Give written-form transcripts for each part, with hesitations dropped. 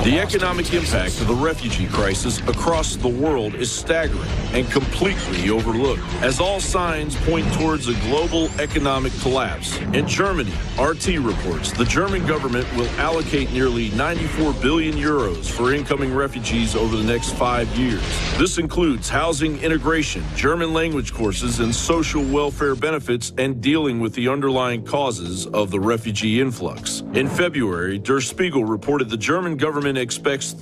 The economic impact of the refugee crisis across the world is staggering and completely overlooked, as all signs point towards a global economic collapse. In Germany, RT reports the German government will allocate nearly 94 billion euros for incoming refugees over the next 5 years. This includes housing integration, German language courses, and social welfare benefits, and dealing with the underlying causes of the refugee influx. In February, Der Spiegel reported the German government expects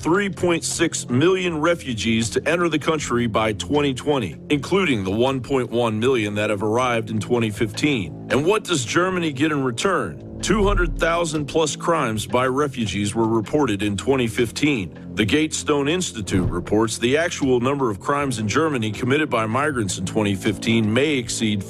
3.6 million refugees to enter the country by 2020, including the 1.1 million that have arrived in 2015. And what does Germany get in return? 200,000 plus crimes by refugees were reported in 2015. The Gatestone Institute reports the actual number of crimes in Germany committed by migrants in 2015 may exceed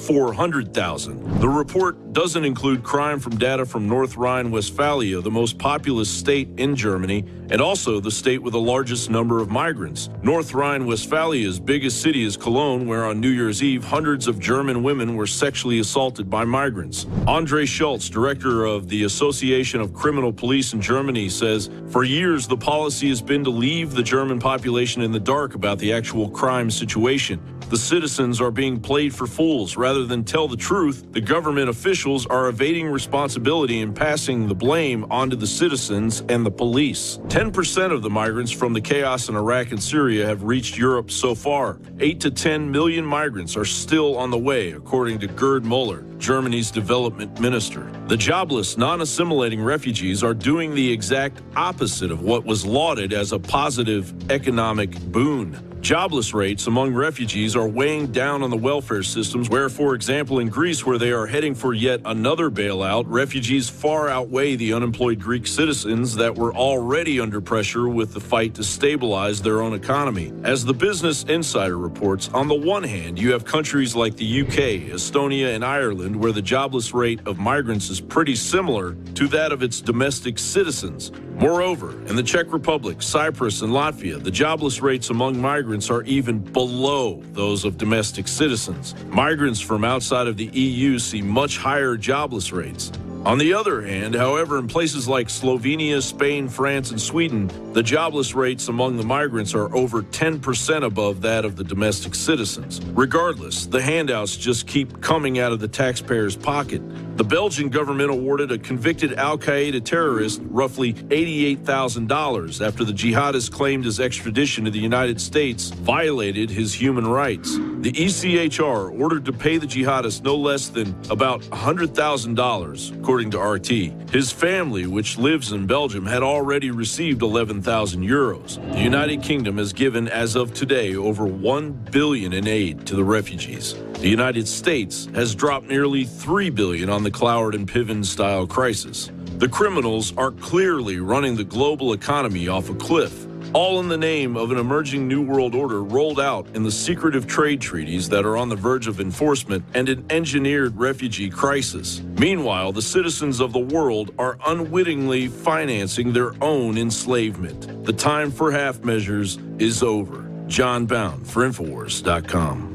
400,000. The report doesn't include crime from data from North Rhine-Westphalia, the most populous state in Germany, and also the state with the largest number of migrants. North Rhine-Westphalia's biggest city is Cologne, where on New Year's Eve, hundreds of German women were sexually assaulted by migrants. Andre Schultz, director of the Association of Criminal Police in Germany, says, "For years, the policy has been to leave the German population in the dark about the actual crime situation. The citizens are being played for fools. Rather than tell the truth, the government officials are evading responsibility and passing the blame onto the citizens and the police." 10% of the migrants from the chaos in Iraq and Syria have reached Europe so far. 8 to 10 million migrants are still on the way, according to Gerd Muller, Germany's development minister. The jobless, non-assimilating refugees are doing the exact opposite of what was lauded as a positive economic boon. Jobless rates among refugees are weighing down on the welfare systems, where, for example, in Greece, where they are heading for yet another bailout, refugees far outweigh the unemployed Greek citizens that were already under pressure with the fight to stabilize their own economy. As the Business Insider reports, on the one hand, you have countries like the UK, Estonia, and Ireland, where the jobless rate of migrants is pretty similar to that of its domestic citizens. Moreover, in the Czech Republic, Cyprus, and Latvia, the jobless rates among migrants are even below those of domestic citizens. Migrants from outside of the EU see much higher jobless rates. On the other hand, however, in places like Slovenia, Spain, France, and Sweden, the jobless rates among the migrants are over 10% above that of the domestic citizens. Regardless, the handouts just keep coming out of the taxpayer's pocket. The Belgian government awarded a convicted al-Qaeda terrorist roughly $88,000 after the jihadist claimed his extradition to the United States violated his human rights. The ECHR ordered to pay the jihadist no less than about $100,000, according to RT. His family, which lives in Belgium, had already received 11,000 euros. The United Kingdom has given, as of today, over $1 billion in aid to the refugees. The United States has dropped nearly $3 billion on the Cloward and Piven-style crisis. The criminals are clearly running the global economy off a cliff, all in the name of an emerging New World Order rolled out in the secretive trade treaties that are on the verge of enforcement and an engineered refugee crisis. Meanwhile, the citizens of the world are unwittingly financing their own enslavement. The time for half measures is over. John Bound for Infowars.com.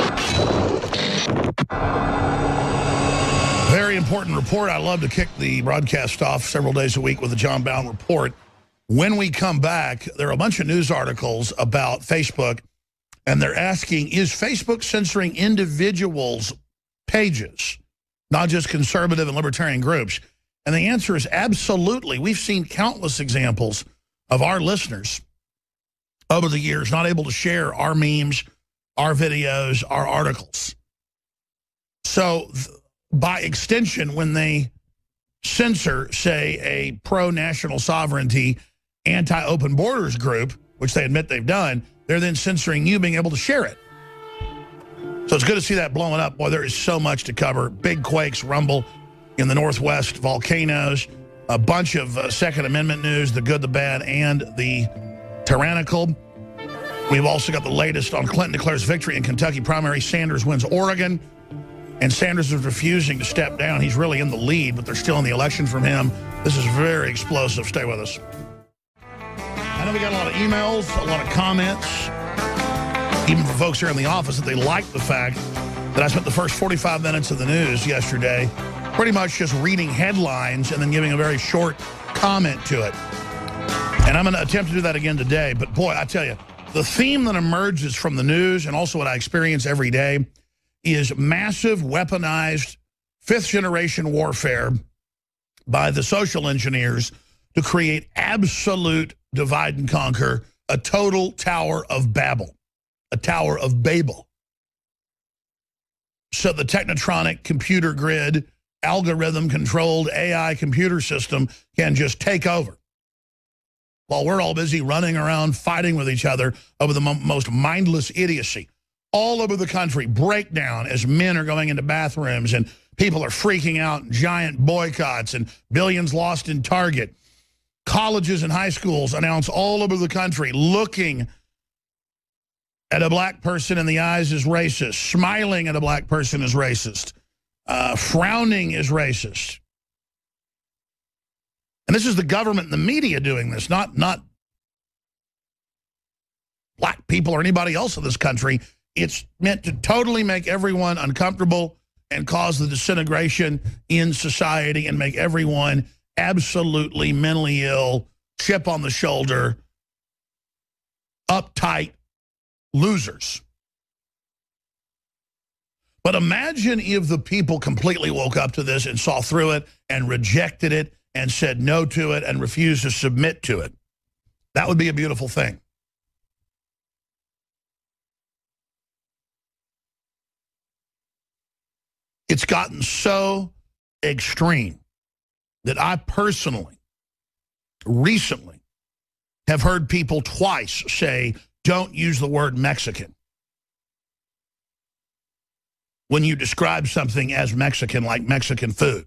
Very important report. I love to kick the broadcast off several days a week with the John Bound Report. When we come back, there are a bunch of news articles about Facebook, and they're asking, is Facebook censoring individuals' pages, not just conservative and libertarian groups? And the answer is absolutely. We've seen countless examples of our listeners over the years not able to share our memes, our videos, our articles. So by extension, when they censor, say, a pro-national sovereignty, anti-open borders group, which they admit they've done, they're then censoring you being able to share it. So it's good to see that blowing up. Boy, there is so much to cover. Big quakes rumble in the Northwest, volcanoes, a bunch of Second Amendment news, the good, the bad, and the tyrannical. We've also got the latest on Clinton declares victory in Kentucky primary. Sanders wins Oregon. And Sanders is refusing to step down. He's really in the lead, but they're still in the election from him. This is very explosive. Stay with us. I know we got a lot of emails, a lot of comments, even from folks here in the office, that they like the fact that I spent the first 45 minutes of the news yesterday pretty much just reading headlines and then giving a very short comment to it. And And I'm going to attempt to do that again today. But boy, I tell you, the theme that emerges from the news and also what I experience every day is massive weaponized fifth-generation warfare by the social engineers to create absolute divide and conquer, a total Tower of Babel, a Tower of Babel. So the technotronic computer grid, algorithm-controlled AI computer system can just take over while we're all busy running around fighting with each other over the most mindless idiocy. All over the country, breakdown as men are going into bathrooms and people are freaking out, giant boycotts and billions lost in Target. Colleges and high schools announce all over the country looking at a black person in the eyes is racist, smiling at a black person is racist, frowning is racist. And this is the government and the media doing this, not black people or anybody else in this country. It's meant to totally make everyone uncomfortable and cause the disintegration in society and make everyone absolutely mentally ill, chip on the shoulder, uptight losers. But imagine if the people completely woke up to this and saw through it and rejected it and said no to it and refused to submit to it. That would be a beautiful thing. It's gotten so extreme that I personally, recently, have heard people twice say, don't use the word Mexican when you describe something as Mexican, like Mexican food.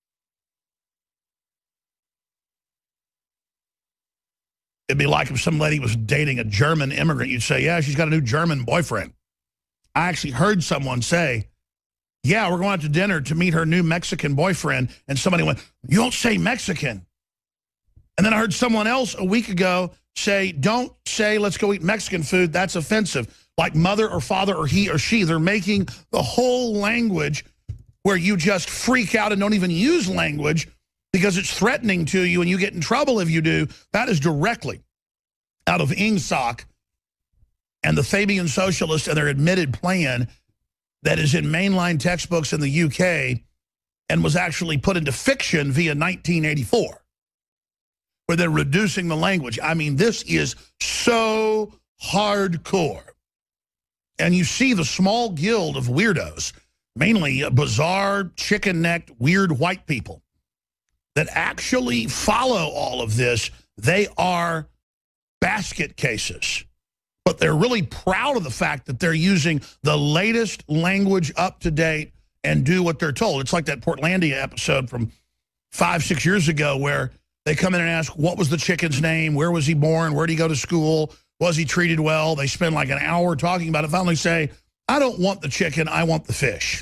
It'd be like if some lady was dating a German immigrant, you'd say, yeah, she's got a new German boyfriend. I actually heard someone say, yeah, we're going out to dinner to meet her new Mexican boyfriend. And somebody went, you don't say Mexican. And then I heard someone else a week ago say, don't say, let's go eat Mexican food. That's offensive. Like mother or father or he or she. They're making the whole language where you just freak out and don't even use language because it's threatening to you and you get in trouble if you do. That is directly out of Ingsoc and the Fabian Socialists and their admitted plan that is in mainline textbooks in the UK and was actually put into fiction via 1984, where they're reducing the language. I mean, this is so hardcore. And you see the small guild of weirdos, mainly bizarre, chicken-necked, weird white people, that actually follow all of this. They are basket cases. But they're really proud of the fact that they're using the latest language up to date and do what they're told. It's like that Portlandia episode from 5-6 years ago where they come in and ask, what was the chicken's name? Where was he born? Where did he go to school? Was he treated well? They spend like an hour talking about it. Finally say, I don't want the chicken. I want the fish.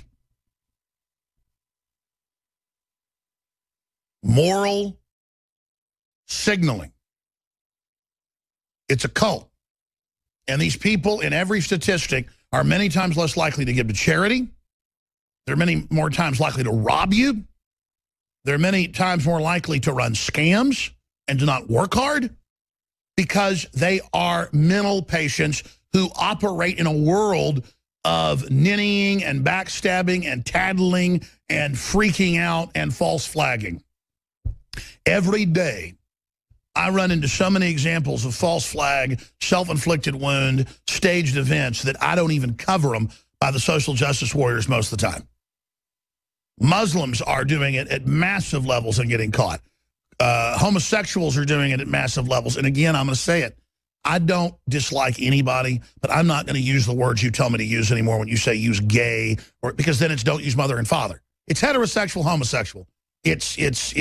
Moral signaling. It's a cult. And these people in every statistic are many times less likely to give to charity. They're many more times likely to rob you. They're many times more likely to run scams and to not work hard because they are mental patients who operate in a world of ninnying and backstabbing and tattling and freaking out and false flagging. Every day, I run into so many examples of false flag, self-inflicted wound, staged events that I don't even cover them by the social justice warriors most of the time. Muslims are doing it at massive levels and getting caught. Homosexuals are doing it at massive levels. And again, I'm going to say it. I don't dislike anybody, but I'm not going to use the words you tell me to use anymore when you say use gay, or because then it's don't use mother and father. It's heterosexual, homosexual. It's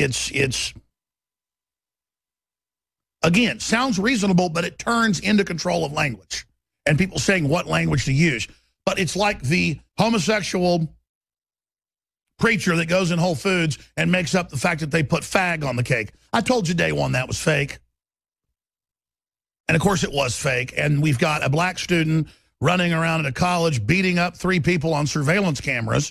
again, sounds reasonable, but it turns into control of language and people saying what language to use. But it's like the homosexual preacher that goes in Whole Foods and makes up the fact that they put fag on the cake. I told you day one that was fake. And of course it was fake. And we've got a black student running around at a college beating up 3 people on surveillance cameras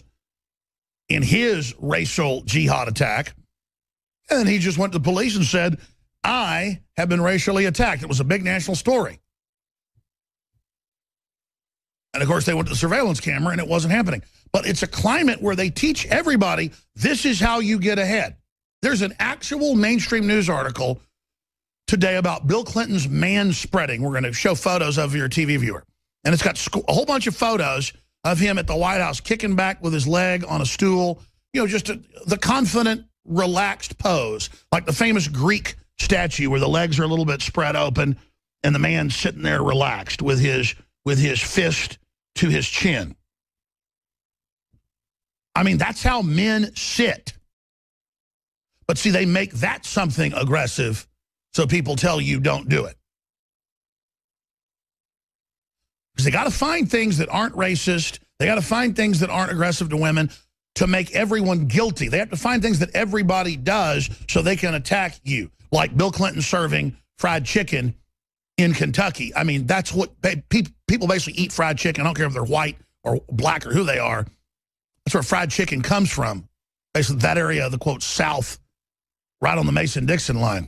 in his racial jihad attack. And then he just went to the police and said, I have been racially attacked. It was a big national story. And, of course, they went to the surveillance camera, and it wasn't happening. But it's a climate where they teach everybody this is how you get ahead. There's an actual mainstream news article today about Bill Clinton's man-spreading. We're going to show photos of your TV viewer. And it's got a whole bunch of photos of him at the White House kicking back with his leg on a stool. You know, just the confident, relaxed pose, like the famous Greek statue where the legs are a little bit spread open and the man's sitting there relaxed with his fist to his chin. I mean, that's how men sit. But see, they make that something aggressive, so people tell you don't do it. Because they got to find things that aren't racist. They got to find things that aren't aggressive to women to make everyone guilty. They have to find things that everybody does so they can attack you. Like Bill Clinton serving fried chicken in Kentucky. I mean, that's what people basically eat fried chicken. I don't care if they're white or black or who they are. That's where fried chicken comes from. Basically, that area of the, quote, South, right on the Mason-Dixon line.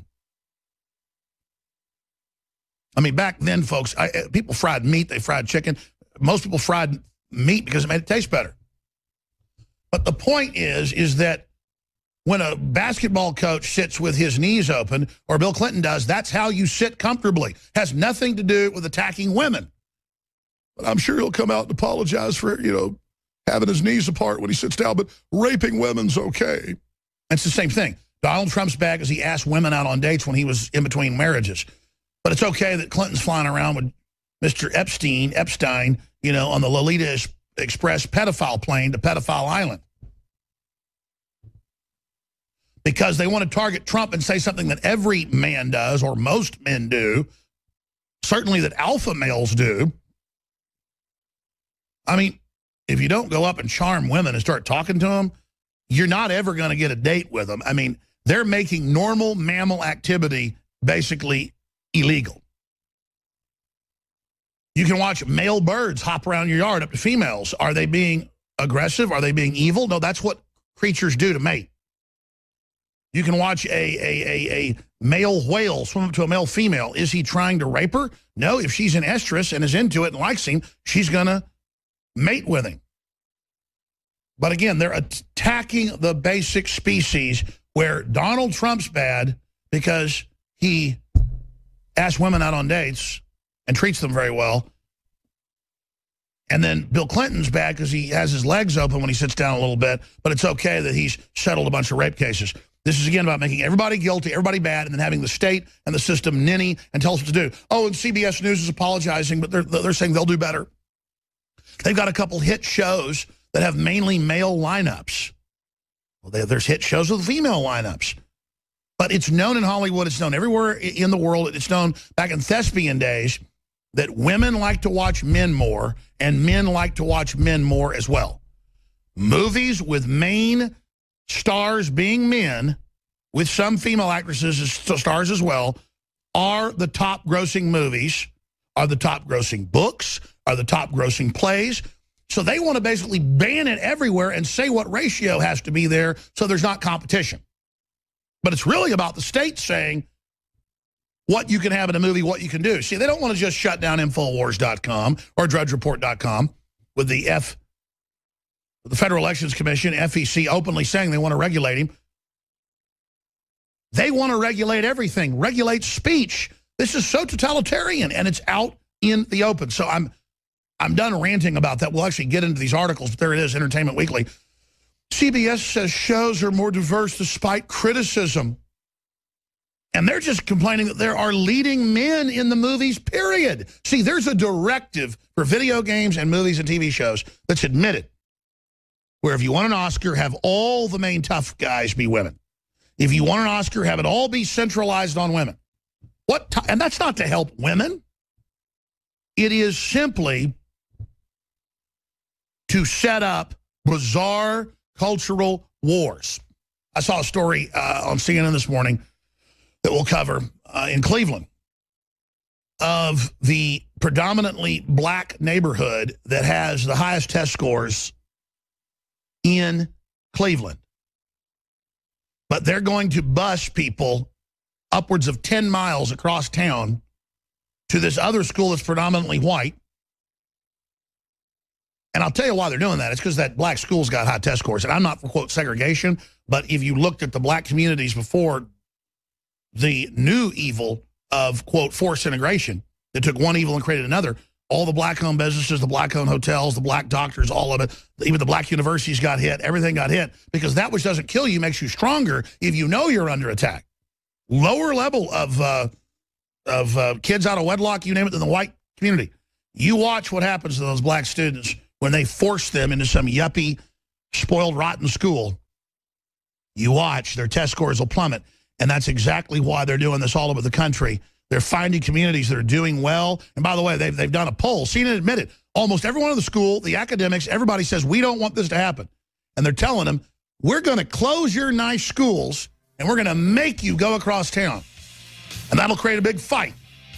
I mean, back then, folks, people fried meat. They fried chicken. Most people fried meat because it made it taste better. But the point is that when a basketball coach sits with his knees open, or Bill Clinton does, that's how you sit comfortably. Has nothing to do with attacking women. But I'm sure he'll come out and apologize for, you know, having his knees apart when he sits down, but raping women's okay. It's the same thing. Donald Trump's bad because he asked women out on dates when he was in between marriages. But it's okay that Clinton's flying around with Mr. Epstein, you know, on the Lolita Express pedophile plane to Pedophile Island. Because they want to target Trump and say something that every man does, or most men do, certainly that alpha males do. I mean, if you don't go up and charm women and start talking to them, you're not ever going to get a date with them. I mean, they're making normal mammal activity basically illegal. You can watch male birds hop around your yard up to females. Are they being aggressive? Are they being evil? No, that's what creatures do to mate. You can watch a male whale swim up to a male female. Is he trying to rape her? No, if she's an estrus and is into it and likes him, she's going to mate with him. But again, they're attacking the basic species where Donald Trump's bad because he asks women out on dates and treats them very well. And then Bill Clinton's bad because he has his legs open when he sits down a little bit, but it's okay that he's settled a bunch of rape cases. This is, again, about making everybody guilty, everybody bad, and then having the state and the system ninny and tell us what to do. Oh, and CBS News is apologizing, but they're saying they'll do better. They've got a couple hit shows that have mainly male lineups. Well, there's hit shows with female lineups. But it's known in Hollywood, it's known everywhere in the world, it's known back in thespian days that women like to watch men more and men like to watch men more as well. Movies with main stars being men, with some female actresses as stars as well, are the top grossing movies, are the top grossing books, are the top grossing plays. So they want to basically ban it everywhere and say what ratio has to be there so there's not competition. But it's really about the state saying what you can have in a movie, what you can do. See, they don't want to just shut down Infowars.com or DrudgeReport.com with the Federal Elections Commission, FEC, openly saying they want to regulate him. They want to regulate everything, regulate speech. This is so totalitarian, and it's out in the open. So I'm done ranting about that. We'll actually get into these articles, but there it is, Entertainment Weekly. CBS says shows are more diverse despite criticism. And they're just complaining that there are leading men in the movies, period. See, there's a directive for video games and movies and TV shows that's admitted, where if you want an Oscar, have all the main tough guys be women. If you want an Oscar, have it all be centralized on women. And that's not to help women. It is simply to set up bizarre cultural wars. I saw a story on CNN this morning that we'll cover in Cleveland of the predominantly black neighborhood that has the highest test scores in Cleveland. But they're going to bus people upwards of 10 miles across town to this other school that's predominantly white. And I'll tell you why they're doing that. It's because that black school's got high test scores. And I'm not for, quote, segregation, but if you looked at the black communities before the new evil of, quote, forced integration that took one evil and created another, all the black-owned businesses, the black-owned hotels, the black doctors, all of it, even the black universities got hit, everything got hit, because that which doesn't kill you makes you stronger if you know you're under attack. Lower level of kids out of wedlock, you name it, in the white community. You watch what happens to those black students when they force them into some yuppie, spoiled, rotten school. You watch, their test scores will plummet. And that's exactly why they're doing this all over the country. They're finding communities that are doing well. And by the way, they've done a poll. CNN admitted almost everyone in the school, the academics, everybody says, we don't want this to happen. And they're telling them, we're going to close your nice schools and we're going to make you go across town. And that'll create a big fight.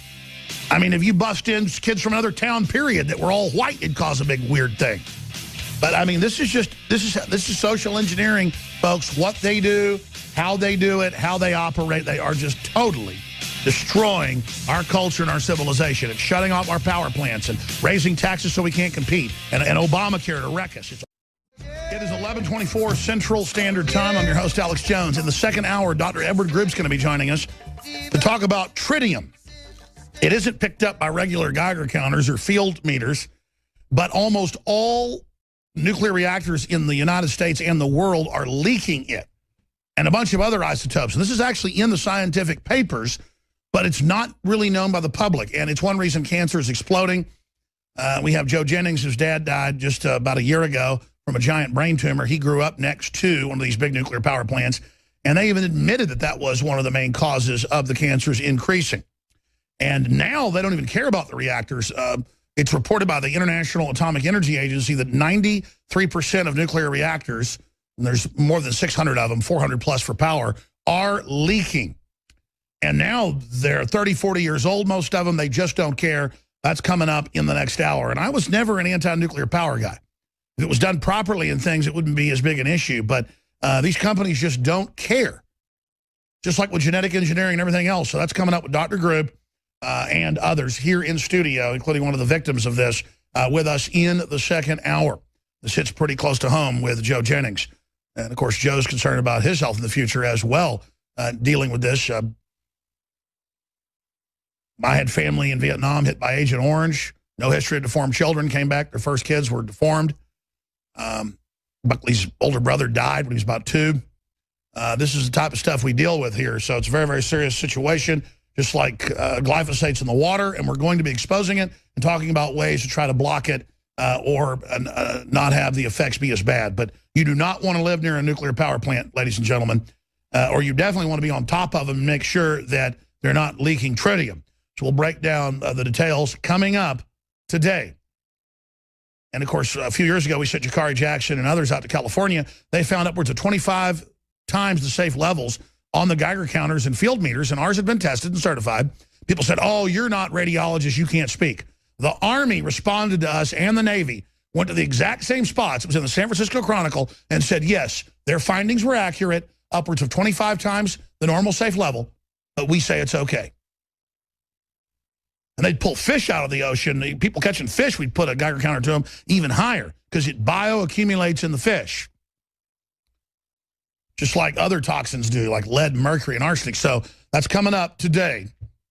I mean, if you bust in kids from another town, period, that were all white, it'd cause a big weird thing. But I mean, this is social engineering, folks. What they do, how they do it, how they operate, they are just totally destroying our culture and our civilization and shutting off our power plants and raising taxes so we can't compete and Obamacare to wreck us. It is 11:24 Central Standard Time. I'm your host, Alex Jones. In the second hour, Dr. Edward Grubb's going to be joining us to talk about tritium. It isn't picked up by regular Geiger counters or field meters, but almost all nuclear reactors in the United States and the world are leaking it, and a bunch of other isotopes. And this is actually in the scientific papers, but it's not really known by the public, and it's one reason cancer is exploding. We have Joe Jennings, whose dad died just about a year ago from a giant brain tumor. He grew up next to one of these big nuclear power plants, and they even admitted that that was one of the main causes of the cancers increasing. And now they don't even care about the reactors. It's reported by the International Atomic Energy Agency that 93% of nuclear reactors, and there's more than 600 of them, 400 plus for power, are leaking. And now they're 30, 40 years old, most of them. They just don't care. That's coming up in the next hour. And I was never an anti-nuclear power guy. If it was done properly and things, it wouldn't be as big an issue. But these companies just don't care, just like with genetic engineering and everything else. So that's coming up with Dr. Grubb and others here in studio, including one of the victims of this, with us in the second hour. This hits pretty close to home with Joe Jennings. And, of course, Joe's concerned about his health in the future as well, dealing with this. I had family in Vietnam hit by Agent Orange. No history of deformed children. Came back. Their first kids were deformed. Buckley's older brother died when he was about 2. This is the type of stuff we deal with here. So it's a very, very serious situation, just like glyphosate's in the water, and we're going to be exposing it and talking about ways to try to block it or not have the effects be as bad. But you do not want to live near a nuclear power plant, ladies and gentlemen, or you definitely want to be on top of them and make sure that they're not leaking tritium. So we'll break down the details coming up today. And, of course, a few years ago, we sent Jakari Jackson and others out to California. They found upwards of 25 times the safe levels on the Geiger counters and field meters, and ours had been tested and certified. People said, oh, you're not radiologists, you can't speak. The Army responded to us, and the Navy went to the exact same spots. It was in the San Francisco Chronicle, and said, yes, their findings were accurate, upwards of 25 times the normal safe level, but we say it's okay. And they'd pull fish out of the ocean. People catching fish, we'd put a Geiger counter to them even higher because it bioaccumulates in the fish, just like other toxins do, like lead, mercury, and arsenic. So that's coming up today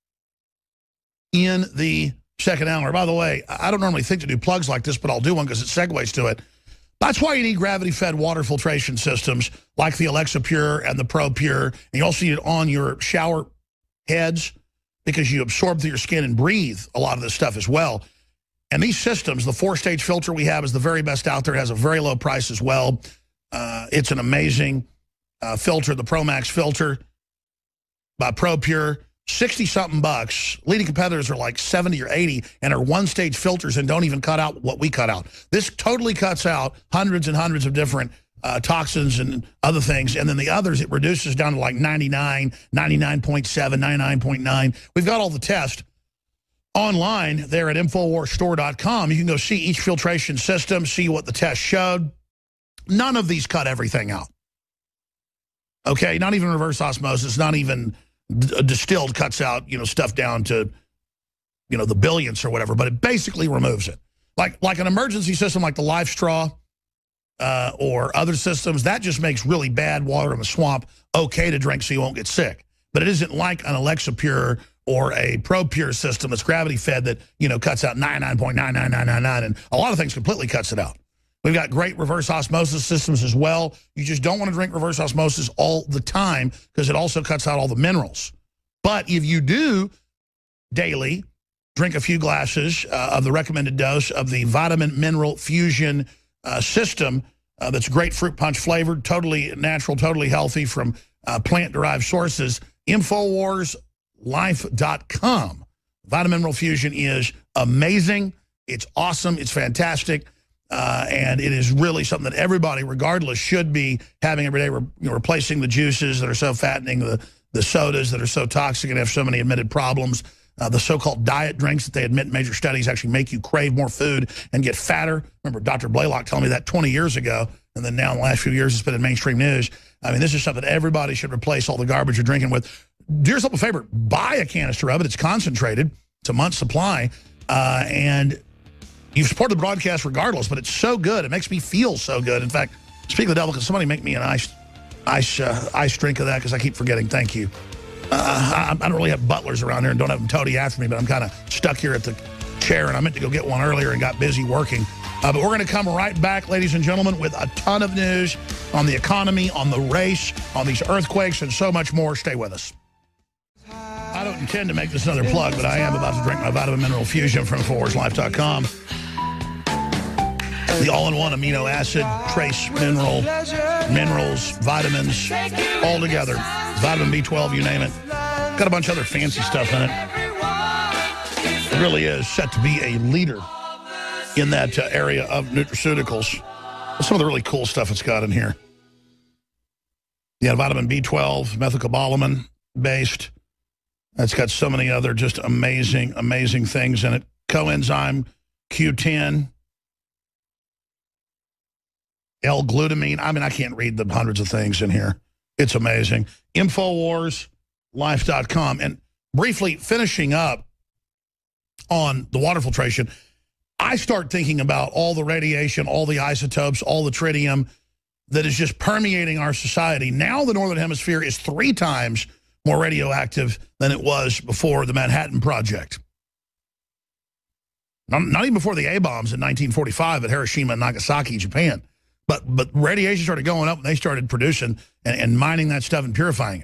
in the second hour. By the way, I don't normally think to do plugs like this, but I'll do one because it segues to it. That's why you need gravity-fed water filtration systems like the Alexa Pure and the Pro Pure. And you also need it on your shower heads, because you absorb through your skin and breathe a lot of this stuff as well. And these systems, the 4-stage filter we have is the very best out there. It has a very low price as well. It's an amazing filter, the ProMax filter by ProPure, 60-something bucks. Leading competitors are like 70 or 80 and are 1-stage filters and don't even cut out what we cut out. This totally cuts out hundreds and hundreds of different toxins and other things, and then the others it reduces down to like 99, 99.7, 99.9. We've got all the tests online there at InfoWarsStore.com. You can go see each filtration system, see what the test showed. None of these cut everything out. Okay, not even reverse osmosis, not even Distilled cuts out, stuff down to, the billionths or whatever, but it basically removes it. Like an emergency system like the Life Straw or other systems, that just makes really bad water in the swamp okay to drink so you won't get sick. But it isn't like an Alexa Pure or a ProPure system that's gravity fed that, cuts out 99.99999, and a lot of things completely cuts it out. We've got great reverse osmosis systems as well. You just don't want to drink reverse osmosis all the time because it also cuts out all the minerals. But if you do daily drink a few glasses of the recommended dose of the Vitamin Mineral Fusion system that's grapefruit punch flavored, totally natural, totally healthy from plant-derived sources, InfoWarsLife.com. Vitamin Mineral Fusion is amazing. It's awesome. It's fantastic. And it is really something that everybody, regardless, should be having every day, replacing the juices that are so fattening, the sodas that are so toxic and have so many admitted problems, the so-called diet drinks that they admit in major studies actually make you crave more food and get fatter. Remember Dr. Blaylock telling me that 20 years ago, and then now in the last few years it's been in mainstream news. I mean, this is something everybody should replace all the garbage you're drinking with. Do yourself a favor, buy a canister of it. It's concentrated. It's a month's supply. And you've supported the broadcast regardless, but it's so good. It makes me feel so good. In fact, speak of the devil, can somebody make me an ice drink of that? Because I keep forgetting. Thank you. I don't really have butlers around here and don't have them toady after me, but I'm kind of stuck here at the chair, and I meant to go get one earlier and got busy working. But we're going to come right back, ladies and gentlemen, with a ton of news on the economy, on the race, on these earthquakes, and so much more. Stay with us. I don't intend to make this another plug, but I am about to drink my Vitamin Mineral Fusion from InfoWarsLife.com. The all-in-one amino acid, trace minerals, vitamins, all together. Vitamin B12, you name it. Got a bunch of other fancy stuff in it. It really is set to be a leader in that area of nutraceuticals. Some of the really cool stuff it's got in here. Yeah, vitamin B12, methylcobalamin based. It's got so many other just amazing, amazing things in it. Coenzyme Q10. L-glutamine. I mean, I can't read the hundreds of things in here. It's amazing. InfoWarsLife.com. And briefly finishing up on the water filtration, I start thinking about all the radiation, all the isotopes, all the tritium that is just permeating our society. Now the Northern Hemisphere is 3 times more radioactive than it was before the Manhattan Project. Not even before the A-bombs in 1945 at Hiroshima and Nagasaki, Japan. But radiation started going up, and they started producing and mining that stuff and purifying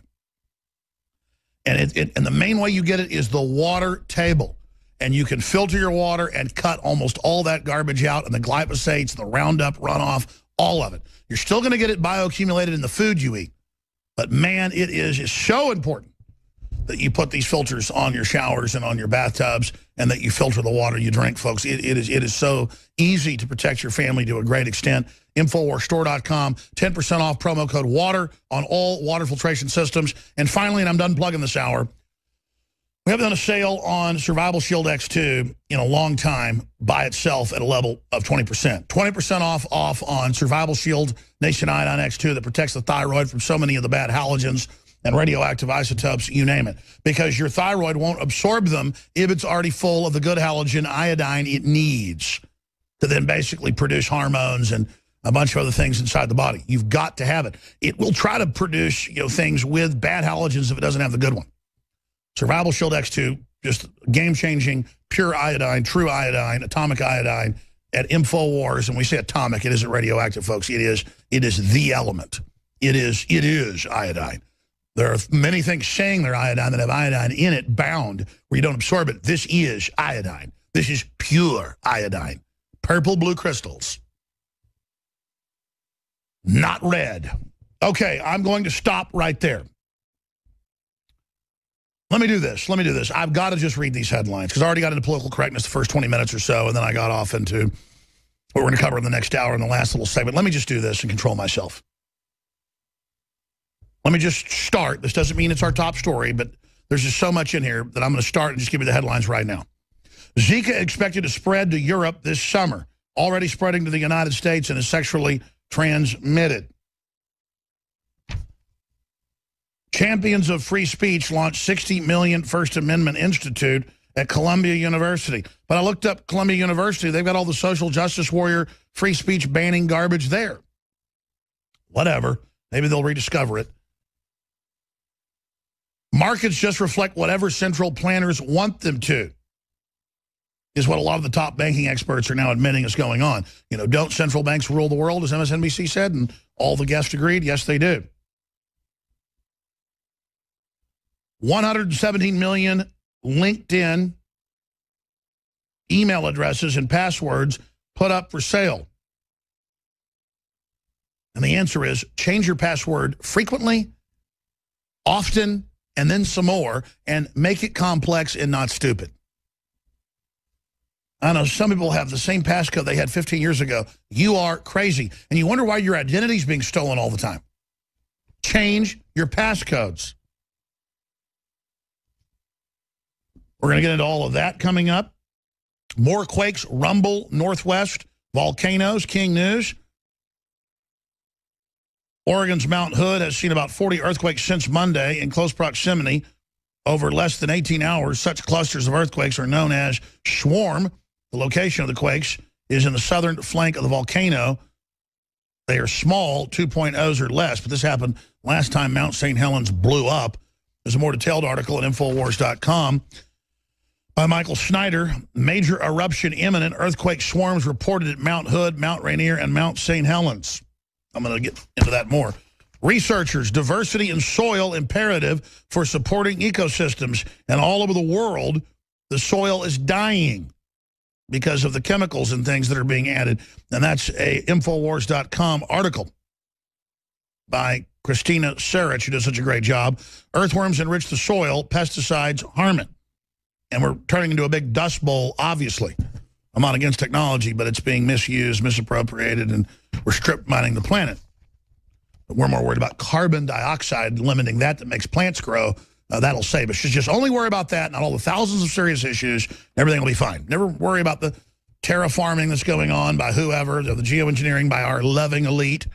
it. And the main way you get it is the water table. And you can filter your water and cut almost all that garbage out, and the glyphosates, the Roundup runoff, all of it. You're still going to get it bioaccumulated in the food you eat. But, man, it's so important that you put these filters on your showers and on your bathtubs and that you filter the water you drink, folks. It is so easy to protect your family to a great extent. InfoWarsStore.com, 10% off, promo code WATER on all water filtration systems. And finally, and I'm done plugging this hour, we haven't done a sale on Survival Shield X2 in a long time by itself at a level of 20%. 20% off on Survival Shield Nation Iodine X2 that protects the thyroid from so many of the bad halogens and radioactive isotopes, you name it. Because your thyroid won't absorb them if it's already full of the good halogen iodine it needs to then basically produce hormones and a bunch of other things inside the body. You've got to have it. It will try to produce things with bad halogens if it doesn't have the good one. Survival Shield X2, just game-changing, pure iodine, true iodine, atomic iodine at InfoWars. And we say atomic, it isn't radioactive, folks. It is the element. It is iodine. There are many things saying they're iodine that have iodine in it bound where you don't absorb it. This is iodine. This is pure iodine. Purple blue crystals. Not red. Okay, I'm going to stop right there. Let me do this. I've got to just read these headlines because I already got into political correctness the first 20 minutes or so, and then I got off into what we're going to cover in the next hour in the last little segment. Let me just do this and control myself. Let me just start. This doesn't mean it's our top story, but there's just so much in here that I'm going to start and just give you the headlines right now. Zika expected to spread to Europe this summer, already spreading to the United States and is sexually transmitted. Champions of Free Speech launched $60 million First Amendment Institute at Columbia University. But I looked up Columbia University. They've got all the social justice warrior, free speech banning garbage there. Whatever. Maybe they'll rediscover it. Markets just reflect whatever central planners want them to, is what a lot of the top banking experts are now admitting is going on. You know, don't central banks rule the world, as MSNBC said, and all the guests agreed? Yes, they do. 117 million LinkedIn email addresses and passwords put up for sale. And the answer is change your password frequently, often, and then some more, and make it complex and not stupid. I know some people have the same passcode they had 15 years ago. You are crazy. And you wonder why your identity is being stolen all the time. Change your passcodes. We're going to get into all of that coming up. More quakes rumble northwest, volcanoes, King News. Oregon's Mount Hood has seen about 40 earthquakes since Monday in close proximity over less than 18 hours. Such clusters of earthquakes are known as swarm. The location of the quakes is in the southern flank of the volcano. They are small, 2.0s or less, but this happened last time Mount St. Helens blew up. There's a more detailed article at Infowars.com by Michael Schneider. Major eruption imminent. Earthquake swarms reported at Mount Hood, Mount Rainier, and Mount St. Helens. I'm going to get into that more. Researchers, diversity in soil imperative for supporting ecosystems. And all over the world, the soil is dying because of the chemicals and things that are being added. And that's a Infowars.com article by Christina Sarich, who does such a great job. Earthworms enrich the soil, pesticides harm it. And we're turning into a big dust bowl, obviously. I'm not against technology, but it's being misused, misappropriated, and we're strip mining the planet. But we're more worried about carbon dioxide, limiting that makes plants grow. That'll save us. Just only worry about that, not all the thousands of serious issues. Everything will be fine. Never worry about the terraforming that's going on by whoever, the geoengineering by our loving elite.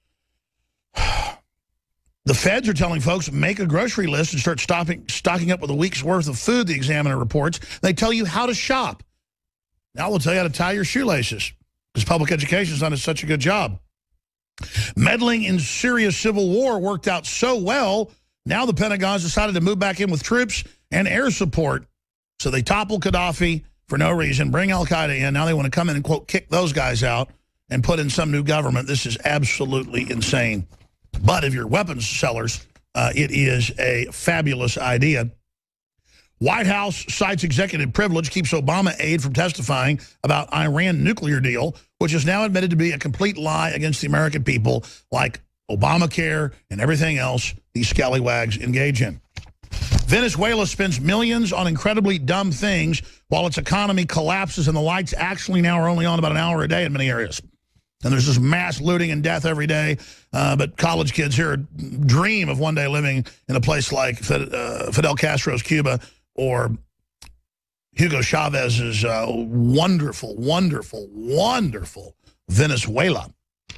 The feds are telling folks, make a grocery list and start stocking up with a week's worth of food, the Examiner reports. They tell you how to shop. Now we'll tell you how to tie your shoelaces, because public education's done such a good job. Meddling in Syria's civil war worked out so well, now the Pentagon's decided to move back in with troops and air support. So they topple Gaddafi for no reason, bring al-Qaeda in. Now they want to come in and, quote, kick those guys out and put in some new government. This is absolutely insane. But if you're weapons sellers, it is a fabulous idea. White House cites executive privilege, keeps Obama aide from testifying about Iran nuclear deal, which is now admitted to be a complete lie against the American people, like Obamacare and everything else these scallywags engage in. Venezuela spends millions on incredibly dumb things while its economy collapses, and the lights actually now are only on about an hour a day in many areas. And there's this mass looting and death every day. But college kids here dream of one day living in a place like Fidel Castro's Cuba or Hugo Chavez's wonderful, wonderful, wonderful Venezuela.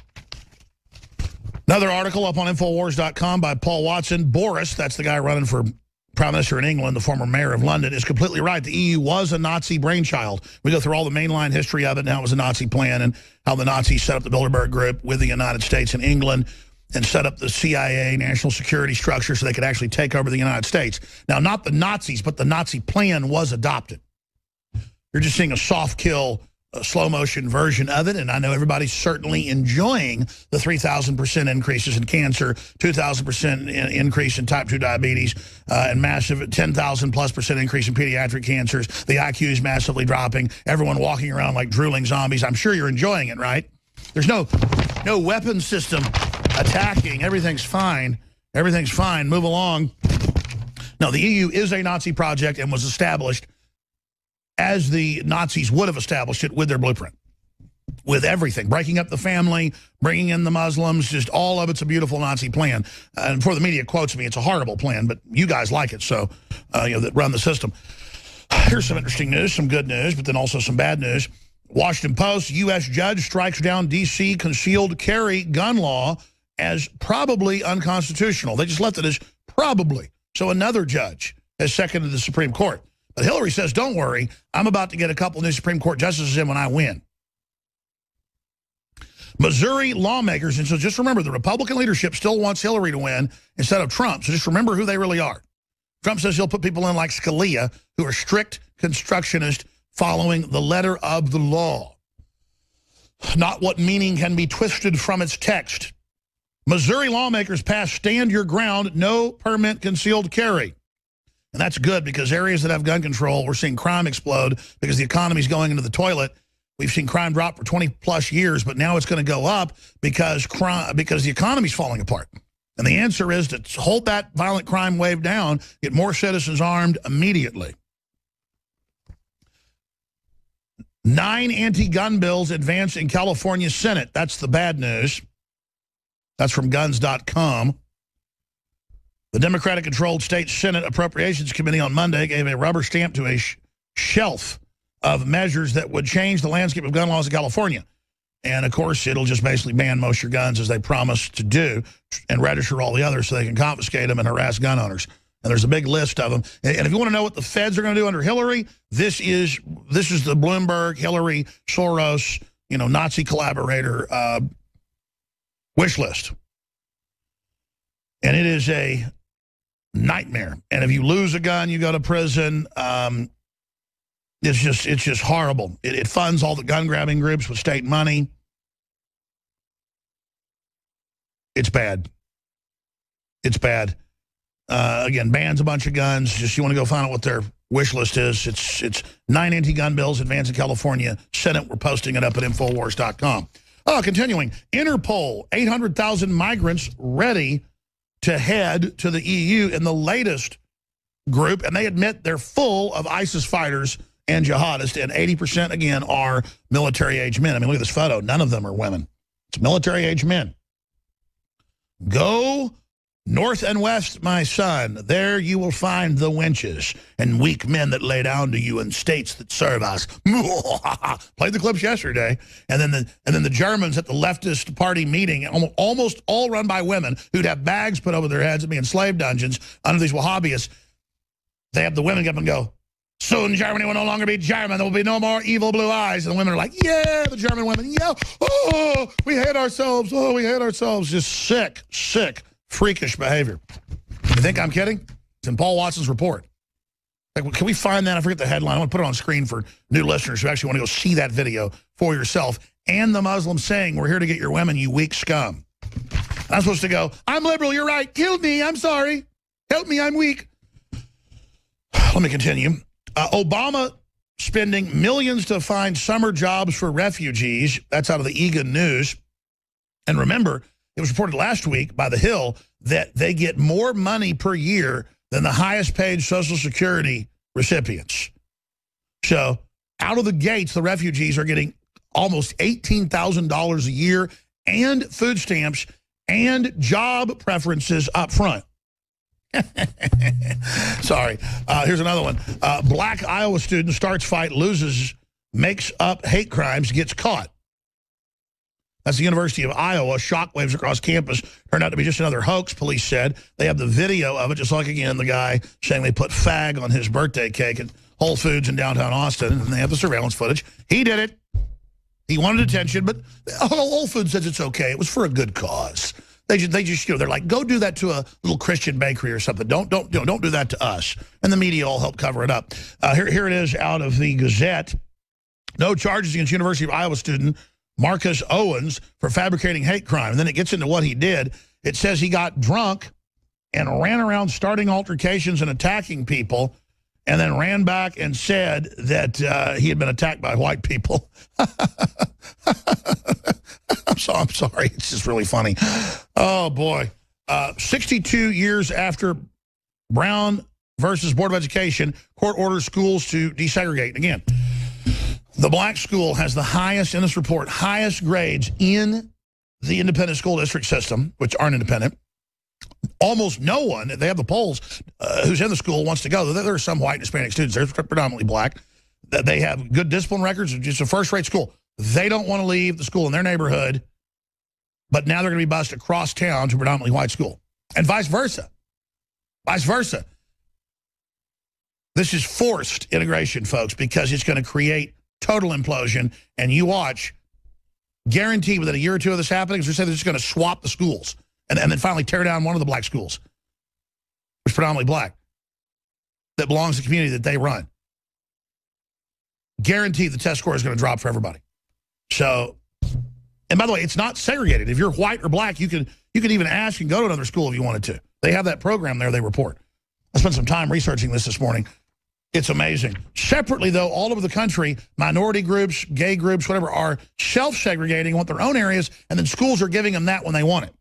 Another article up on Infowars.com by Paul Watson. Boris, that's the guy running for Prime Minister in England, the former mayor of London, is completely right. The EU was a Nazi brainchild. We go through all the mainline history of it and how it was a Nazi plan and how the Nazis set up the Bilderberg Group with the United States and England and set up the CIA, national security structure, so they could actually take over the United States. Now, not the Nazis, but the Nazi plan was adopted. You're just seeing a soft kill, a slow motion version of it, and I know everybody's certainly enjoying the 3,000% increases in cancer, 2,000% increase in type 2 diabetes, and massive 10,000+% increase in pediatric cancers. The IQ is massively dropping. Everyone walking around like drooling zombies. I'm sure you're enjoying it, right? There's no weapon system attacking. Everything's fine. Everything's fine. Move along. No, the EU is a Nazi project and was established as the Nazis would have established it with their blueprint, with everything, breaking up the family, bringing in the Muslims, just all of it's a beautiful Nazi plan. And before the media quotes me, it's a horrible plan, but you guys like it, so, that run the system. Here's some interesting news, some good news, but then also some bad news. Washington Post, U.S. judge strikes down D.C. concealed carry gun law as probably unconstitutional. They just left it as Probably. So another judge has seconded the Supreme Court. But Hillary says, don't worry, I'm about to get a couple new Supreme Court justices in when I win. Missouri lawmakers, and so just remember, the Republican leadership still wants Hillary to win instead of Trump. So just remember who they really are. Trump says he'll put people in like Scalia, who are strict constructionists following the letter of the law, not what meaning can be twisted from its text. Missouri lawmakers passed Stand Your Ground, no permit concealed carry. And that's good because areas that have gun control, we're seeing crime explode because the economy's going into the toilet. We've seen crime drop for 20-plus years, but now it's going to go up because the economy's falling apart. And the answer is to hold that violent crime wave down, get more citizens armed immediately. 9 anti-gun bills advance in California Senate. That's the bad news. That's from guns.com. The Democratic-controlled state Senate Appropriations Committee on Monday gave a rubber stamp to a shelf of measures that would change the landscape of gun laws in California. And, of course, it'll just basically ban most of your guns as they promised to do and register all the others so they can confiscate them and harass gun owners. And there's a big list of them. And if you want to know what the feds are going to do under Hillary, this is the Bloomberg, Hillary, Soros, Nazi collaborator wish list. And it is a nightmare. And if you lose a gun, you go to prison. It's just horrible. It funds all the gun-grabbing groups with state money. It's bad. It's bad. Again, bans a bunch of guns. Just you want to go find out what their wish list is. It's 9 anti-gun bills advance in California. Senate, we're posting it up at Infowars.com. Continuing, Interpol, 800,000 migrants ready to head to the EU in the latest group, and they admit they're full of ISIS fighters and jihadists, and 80%, again, are military-age men. I mean, look at this photo. None of them are women. It's military-age men. Go north and west, my son. There you will find the wenches and weak men that lay down to you in states that serve us. Played the clips yesterday. And then the Germans at the leftist party meeting, almost all run by women who'd have bags put over their heads and be in slave dungeons under these Wahhabists. They have the women get up and go, soon Germany will no longer be German. There will be no more evil blue eyes. And the women are like, yeah, the German women, yeah. Oh, we hate ourselves. Oh, we hate ourselves. Just sick, freakish behavior. You think I'm kidding? It's in Paul Watson's report. Like, can we find that? I forget the headline. I'm going to put it on screen for new listeners who actually want to go see that video for yourself. And the Muslims saying, we're here to get your women, you weak scum. I'm supposed to go, I'm liberal, you're right. Kill me, I'm sorry. Help me, I'm weak. Let me continue. Obama spending millions to find summer jobs for refugees. That's out of the Egan News. And remember, it was reported last week by The Hill that they get more money per year than the highest paid Social Security recipients. So out of the gates, the refugees are getting almost $18,000 a year and food stamps and job preferences up front. Sorry. Here's another one. Black Iowa student starts fight, loses, makes up hate crimes, gets caught. That's the University of Iowa. Shockwaves across campus turned out to be just another hoax, police said. They have the video of it, just like, again, the guy saying they put fag on his birthday cake at Whole Foods in downtown Austin, and they have the surveillance footage. He did it. He wanted attention, but Whole Foods says it's okay. It was for a good cause. They just they're like, go do that to a little Christian bakery or something. Don't do that to us. And the media all helped cover it up. Here it is out of the Gazette. No charges against University of Iowa student Marcus Owens for fabricating hate crime. And then it gets into what he did. It says he got drunk and ran around starting altercations and attacking people, and then ran back and said that he had been attacked by white people. I'm sorry. It's just really funny. Oh, boy. 62 years after Brown versus Board of Education, court orders schools to desegregate. Again, the black school has the highest, in this report, highest grades in the independent school district system, which aren't independent. Almost no one, they have the polls, who's in the school wants to go. There are some white and Hispanic students. They're predominantly black. They have good discipline records. It's just a first-rate school. They don't want to leave the school in their neighborhood, but now they're going to be bused across town to a predominantly white school, and vice versa. vice versa. This is forced integration, folks, because it's going to create total implosion. And you watch, guaranteed within a year or two of this happening, they say they're just going to swap the schools and then finally tear down one of the black schools, which is predominantly black, that belongs to the community that they run. Guaranteed the test score is going to drop for everybody. So, and by the way, it's not segregated. If you're white or black, you can even ask and go to another school if you wanted to. They have that program there, they report. I spent some time researching this morning. It's amazing. Separately, though, all over the country, minority groups, gay groups, whatever, are self-segregating, want their own areas, and then schools are giving them that when they want it.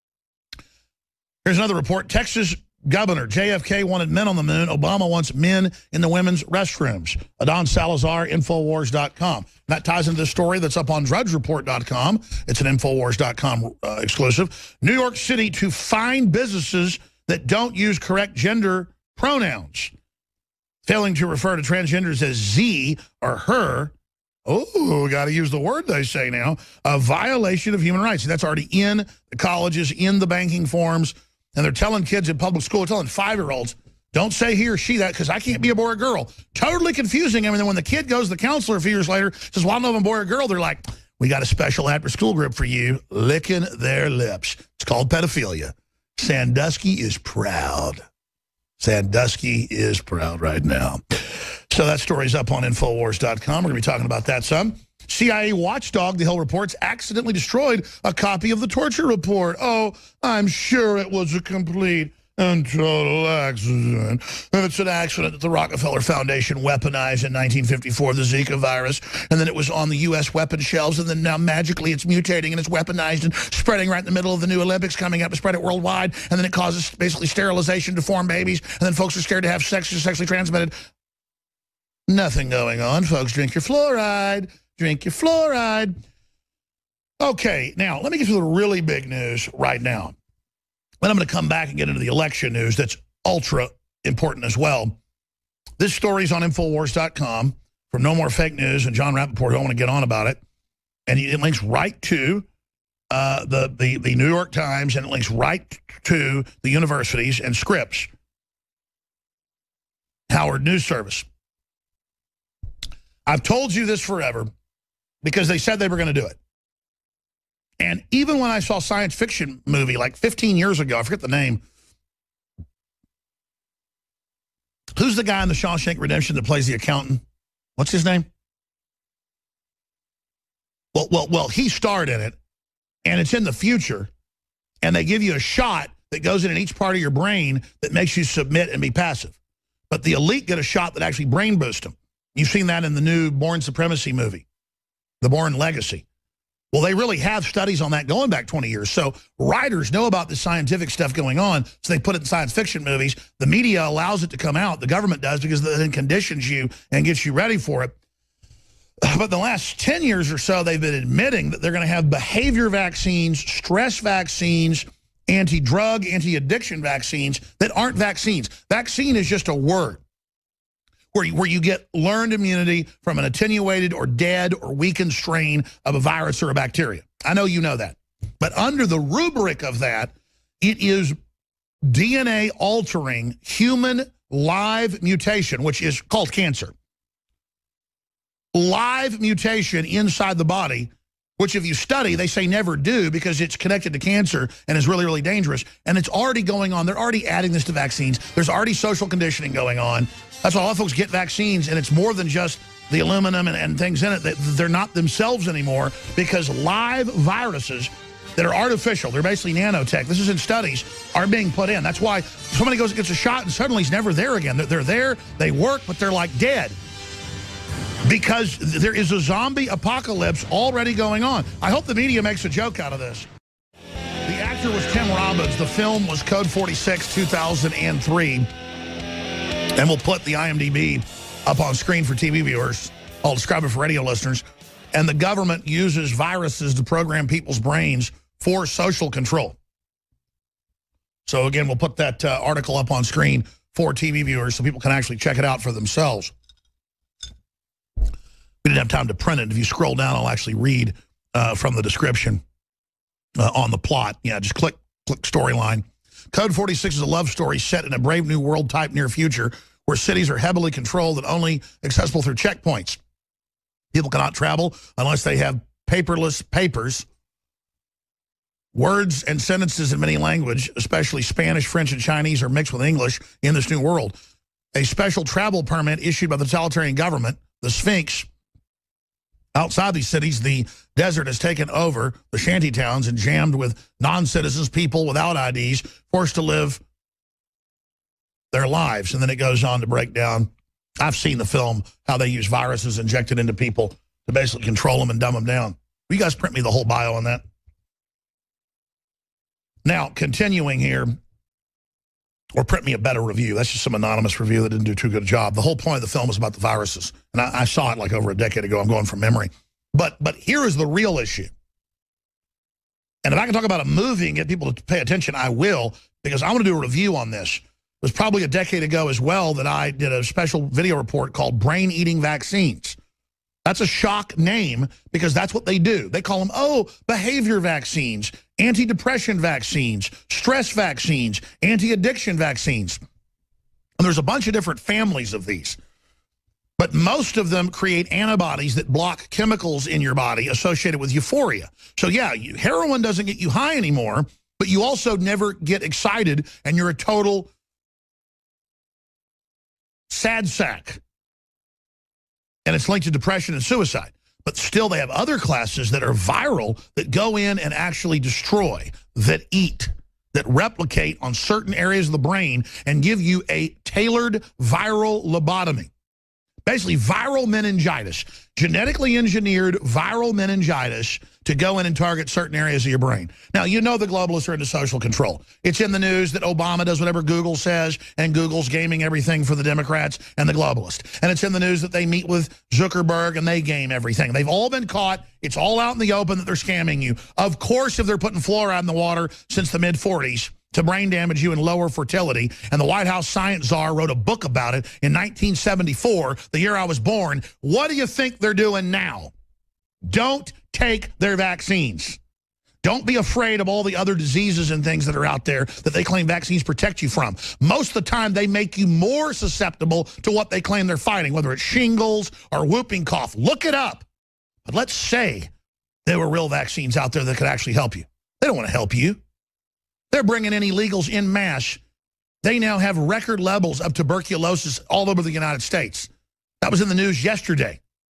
Here's another report. Texas Governor JFK wanted men on the moon. Obama wants men in the women's restrooms. Adon Salazar, Infowars.com. That ties into the story that's up on DrudgeReport.com. It's an Infowars.com exclusive. New York City to fine businesses that don't use correct gender pronouns. Failing to refer to transgenders as Z or her. Oh, got to use the word they say now. A violation of human rights. That's already in the colleges, in the banking forms. And they're telling kids in public school, telling 5-year-olds, don't say he or she that because I can't be a boy or girl. Totally confusing them. And then when the kid goes to the counselor a few years later, says, well, I don't know if I'm a boy or girl. They're like, we got a special after-school group for you, licking their lips. It's called pedophilia. Sandusky is proud. Sandusky is proud right now. So that story's up on Infowars.com. We're going to be talking about that some. CIA watchdog, the Hill reports, accidentally destroyed a copy of the torture report. Oh, I'm sure it was a complete and total accident. And it's an accident that the Rockefeller Foundation weaponized in 1954, the Zika virus, and then it was on the U.S. weapon shelves, and then now magically it's mutating and it's weaponized and spreading right in the middle of the new Olympics coming up to spread it worldwide, and then it causes basically sterilization to form babies, and then folks are scared to have sex, sexually transmitted. Nothing going on, folks. Drink your fluoride. Drink your fluoride. Okay, now let me get to the really big news right now. Then I'm going to come back and get into the election news that's ultra important as well. This story's on Infowars.com from No More Fake News and John Rappaport. I want to get on about it. And it links right to the New York Times, and it links right to the universities and Scripps. Howard News Service. I've told you this forever because they said they were going to do it. And even when I saw a science fiction movie like 15 years ago, I forget the name. Who's the guy in the Shawshank Redemption that plays the accountant? What's his name? Well, he starred in it, and it's in the future, and they give you a shot that goes in each part of your brain that makes you submit and be passive. But the elite get a shot that actually brain boosts them. You've seen that in the new Bourne Supremacy movie, The Bourne Legacy. Well, they really have studies on that going back 20 years. So writers know about this scientific stuff going on, so they put it in science fiction movies. The media allows it to come out. The government does because it then conditions you and gets you ready for it. But the last 10 years or so, they've been admitting that they're going to have behavior vaccines, stress vaccines, anti-drug, anti-addiction vaccines that aren't vaccines. Vaccine is just a word. Where you get learned immunity from an attenuated or dead or weakened strain of a virus or a bacteria. I know you know that. But under the rubric of that, it is DNA-altering human live mutation, which is called cancer. Live mutation inside the body, which if you study, they say never do because it's connected to cancer and is really, really dangerous. And it's already going on. They're already adding this to vaccines. There's already social conditioning going on. That's why a lot of folks get vaccines, and it's more than just the aluminum and things in it. They're not themselves anymore because live viruses that are artificial, they're basically nanotech, this is in studies, are being put in. That's why somebody goes and gets a shot and suddenly he's never there again. They're there, they work, but they're like dead. Because there is a zombie apocalypse already going on. I hope the media makes a joke out of this. The actor was Tim Robbins. The film was Code 46, 2003. And we'll put the IMDb up on screen for TV viewers. I'll describe it for radio listeners. And the government uses viruses to program people's brains for social control. So, again, we'll put that article up on screen for TV viewers so people can actually check it out for themselves. We didn't have time to print it. If you scroll down, I'll actually read from the description on the plot. Yeah, just click storyline. Code 46 is a love story set in a Brave New World-type near future where cities are heavily controlled and only accessible through checkpoints. People cannot travel unless they have paperless papers. Words and sentences in many languages, especially Spanish, French, and Chinese, are mixed with English in this new world. A special travel permit issued by the totalitarian government, the Sphinx, outside these cities, the desert has taken over the shanty towns and jammed with non-citizens, people without IDs, forced to live their lives. And then it goes on to break down. I've seen the film, how they use viruses injected into people to basically control them and dumb them down. Will you guys print me the whole bio on that? Now, continuing here, or print me a better review. That's just some anonymous review that didn't do too good a job. The whole point of the film was about the viruses. And I saw it like over a decade ago. I'm going from memory. But here is the real issue. And if I can talk about a movie and get people to pay attention, I will, because I want to do a review on this. It was probably a decade ago as well that I did a special video report called Brain-Eating Vaccines. That's a shock name because that's what they do. They call them, behavior vaccines, anti-depression vaccines, stress vaccines, anti-addiction vaccines. And there's a bunch of different families of these. But most of them create antibodies that block chemicals in your body associated with euphoria. So yeah, heroin doesn't get you high anymore, but you also never get excited and you're a total sad sack. And it's linked to depression and suicide. But still, they have other classes that are viral that go in and actually destroy, that eat, that replicate on certain areas of the brain and give you a tailored viral lobotomy. Basically, viral meningitis, genetically engineered viral meningitis to go in and target certain areas of your brain. Now, you know the globalists are into social control. It's in the news that Obama does whatever Google says, and Google's gaming everything for the Democrats and the globalists. And it's in the news that they meet with Zuckerberg and they game everything. They've all been caught. It's all out in the open that they're scamming you. Of course, if they're putting fluoride in the water since the mid-40s, to brain damage you and lower fertility. And the White House science czar wrote a book about it in 1974, the year I was born. What do you think they're doing now? Don't take their vaccines. Don't be afraid of all the other diseases and things that are out there that they claim vaccines protect you from. Most of the time, they make you more susceptible to what they claim they're fighting, whether it's shingles or whooping cough. Look it up. But let's say there were real vaccines out there that could actually help you. They don't want to help you. They're bringing in illegals en masse. They now have record levels of tuberculosis all over the United States. That was in the news yesterday.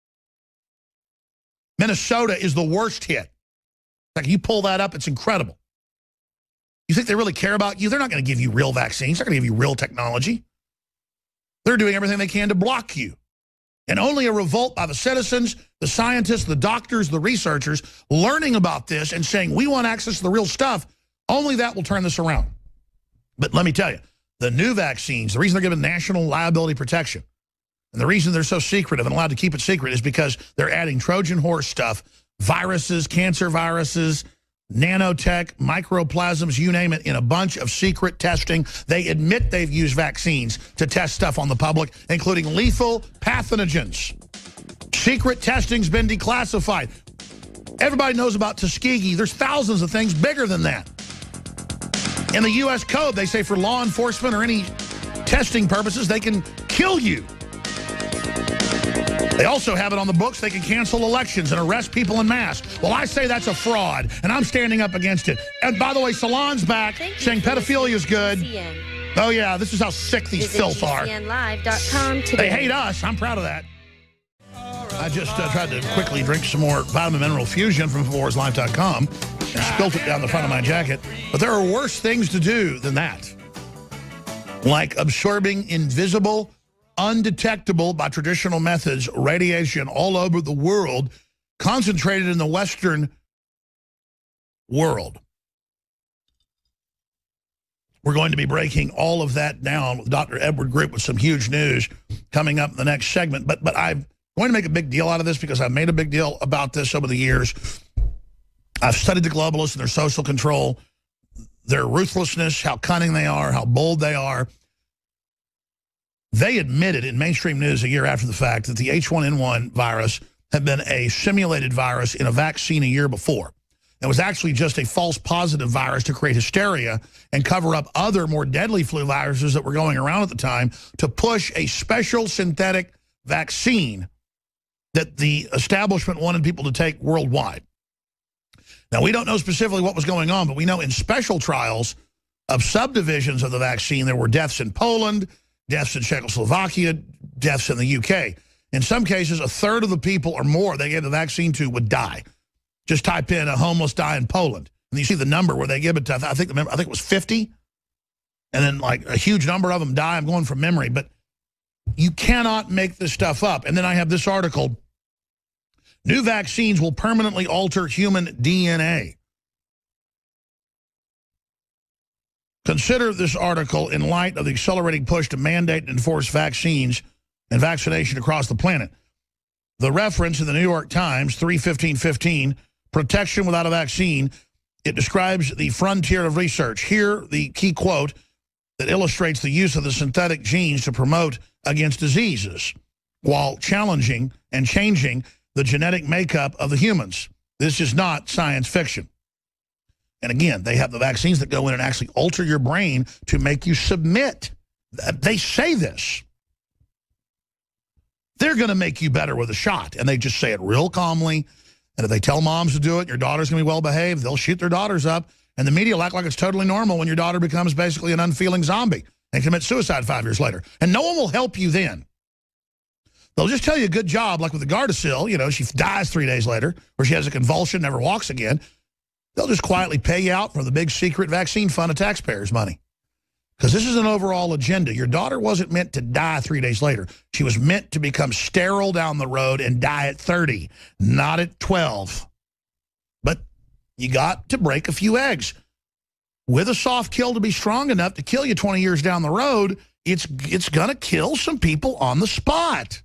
Minnesota is the worst hit. Like, you pull that up, it's incredible. You think they really care about you? They're not going to give you real vaccines. They're not going to give you real technology. They're doing everything they can to block you. And only a revolt by the citizens, the scientists, the doctors, the researchers, learning about this and saying, we want access to the real stuff, only that will turn this around. But let me tell you, the new vaccines, the reason they're given national liability protection, and the reason they're so secretive and allowed to keep it secret is because they're adding Trojan horse stuff, viruses, cancer viruses, nanotech, microplasms, you name it, in a bunch of secret testing. They admit they've used vaccines to test stuff on the public, including lethal pathogens. Secret testing's been declassified. Everybody knows about Tuskegee. There's thousands of things bigger than that. In the U.S. code, they say for law enforcement or any testing purposes, they can kill you. They also have it on the books. They can cancel elections and arrest people en masse. Well, I say that's a fraud, and I'm standing up against it. And by the way, Salon's back saying pedophilia is good. Oh, yeah, this is how sick these filth are. They hate us. I'm proud of that. I just tried to quickly drink some more Vitamin Mineral Fusion from InfoWarsLife.com and spilt it down the front of my jacket. But there are worse things to do than that. Like absorbing invisible, undetectable by traditional methods, radiation all over the world, concentrated in the Western world. We're going to be breaking all of that down with Dr. Edward Group with some huge news coming up in the next segment. But I'm going to make a big deal out of this because I've made a big deal about this over the years. I've studied the globalists and their social control, their ruthlessness, how cunning they are, how bold they are. They admitted in mainstream news a year after the fact that the H1N1 virus had been a simulated virus in a vaccine a year before. It was actually just a false positive virus to create hysteria and cover up other more deadly flu viruses that were going around at the time to push a special synthetic vaccine that the establishment wanted people to take worldwide. Now, we don't know specifically what was going on, but we know in special trials of subdivisions of the vaccine, there were deaths in Poland, deaths in Czechoslovakia, deaths in the UK. In some cases, a third of the people or more they gave the vaccine to would die. Just type in a homeless die in Poland, and you see the number where they give it to, I think it was 50, and then like a huge number of them die. I'm going from memory, but you cannot make this stuff up. And then I have this article, new vaccines will permanently alter human DNA. Consider this article in light of the accelerating push to mandate and enforce vaccines and vaccination across the planet. The reference in the New York Times, 3/15/15, protection without a vaccine, it describes the frontier of research. Here, the key quote that illustrates the use of the synthetic genes to promote against diseases while challenging and changing the genetic makeup of the humans. This is not science fiction. And again, they have the vaccines that go in and actually alter your brain to make you submit. They say this. They're going to make you better with a shot. And they just say it real calmly. And if they tell moms to do it, your daughter's going to be well behaved, they'll shoot their daughters up. And the media will act like it's totally normal when your daughter becomes basically an unfeeling zombie and commits suicide 5 years later. And no one will help you then. They'll just tell you a good job, like with the Gardasil, you know, she dies 3 days later, or she has a convulsion, never walks again. They'll just quietly pay you out for the big secret vaccine fund of taxpayers' money. Because this is an overall agenda. Your daughter wasn't meant to die 3 days later. She was meant to become sterile down the road and die at 30, not at 12. But you got to break a few eggs. With a soft kill to be strong enough to kill you 20 years down the road, it's going to kill some people on the spot.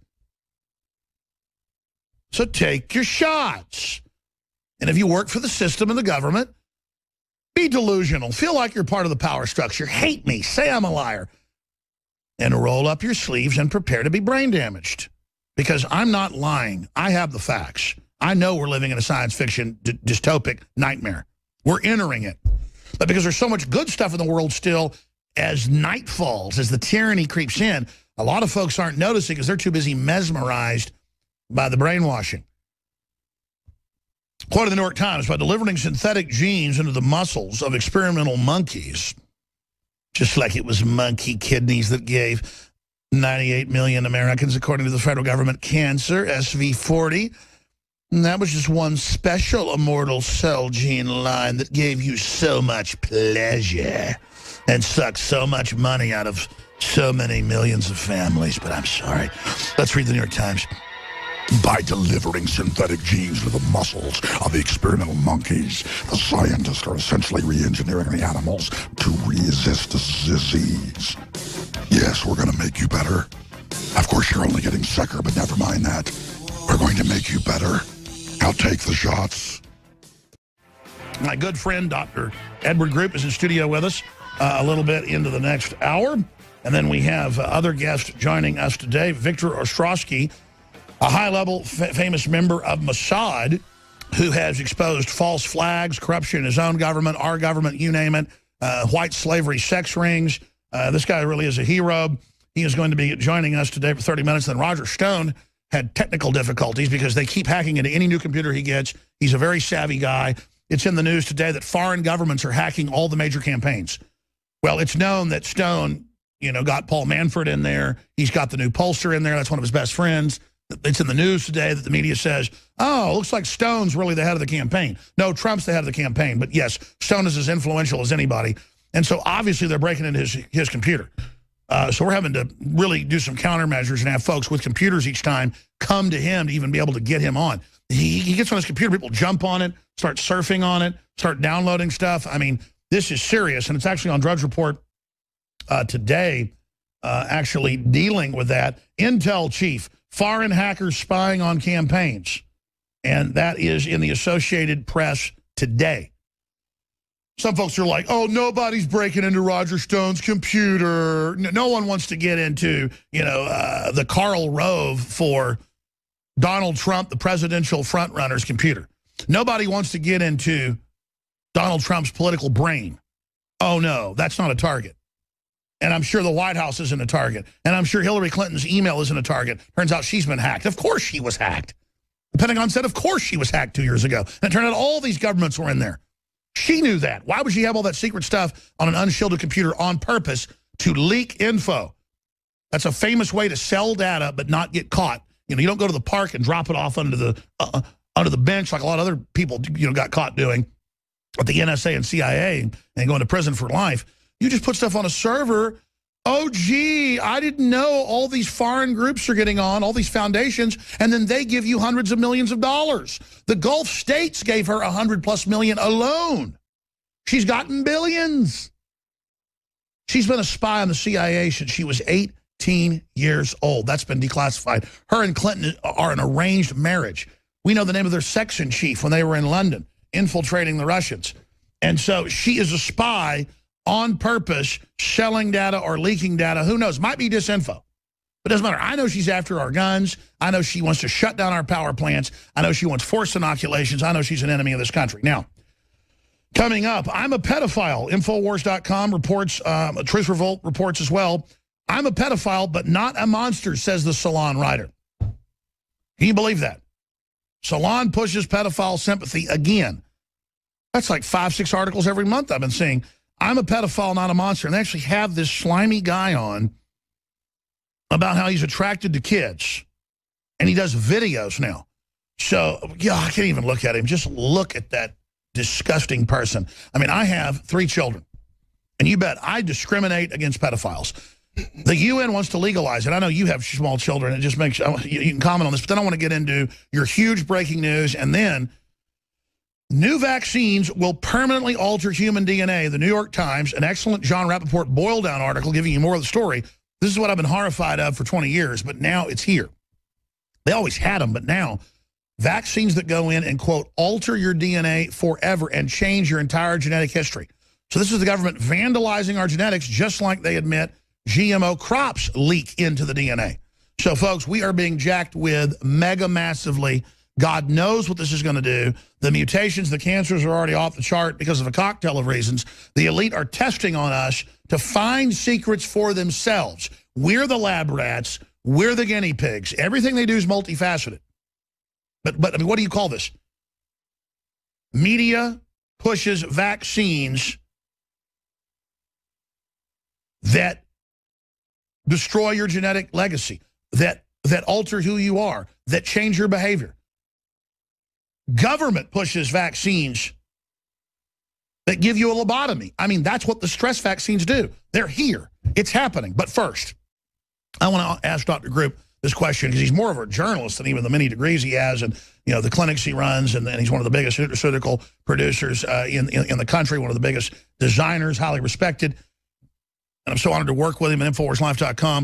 So take your shots. And if you work for the system and the government, be delusional. Feel like you're part of the power structure. Hate me. Say I'm a liar. And roll up your sleeves and prepare to be brain damaged. Because I'm not lying. I have the facts. I know we're living in a science fiction dystopic nightmare. We're entering it. But because there's so much good stuff in the world still, as night falls, as the tyranny creeps in, a lot of folks aren't noticing because they're too busy mesmerized by the brainwashing. Quote in the New York Times, by delivering synthetic genes into the muscles of experimental monkeys, just like it was monkey kidneys that gave 98 million Americans, according to the federal government, cancer, SV40. And that was just one special immortal cell gene line that gave you so much pleasure and sucked so much money out of so many millions of families. But I'm sorry. Let's read the New York Times. By delivering synthetic genes to the muscles of the experimental monkeys, the scientists are essentially re-engineering the animals to resist disease. Yes, we're going to make you better. Of course, you're only getting sicker, but never mind that. We're going to make you better. I'll take the shots. My good friend, Dr. Edward Group, is in studio with us a little bit into the next hour. And then we have other guests joining us today. Victor Ostrowski, a high-level famous member of Mossad who has exposed false flags, corruption in his own government, our government, you name it, white slavery sex rings. This guy really is a hero. He is going to be joining us today for 30 minutes. Then Roger Stone had technical difficulties because they keep hacking into any new computer he gets. He's a very savvy guy. It's in the news today that foreign governments are hacking all the major campaigns. Well, it's known that Stone, you know, got Paul Manafort in there. He's got the new pollster in there. That's one of his best friends. It's in the news today that the media says, oh, looks like Stone's really the head of the campaign. No, Trump's the head of the campaign. But yes, Stone is as influential as anybody. And so obviously they're breaking into his computer. So we're having to really do some countermeasures and have folks with computers each time come to him to even be able to get him on. He gets on his computer, people jump on it, start surfing on it, start downloading stuff. I mean, this is serious. And it's actually on Drudge Report today, actually dealing with that. Intel chief, foreign hackers spying on campaigns. And that is in the Associated Press today. Some folks are like, oh, nobody's breaking into Roger Stone's computer. No one wants to get into, you know, the Karl Rove for Donald Trump, the presidential frontrunner's computer. Nobody wants to get into Donald Trump's political brain. Oh, no, that's not a target. And I'm sure the White House isn't a target. And I'm sure Hillary Clinton's email isn't a target. Turns out she's been hacked. Of course she was hacked. The Pentagon said, of course she was hacked 2 years ago. And it turned out all these governments were in there. She knew that. Why would she have all that secret stuff on an unshielded computer on purpose to leak info? That's a famous way to sell data but not get caught. You know, you don't go to the park and drop it off under the bench like a lot of other people, got caught doing at the NSA and CIA and going to prison for life. You just put stuff on a server. Oh, gee, I didn't know all these foreign groups are getting on, all these foundations, and then they give you hundreds of millions of dollars. The Gulf states gave her $100+ million alone. She's gotten billions. She's been a spy on the CIA since she was 18 years old. That's been declassified. Her and Clinton are an arranged marriage. We know the name of their section chief when they were in London, infiltrating the Russians. And so she is a spy on purpose, selling data or leaking data. Who knows? Might be disinfo. But it doesn't matter. I know she's after our guns. I know she wants to shut down our power plants. I know she wants forced inoculations. I know she's an enemy of this country. Now, coming up, I'm a pedophile. Infowars.com reports, Truth Revolt reports as well. I'm a pedophile, but not a monster, says the Salon writer. Can you believe that? Salon pushes pedophile sympathy again. That's like 5-6 articles every month I've been seeing. I'm a pedophile, not a monster. And they actually have this slimy guy on about how he's attracted to kids. And he does videos now. So, yeah, I can't even look at him. Just look at that disgusting person. I mean, I have 3 children. And you bet I discriminate against pedophiles. The UN wants to legalize it. I know you have small children. It just makes you can comment on this. But then I want to get into your huge breaking news. And then new vaccines will permanently alter human DNA. The New York Times, an excellent John Rappaport boil-down article giving you more of the story. This is what I've been horrified of for 20 years, but now it's here. They always had them, but now vaccines that go in and, quote, alter your DNA forever and change your entire genetic history. So this is the government vandalizing our genetics, just like they admit GMO crops leak into the DNA. So, folks, we are being jacked with mega massively. God knows what this is going to do. The mutations, the cancers are already off the chart because of a cocktail of reasons. The elite are testing on us to find secrets for themselves. We're the lab rats. We're the guinea pigs. Everything they do is multifaceted. But I mean, what do you call this? Media pushes vaccines that destroy your genetic legacy, that alter who you are, that change your behavior. Government pushes vaccines that give you a lobotomy. I mean, that's what the stress vaccines do. They're here. It's happening. But first, I want to ask Dr. Group this question because he's more of a journalist than even the many degrees he has and, you know, the clinics he runs, and he's one of the biggest nutraceutical producers in the country, one of the biggest designers, highly respected. And I'm so honored to work with him at InfoWarsLife.com.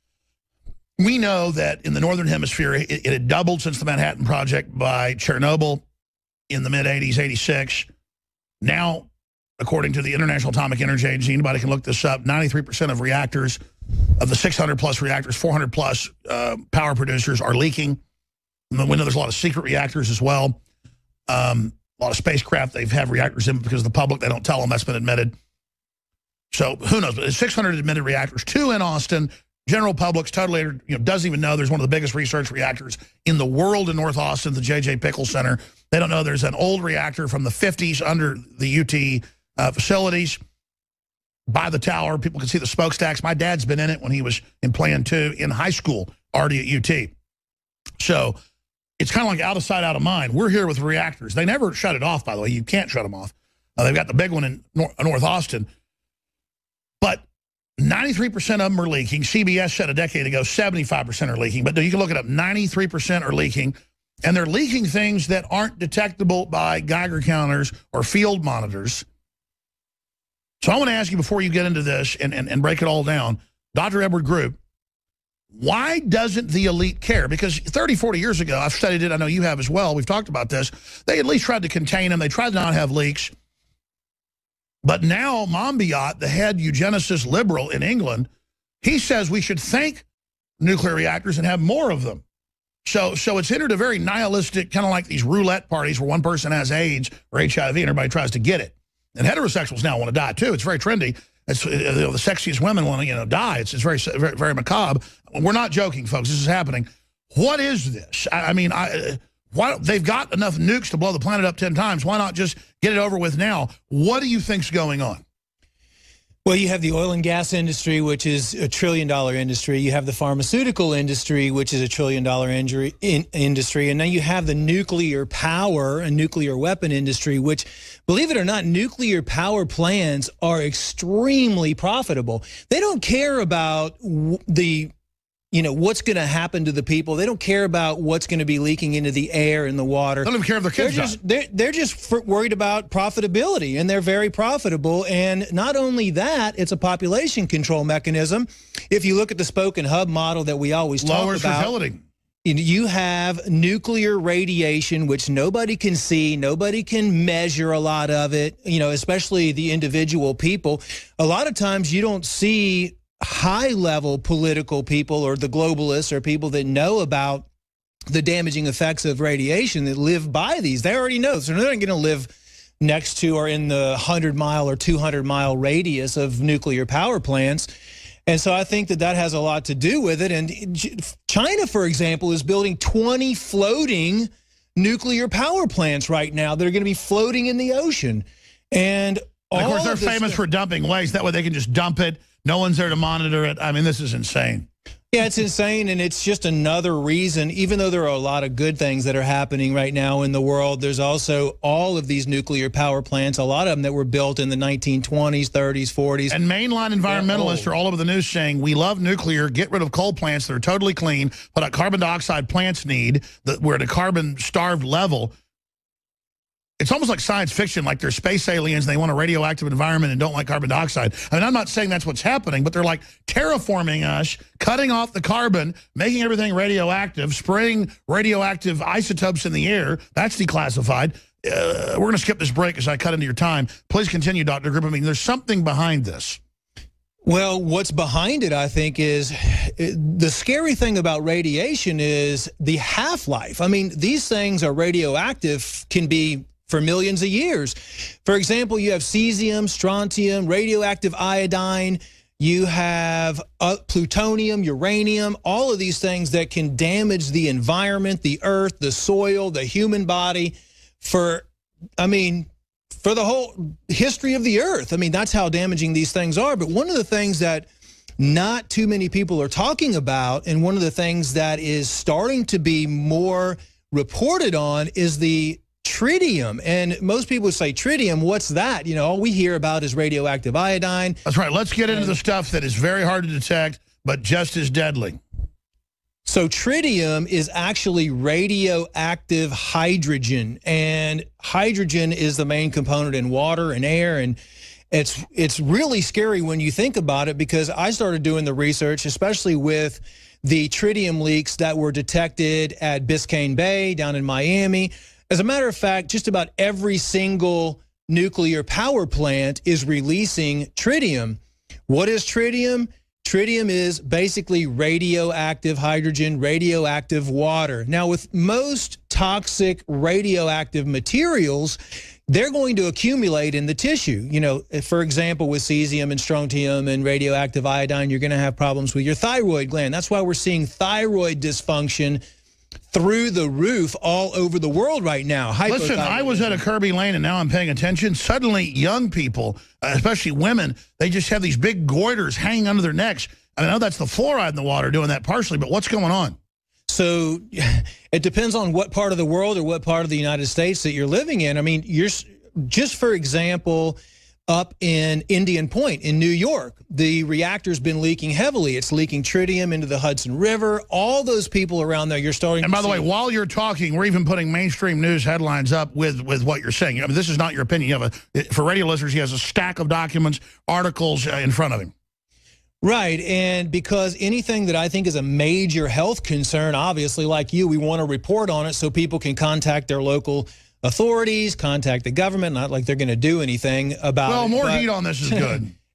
We know that in the Northern Hemisphere, it had doubled since the Manhattan Project by Chernobyl in the mid-'80s, 86. Now, according to the International Atomic Energy Agency, anybody can look this up, 93% of reactors, of the 600-plus reactors, 400-plus power producers are leaking. We know there's a lot of secret reactors as well. A lot of spacecraft, they've had reactors in because the public, they don't tell them, that's been admitted. So who knows? But 600 admitted reactors, 2 in Austin. General public's totally, doesn't even know there's one of the biggest research reactors in the world in North Austin, the J.J. Pickles Center. They don't know there's an old reactor from the 50s under the UT facilities by the tower. People can see the smokestacks. My dad's been in it when he was in Plan 2 in high school, already at UT. So it's kind of like out of sight, out of mind. We're here with reactors. They never shut it off, by the way. You can't shut them off. They've got the big one in North Austin. But 93% of them are leaking. CBS said a decade ago 75% are leaking. But you can look it up. 93% are leaking. And they're leaking things that aren't detectable by Geiger counters or field monitors. So I want to ask you before you get into this and break it all down, Dr. Edward Group, why doesn't the elite care? Because 30, 40 years ago, I've studied it. I know you have as well. We've talked about this. They at least tried to contain them. They tried to not have leaks. But now Monbiot, the head eugenicist liberal in England, he says we should thank nuclear reactors and have more of them. So it's entered a very nihilistic, kind of like these roulette parties where one person has AIDS or HIV and everybody tries to get it. And heterosexuals now want to die too. It's very trendy. It's, the sexiest women want to die. It's very, very, very macabre. We're not joking, folks. This is happening. What is this? Why, they've got enough nukes to blow the planet up 10 times. Why not just get it over with now? What do you think's going on? Well, you have the oil and gas industry, which is a $1 trillion industry. You have the pharmaceutical industry, which is a $1 trillion industry. And then you have the nuclear power and nuclear weapon industry, which, believe it or not, nuclear power plants are extremely profitable. They don't care about what's going to happen to the people. They don't care about what's going to be leaking into the air and the water. They don't even care if their kids die. They're just worried about profitability, and they're very profitable. And not only that, it's a population control mechanism. If you look at the spoke and hub model that we always talk lowers about, fertility. You have nuclear radiation, which nobody can see, nobody can measure a lot of it, especially the individual people. A lot of times you don't see high-level political people or the globalists or people that know about the damaging effects of radiation that live by these. They already know. So they're not going to live next to or in the 100-mile or 200-mile radius of nuclear power plants. And so I think that has a lot to do with it. And China, for example, is building 20 floating nuclear power plants right now that are going to be floating in the ocean. And of course, they're famous for dumping waste. That way they can just dump it. No one's there to monitor it. I mean, this is insane. Yeah, it's insane, and it's just another reason, even though there are a lot of good things that are happening right now in the world, there's also all of these nuclear power plants, a lot of them that were built in the 1920s, 30s, 40s. And mainline environmentalists are all over the news saying, we love nuclear, get rid of coal plants that are totally clean, what carbon dioxide plants need, we're at a carbon-starved level. It's almost like science fiction, like they're space aliens, and they want a radioactive environment and don't like carbon dioxide. I mean, I'm not saying that's what's happening, but they're like terraforming us, cutting off the carbon, making everything radioactive, spraying radioactive isotopes in the air. That's declassified. We're going to skip this break as I cut into your time. Please continue, Dr. Grip. I mean, there's something behind this. Well, what's behind it, I think, is the scary thing about radiation is the half-life. I mean, these things are radioactive, can be for millions of years. For example, you have cesium, strontium, radioactive iodine, you have plutonium, uranium, all of these things that can damage the environment, the earth, the soil, the human body for the whole history of the earth. I mean, that's how damaging these things are. But one of the things that not too many people are talking about, and one of the things that is starting to be more reported on, is the tritium. And most people say, tritium, what's that? All we hear about is radioactive iodine. That's right. Let's get into the stuff that is very hard to detect, but just as deadly. So tritium is actually radioactive hydrogen, and hydrogen is the main component in water and air, and it's really scary when you think about it, because I started doing the research, especially with the tritium leaks that were detected at Biscayne Bay down in Miami. As a matter of fact, just about every single nuclear power plant is releasing tritium. What is tritium? Tritium is basically radioactive hydrogen, radioactive water. Now, with most toxic radioactive materials, they're going to accumulate in the tissue. For example, with cesium and strontium and radioactive iodine, you're going to have problems with your thyroid gland. That's why we're seeing thyroid dysfunction through the roof all over the world right now. Listen, I was at a Kirby Lane, and now I'm paying attention. Suddenly, young people, especially women, they just have these big goiters hanging under their necks. I know that's the fluoride in the water doing that partially, but what's going on? So it depends on what part of the world or what part of the United States that you're living in. I mean, just for example, up in Indian Point in New York, the reactor's been leaking heavily. It's leaking tritium into the Hudson River. All those people around there, you're starting to see. And by the way, while you're talking, we're even putting mainstream news headlines up with what you're saying. I mean, this is not your opinion. You have for radio listeners, he has a stack of documents, articles in front of him. Right, and because anything that I think is a major health concern, obviously, like you, we want to report on it so people can contact their local authorities, contact the government, not like they're going to do anything about it. Well, more heat on this is good.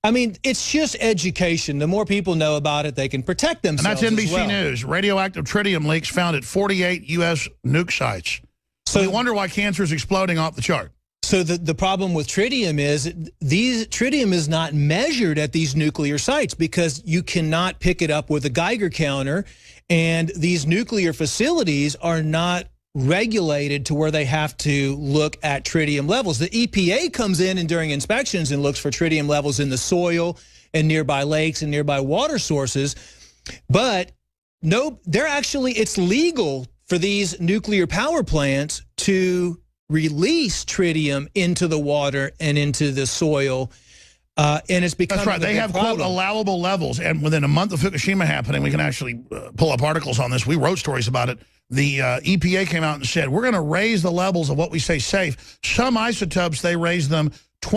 I mean, it's just education. The more people know about it, they can protect themselves. And that's NBC as well. News. Radioactive tritium leaks found at 48 U.S. nuke sites. So we wonder why cancer is exploding off the chart. So the problem with tritium is tritium is not measured at these nuclear sites because you cannot pick it up with a Geiger counter, and these nuclear facilities are not regulated to where they have to look at tritium levels. The EPA comes in and during inspections and looks for tritium levels in the soil and nearby lakes and nearby water sources, but no, it's legal for these nuclear power plants to release tritium into the water and into the soil, and it's becoming That's right. They have, quote, allowable levels, and within a month of Fukushima happening, we can actually pull up articles on this. We wrote stories about it. The EPA came out and said, we're going to raise the levels of what we say safe. Some isotopes, they raise them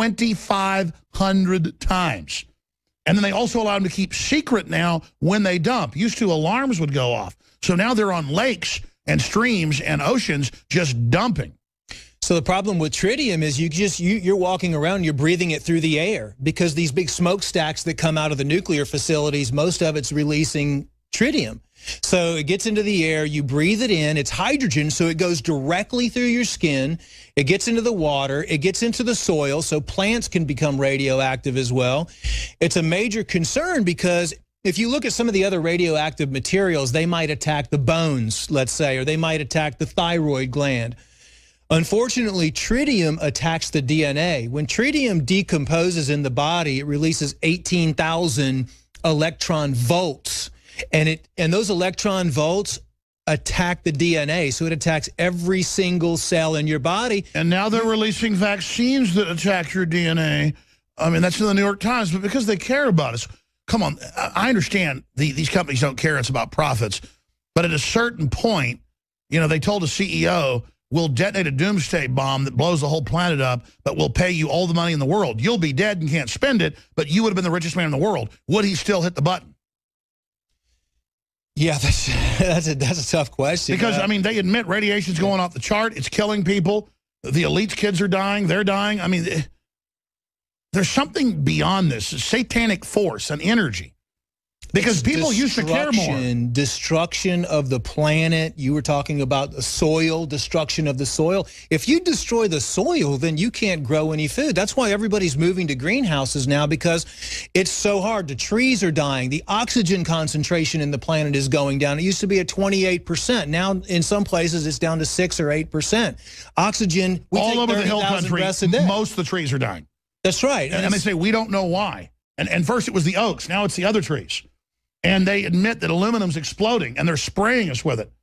2,500 times. And then they also allow them to keep secret now when they dump. Used to, alarms would go off. So now they're on lakes and streams and oceans just dumping. So the problem with tritium is you're walking around, you're breathing it through the air because these big smokestacks that come out of the nuclear facilities, most of it's releasing tritium. So it gets into the air, you breathe it in, it's hydrogen, so it goes directly through your skin, it gets into the water, it gets into the soil, so plants can become radioactive as well. It's a major concern because if you look at some of the other radioactive materials, they might attack the bones, let's say, or they might attack the thyroid gland. Unfortunately, tritium attacks the DNA. When tritium decomposes in the body, it releases 18,000 electron volts. And those electron volts attack the DNA. So it attacks every single cell in your body. And now they're releasing vaccines that attack your DNA. I mean, that's in the New York Times, but because they care about us. Come on, I understand these companies don't care. It's about profits. But at a certain point, you know, they told a CEO, we'll detonate a doomsday bomb that blows the whole planet up, but we'll pay you all the money in the world. You'll be dead and can't spend it, but you would have been the richest man in the world. Would he still hit the button? Yeah, that's a tough question. Because, I mean, they admit radiation's going off the chart. It's killing people. The elite's kids are dying. They're dying. I mean, there's something beyond this, a satanic force, an energy. Because people used to care more. Destruction of the planet. You were talking about the soil, destruction of the soil. If you destroy the soil, then you can't grow any food. That's why everybody's moving to greenhouses now, because it's so hard. The trees are dying. The oxygen concentration in the planet is going down. It used to be at 28%. Now, in some places, it's down to 6 or 8%. Oxygen, we all take over the hill country, most of the trees are dying. That's right. And they say, we don't know why. And first it was the oaks. Now it's the other trees. And they admit that aluminum's exploding, and they're spraying us with it.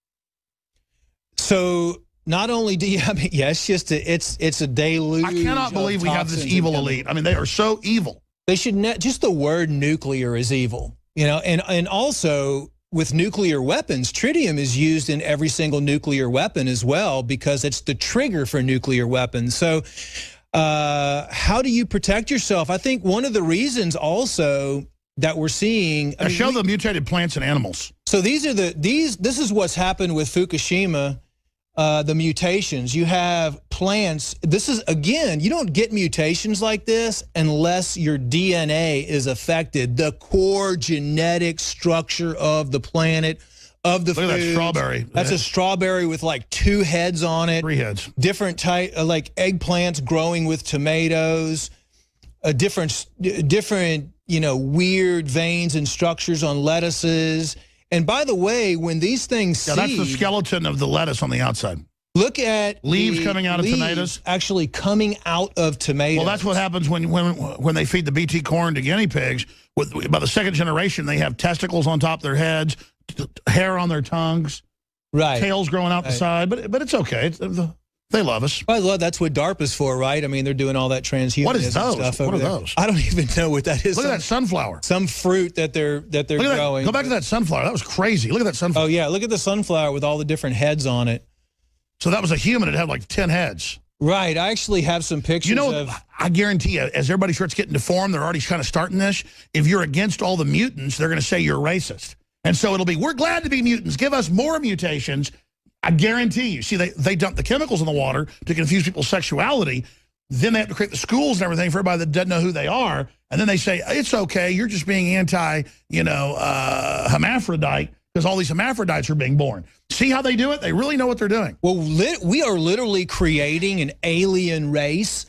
So not only do you have, it's just it's a deluge. I cannot believe we have this evil elite. I mean, they are so evil. They should just the word nuclear is evil, you know, and also with nuclear weapons, tritium is used in every single nuclear weapon as well because it's the trigger for nuclear weapons. So how do you protect yourself? I think one of the reasons also that we're seeing. I show the mutated plants and animals. So this is what's happened with Fukushima, the mutations. You have plants. This is, again, you don't get mutations like this unless your DNA is affected. The core genetic structure of the planet, of the food. Look at that strawberry. That's a strawberry with like 2 heads on it. 3 heads. Different type, like eggplants growing with tomatoes. Different, you know, weird veins and structures on lettuces. And by the way, when these things seed, that's the skeleton of the lettuce on the outside. Look at leaves coming out of tomatoes. Actually coming out of tomatoes. Well, that's what happens when they feed the BT corn to guinea pigs. By the 2nd generation, they have testicles on top of their heads, hair on their tongues, right? Tails growing out the side. But it's okay. They love us. I love that's what DARPA's for, right? I mean, they're doing all that transhumanism what is those? stuff over there. What are those? I don't even know what that is. Look at that sunflower. Some fruit that they're growing. Go back to that sunflower. That was crazy. Look at that sunflower. Oh, yeah. Look at the sunflower with all the different heads on it. So that was a human. It had like 10 heads. Right. I actually have some pictures of... I guarantee you, as everybody starts getting deformed, they're already kind of starting this. If you're against all the mutants, they're going to say you're racist. And so it'll be, we're glad to be mutants. Give us more mutations. I guarantee you. See, they dump the chemicals in the water to confuse people's sexuality. Then they have to create the schools and everything for everybody that doesn't know who they are. And then they say, it's okay, you're just being hermaphrodite because all these hermaphrodites are being born. See how they do it? They really know what they're doing. Well, we are literally creating an alien race.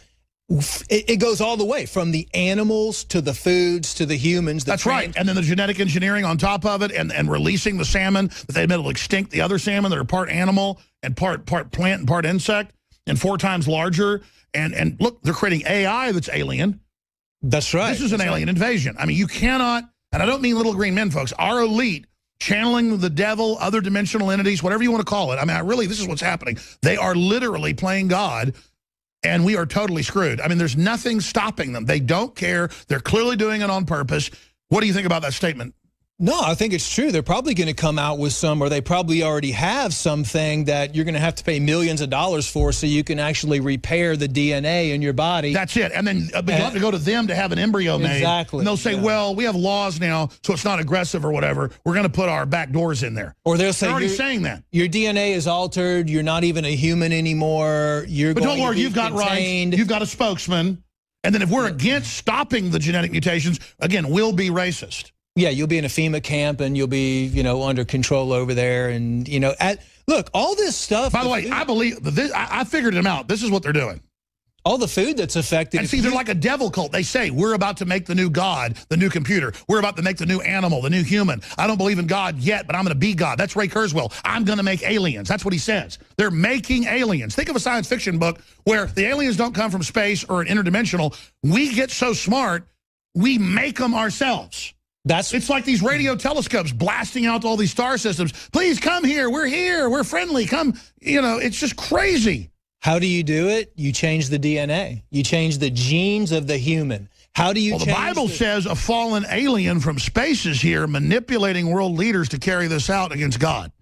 It goes all the way from the animals to the foods to the humans. That's right. And then the genetic engineering on top of it and releasing the salmon that they've been able to extinct the other salmon that are part animal and part plant and part insect and 4 times larger. And look, they're creating AI that's alien. This is an alien invasion. I mean, you cannot, and I don't mean little green men, folks. Our elite channeling the devil, other dimensional entities, whatever you want to call it. I mean, this is what's happening. They are literally playing God, and we are totally screwed. I mean, there's nothing stopping them. They don't care. They're clearly doing it on purpose. What do you think about that statement? No, I think it's true. They're probably going to come out with some, or they probably already have something that you're going to have to pay millions of dollars for so you can actually repair the DNA in your body. That's it. And then but you have to go to them to have an embryo made. Exactly. And they'll say, well, we have laws now, so it's not aggressive or whatever. We're going to put our back doors in there. Or they'll say, they're already saying that. Your DNA is altered. You're not even a human anymore. But don't worry, you've got rights. You've got a spokesman. And then if we're against stopping the genetic mutations, again, we'll be racist. Yeah, you'll be in a FEMA camp and you'll be, under control over there. And, look, all this stuff. By the way, I believe this. I figured them out. This is what they're doing. All the food that's affected. And see, they're like a devil cult. They say, we're about to make the new God, the new computer. We're about to make the new animal, the new human. I don't believe in God yet, but I'm going to be God. That's Ray Kurzweil. I'm going to make aliens. That's what he says. They're making aliens. Think of a science fiction book where the aliens don't come from space or an interdimensional. We get so smart, we make them ourselves. It's like these radio telescopes blasting out all these star systems. Please come here. We're friendly. Come. It's just crazy. How do you do it? You change the DNA. You change the genes of the human. How do you change the Bible says a fallen alien from space is here manipulating world leaders to carry this out against God.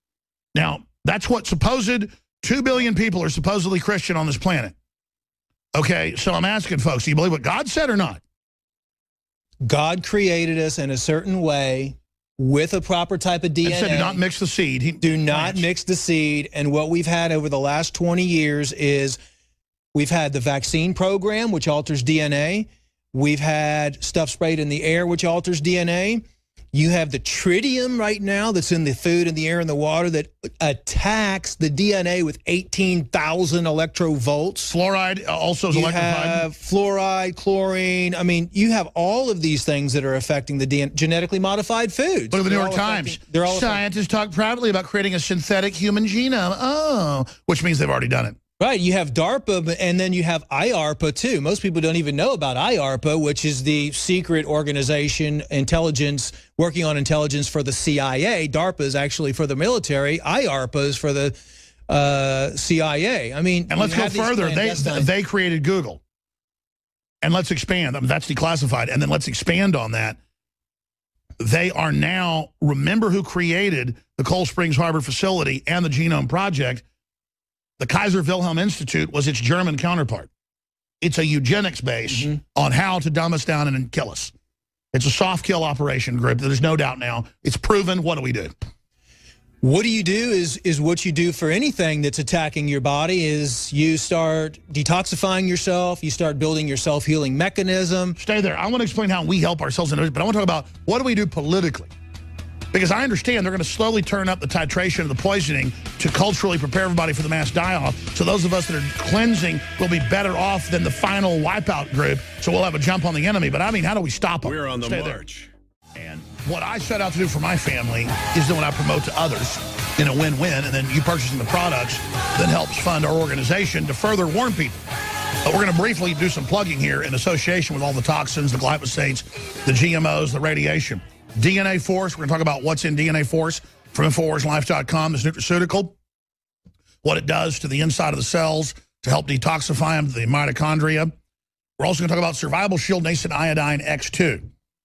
Now, that's what supposed 2 billion people are supposedly Christian on this planet. Okay, so I'm asking folks, do you believe what God said or not? God created us in a certain way with a proper type of DNA. And said do not mix the seed. Do not mix the seed. And what we've had over the last 20 years is we've had the vaccine program, which alters DNA. We've had stuff sprayed in the air, which alters DNA. You have the tritium right now that's in the food and the air and the water that attacks the DNA with 18,000 electrovolts. Fluoride also is electrified. You have fluoride, chlorine. I mean, you have all of these things that are affecting the genetically modified foods. Look at the New York Times. Scientists talk proudly about creating a synthetic human genome. Oh, which means they've already done it. Right, you have DARPA, and then you have IARPA, too. Most people don't even know about IARPA, which is the secret organization, intelligence, working on intelligence for the CIA. DARPA is actually for the military. IARPA is for the CIA. I mean, and let's go further. They created Google. And let's expand. I mean, that's declassified. And then let's expand on that. They are now, remember who created the Cold Springs Harbor facility and the Genome Project? The Kaiser Wilhelm Institute was its German counterpart. It's a eugenics base on how to dumb us down and kill us. It's a soft kill operation group. There's no doubt now. It's proven. What do we do? What do you do is what you do for anything that's attacking your body is you start detoxifying yourself. You start building your self-healing mechanism. Stay there. I want to explain how we help ourselves, but I want to talk about what do we do politically. Because I understand they're going to slowly turn up the titration of the poisoning to culturally prepare everybody for the mass die-off. So those of us that are cleansing will be better off than the final wipeout group. So we'll have a jump on the enemy. But I mean, how do we stop them? We're on the march. And what I set out to do for my family is then what I promote to others in a win-win. And then you purchasing the products that helps fund our organization to further warn people. But we're going to briefly do some plugging here in association with all the toxins, the glyphosates, the GMOs, the radiation. DNA Force, we're going to talk about what's in DNA Force from InfoWarsLife.com, this nutraceutical, what it does to the inside of the cells to help detoxify them, the mitochondria. We're also going to talk about Survival Shield Nascent Iodine X2.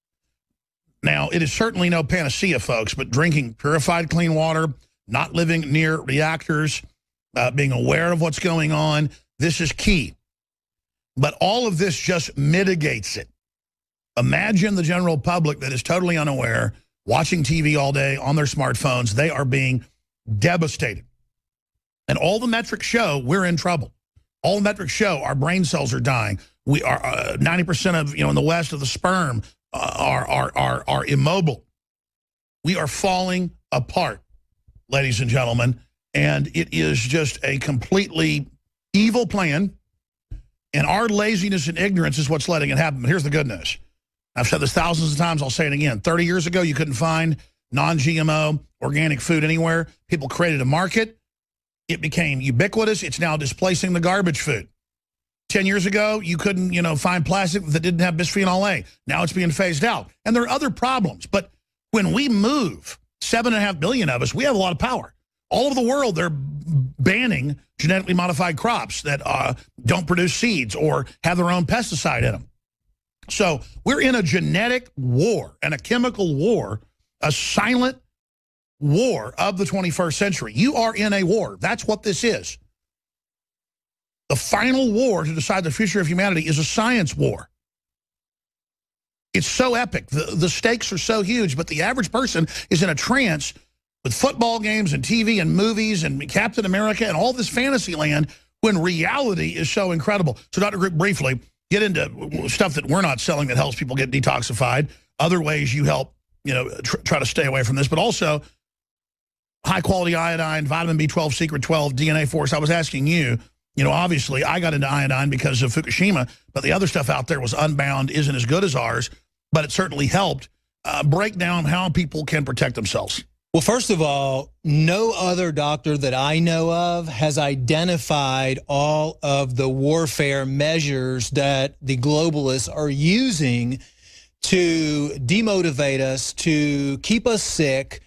Now, it is certainly no panacea, folks, but drinking purified clean water, not living near reactors, being aware of what's going on, this is key. But all of this just mitigates it. Imagine the general public that is totally unaware, watching TV all day on their smartphones. They are being devastated. And all the metrics show we're in trouble. All metrics show our brain cells are dying. We are 90% of, in the West of the sperm are immobile. We are falling apart, ladies and gentlemen, and it is just a completely evil plan, and our laziness and ignorance is what's letting it happen. But here's the good news. I've said this thousands of times. I'll say it again. 30 years ago, you couldn't find non-GMO organic food anywhere. People created a market. It became ubiquitous. It's now displacing the garbage food. 10 years ago, you couldn't, find plastic that didn't have bisphenol A. Now it's being phased out. And there are other problems. But when we move, 7.5 billion of us, we have a lot of power. All over the world, they're banning genetically modified crops that don't produce seeds or have their own pesticide in them. So we're in a genetic war and a chemical war, a silent war of the 21st century. You are in a war. That's what this is. The final war to decide the future of humanity is a science war. It's so epic. The stakes are so huge, but the average person is in a trance with football games and TV and movies and Captain America and all this fantasy land when reality is so incredible. So, Dr. Group, briefly, get into stuff that we're not selling that helps people get detoxified, other ways you help, try to stay away from this, but also high-quality iodine, vitamin B12, Secret 12, DNA Force. I was asking you, obviously I got into iodine because of Fukushima, but the other stuff out there was Unbound, isn't as good as ours, but it certainly helped. Break down how people can protect themselves. Well, first of all, no other doctor that I know of has identified all of the warfare measures that the globalists are using to demotivate us, to keep us sick,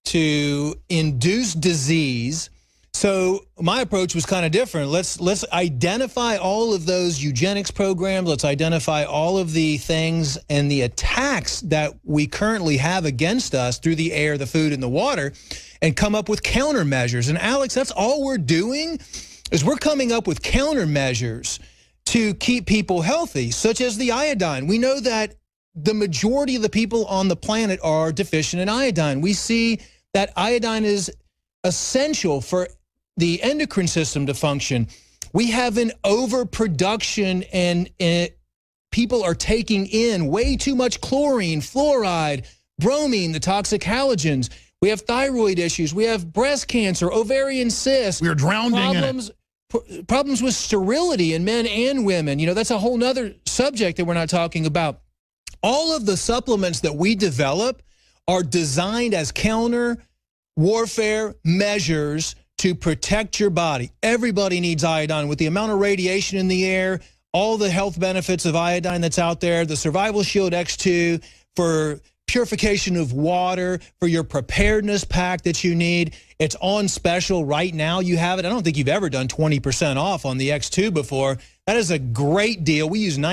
to induce disease. So my approach was kind of different. Let's identify all of those eugenics programs. Let's identify all of the things and the attacks that we currently have against us through the air, the food, and the water, and come up with countermeasures. And Alex, that's all we're doing, is we're coming up with countermeasures to keep people healthy, such as the iodine. We know that the majority of the people on the planet are deficient in iodine. We see that iodine is essential for the endocrine system to function. We have an overproduction, and people are taking in way too much chlorine, fluoride, bromine, the toxic halogens. We have thyroid issues. We have breast cancer, ovarian cysts. We're drowning in it. Problems with sterility in men and women. That's a whole nother subject that we're not talking about. All of the supplements that we develop are designed as counter warfare measures to protect your body. Everybody needs iodine. With the amount of radiation in the air, all the health benefits of iodine that's out there, the Survival Shield X2 for purification of water, for your preparedness pack that you need. It's on special right now. You have it. I don't think you've ever done 20% off on the X2 before. That is a great deal. We use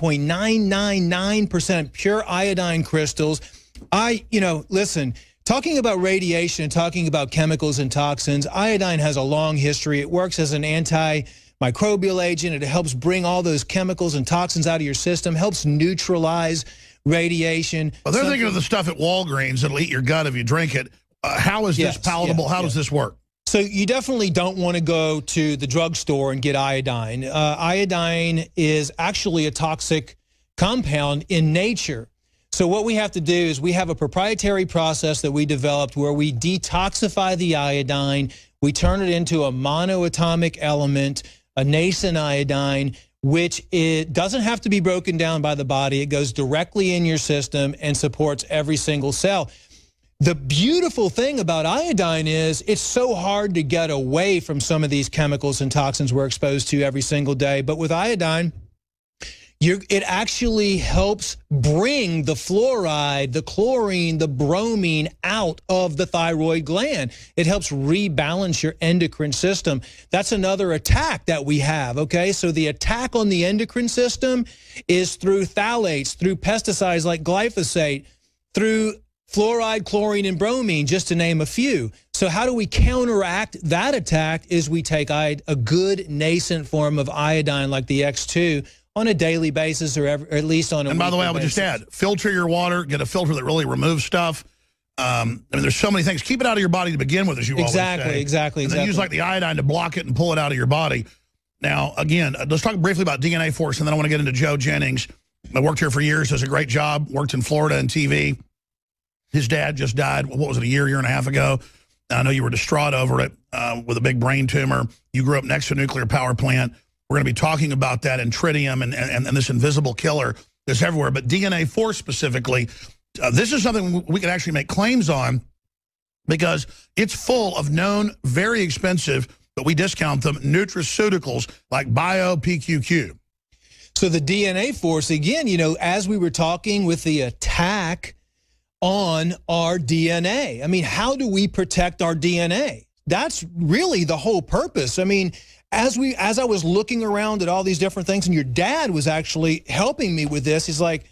99.999% pure iodine crystals. Listen, talking about radiation and talking about chemicals and toxins, iodine has a long history. It works as an antimicrobial agent. It helps bring all those chemicals and toxins out of your system, helps neutralize radiation. Well, they're thinking of the stuff at Walgreens that'll eat your gut if you drink it. How is this palatable? How does this work? So you definitely don't want to go to the drugstore and get iodine. Iodine is actually a toxic compound in nature. So what we have to do is we have a proprietary process that we developed where we detoxify the iodine. We turn it into a monoatomic element, a nascent iodine, which it doesn't have to be broken down by the body. It goes directly in your system and supports every single cell. The beautiful thing about iodine is it's so hard to get away from some of these chemicals and toxins we're exposed to every single day. But with iodine, it actually helps bring the fluoride, the chlorine, the bromine out of the thyroid gland. It helps rebalance your endocrine system. That's another attack that we have, okay? So the attack on the endocrine system is through phthalates, through pesticides like glyphosate, through fluoride, chlorine, and bromine, just to name a few. So how do we counteract that attack is we take a good nascent form of iodine like the X2 on a daily basis or at least on a And by the way, I would just add, filter your water, get a filter that really removes stuff. There's so many things. Keep it out of your body to begin with, as you always say. Exactly. And then use like the iodine to block it and pull it out of your body. Now, again, let's talk briefly about DNA Force, and then I want to get into Joe Jennings. I worked here for years, does a great job, worked in Florida and TV. His dad just died, what was it, a year and a half ago? I know you were distraught over it with a big brain tumor. You grew up next to a nuclear power plant. We're going to be talking about that and tritium and this invisible killer that's everywhere. But DNA Force specifically, this is something we can actually make claims on because it's full of known, very expensive, but we discount them, nutraceuticals like BioPQQ. So the DNA Force, again, you know, as we were talking with the attack on our DNA. I mean, how do we protect our DNA? That's really the whole purpose. I mean, as I was looking around at all these different things, and your dad was actually helping me with this, he's like,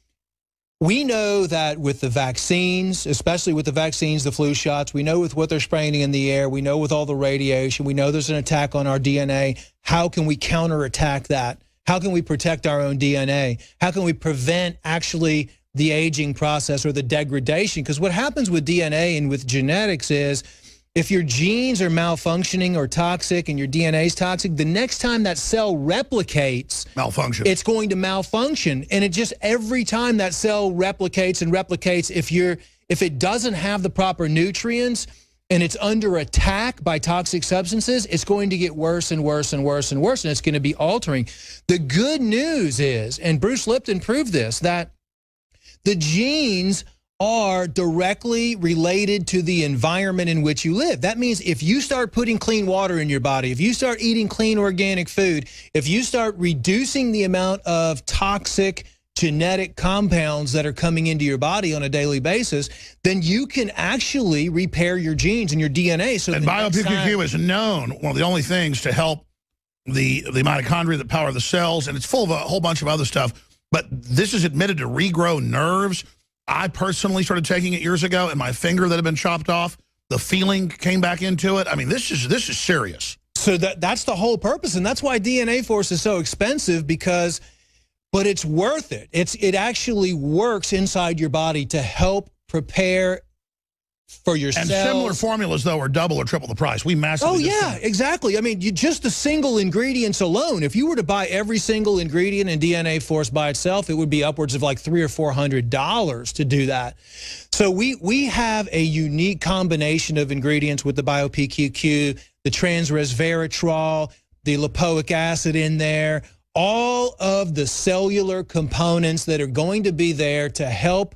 we know that with the vaccines, especially with the vaccines, the flu shots, we know with what they're spraying in the air, we know with all the radiation, we know there's an attack on our DNA. How can we counterattack that? How can we protect our own DNA? How can we prevent actually the aging process or the degradation? Because what happens with DNA and with genetics is if your genes are malfunctioning or toxic and your DNA is toxic, the next time that cell replicates, it's going to malfunction. And it just, every time that cell replicates and replicates, if it doesn't have the proper nutrients and it's under attack by toxic substances, it's going to get worse and worse and worse and worse, and it's going to be altering. The good news is, and Bruce Lipton proved this, that the genes are directly related to the environment in which you live. That means if you start putting clean water in your body, if you start eating clean organic food, if you start reducing the amount of toxic genetic compounds that are coming into your body on a daily basis, then you can actually repair your genes and your DNA. So and BioPQQ is known, one of the only things to help the mitochondria that power the cells, and it's full of a whole bunch of other stuff. But this is admitted to regrow nerves. I personally started taking it years ago, and my finger that had been chopped off, the feeling came back into it. I mean, this is serious. So that's the whole purpose, and that's why DNA Force is so expensive, but it's worth it. It actually works inside your body to help prepare for your cells. And similar formulas, though, are double or triple the price. We massively discount. Exactly. I mean, just the single ingredients alone, if you were to buy every single ingredient in DNA Force by itself, it would be upwards of like $300 or $400 to do that. So we have a unique combination of ingredients with the BioPQQ, the trans-resveratrol, the lipoic acid in there, all of the cellular components that are going to be there to help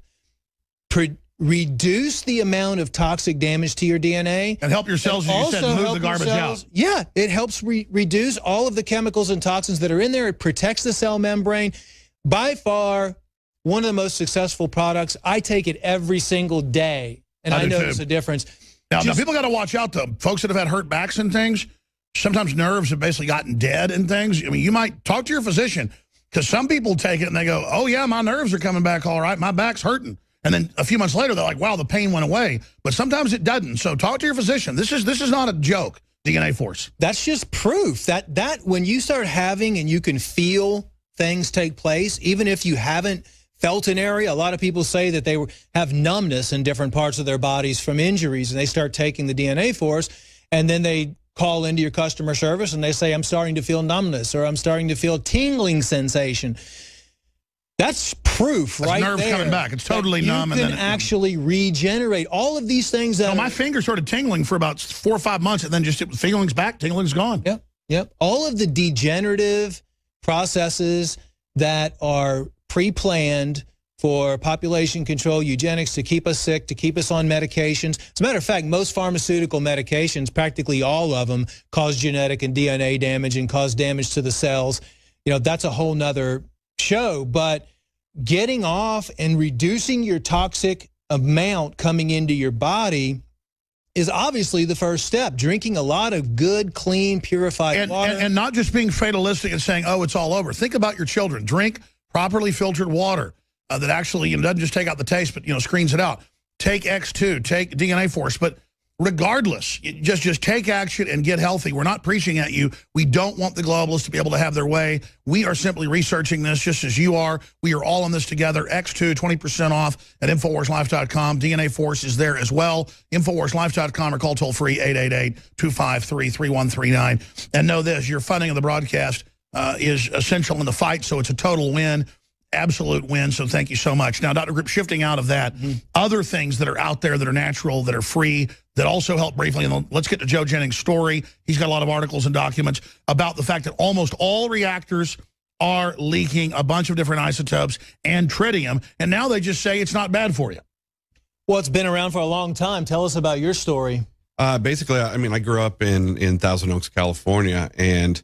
reduce the amount of toxic damage to your DNA. And help your cells, as you said, move the garbage out. Yeah, it helps reduce all of the chemicals and toxins that are in there. It protects the cell membrane. By far, one of the most successful products. I take it every single day, and I notice a difference. Now people got to watch out, though. Folks that have had hurt backs and things, sometimes nerves have basically gotten dead and things. I mean, you might talk to your physician, because some people take it and they go, oh, yeah, my nerves are coming back all right. My back's hurting. And then a few months later, they're like, wow, the pain went away. But sometimes it doesn't. So talk to your physician. This is not a joke, DNA Force. That's just proof that when you start having and you can feel things take place, even if you haven't felt an area. A lot of people say that they have numbness in different parts of their bodies from injuries, and they start taking the DNA Force, and then they call into your customer service and they say, I'm starting to feel numbness, or I'm starting to feel tingling sensation. That's proof right there. Nerve coming back. It's totally numb. You can actually regenerate all of these things. That my finger started tingling for about 4 or 5 months, and then just feeling's back, tingling's gone. Yep. All of the degenerative processes that are pre-planned for population control, eugenics, to keep us sick, to keep us on medications. As a matter of fact, most pharmaceutical medications, practically all of them, cause genetic and DNA damage and cause damage to the cells. You know, that's a whole nother show. But getting off and reducing your toxic amount coming into your body is obviously the first step. Drinking a lot of good, clean, purified water. And not just being fatalistic and saying, oh, it's all over. Think about your children. Drink properly filtered water that actually doesn't just take out the taste, but screens it out. Take X2, take DNA Force. But regardless, just take action and get healthy. We're not preaching at you. We don't want the globalists to be able to have their way. We are simply researching this just as you are. We are all in this together. X2, 20% off at InfoWarsLife.com. DNA Force is there as well. InfoWarsLife.com or call toll-free 888-253-3139. And know this, your funding of the broadcast is essential in the fight, so it's a total win. Absolute win, so thank you so much. Now, Dr. Grip, shifting out of that, other things that are out there that are natural, that are free, that also help briefly. And let's get to Joe Jennings' story. He's got a lot of articles and documents about the fact that almost all reactors are leaking a bunch of different isotopes and tritium, and now they just say it's not bad for you. Well, it's been around for a long time. Tell us about your story. Basically, I mean, I grew up in Thousand Oaks, California, and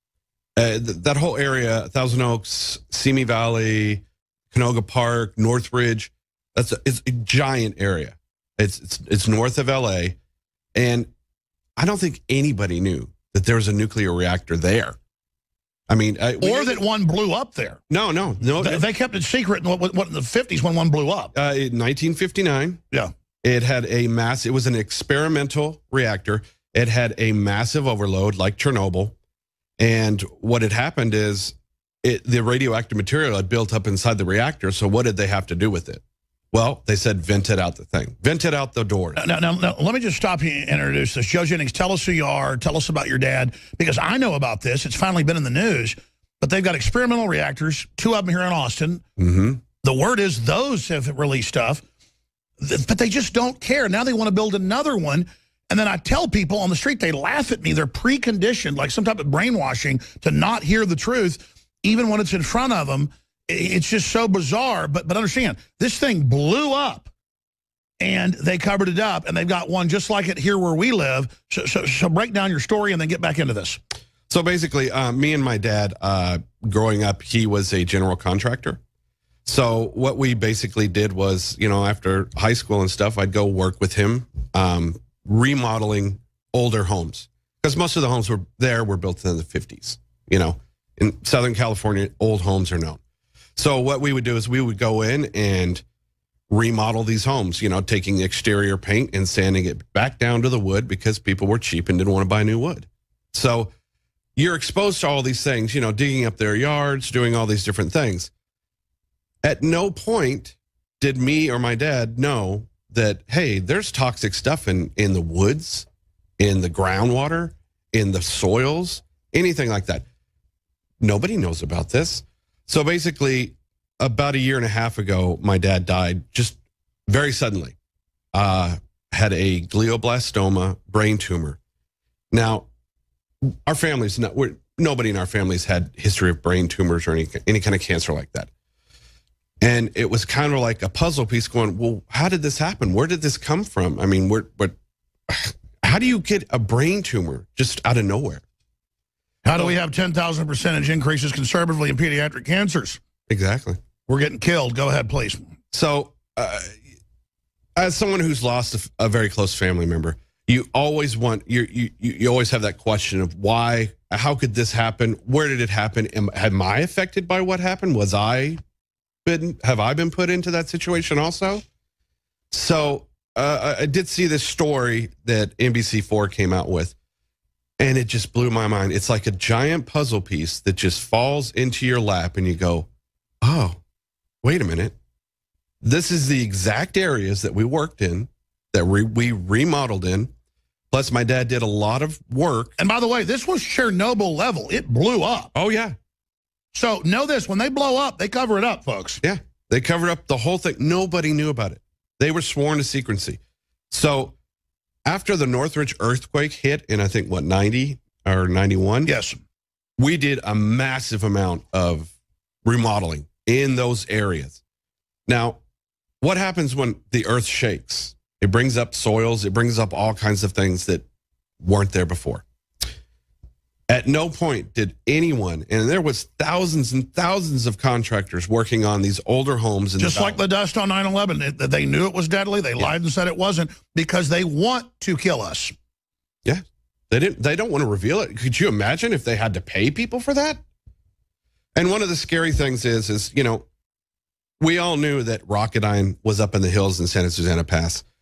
that whole area, Thousand Oaks, Simi Valley, Canoga Park, Northridge, it's a giant area. It's north of LA, and I don't think anybody knew that there was a nuclear reactor there. I mean, or that one blew up there. No. They kept it secret in what in the 50s when one blew up. In 1959. Yeah. It had it was an experimental reactor. It had a massive overload like Chernobyl. And what had happened is the radioactive material had built up inside the reactor. So what did they have to do with it? Well, they said, vent it out the thing. Vent it out the door. Now, let me just stop you and introduce this. Joe Jennings, tell us who you are. Tell us about your dad. Because I know about this. It's finally been in the news. But they've got experimental reactors, 2 of them here in Austin. The word is those have released stuff. But they just don't care. Now they want to build another one. And then I tell people on the street, they laugh at me. They're preconditioned, like some type of brainwashing, to not hear the truth, even when it's in front of them. It's just so bizarre. But understand, this thing blew up, and they covered it up, and they've got one just like it here where we live. So break down your story and then get back into this. So basically, me and my dad, growing up, he was a general contractor. So what we basically did was, after high school and stuff, I'd go work with him, remodeling older homes, because most of the homes were built in the 50s. In Southern California, old homes are known. So what we would do is we would go in and remodel these homes, taking the exterior paint and sanding it back down to the wood, because people were cheap and didn't want to buy new wood. So you're exposed to all these things, digging up their yards, doing all these different things. At no point did me or my dad know that, hey, there's toxic stuff in the woods, in the groundwater, in the soils, anything like that. Nobody knows about this. So basically, about a year and a half ago, my dad died just very suddenly. Had a glioblastoma brain tumor. Now, our family's nobody in our family's had history of brain tumors or any kind of cancer like that. And it was kind of like a puzzle piece going, well, how did this happen? Where did this come from? I mean, how do you get a brain tumor just out of nowhere? How do we have 10,000% increases conservatively in pediatric cancers? Exactly. We're getting killed. Go ahead, please. So as someone who's lost a very close family member, you always you always have that question of why, how could this happen? Where did it happen? Am I affected by what happened? Have I been put into that situation also? So I did see this story that NBC4 came out with, and it just blew my mind. It's like a giant puzzle piece that just falls into your lap, and you go, oh, wait a minute. This is the exact areas that we worked in, that we remodeled in. Plus, my dad did a lot of work. And by the way, this was Chernobyl level. It blew up. Oh, yeah. So know this, when they blow up, they cover it up, folks. Yeah, they covered up the whole thing. Nobody knew about it. They were sworn to secrecy. So after the Northridge earthquake hit in, I think, 90 or 91? Yes. We did a massive amount of remodeling in those areas. Now, what happens when the earth shakes? It brings up soils. It brings up all kinds of things that weren't there before. At no point did anyone, and there was thousands and thousands of contractors working on these older homes. Just like the dust on 9/11. They knew it was deadly. They lied and said it wasn't because they want to kill us. Yeah, they don't want to reveal it. Could you imagine if they had to pay people for that? And one of the scary things is we all knew that Rocketdyne was up in the hills in Santa Susana Pass.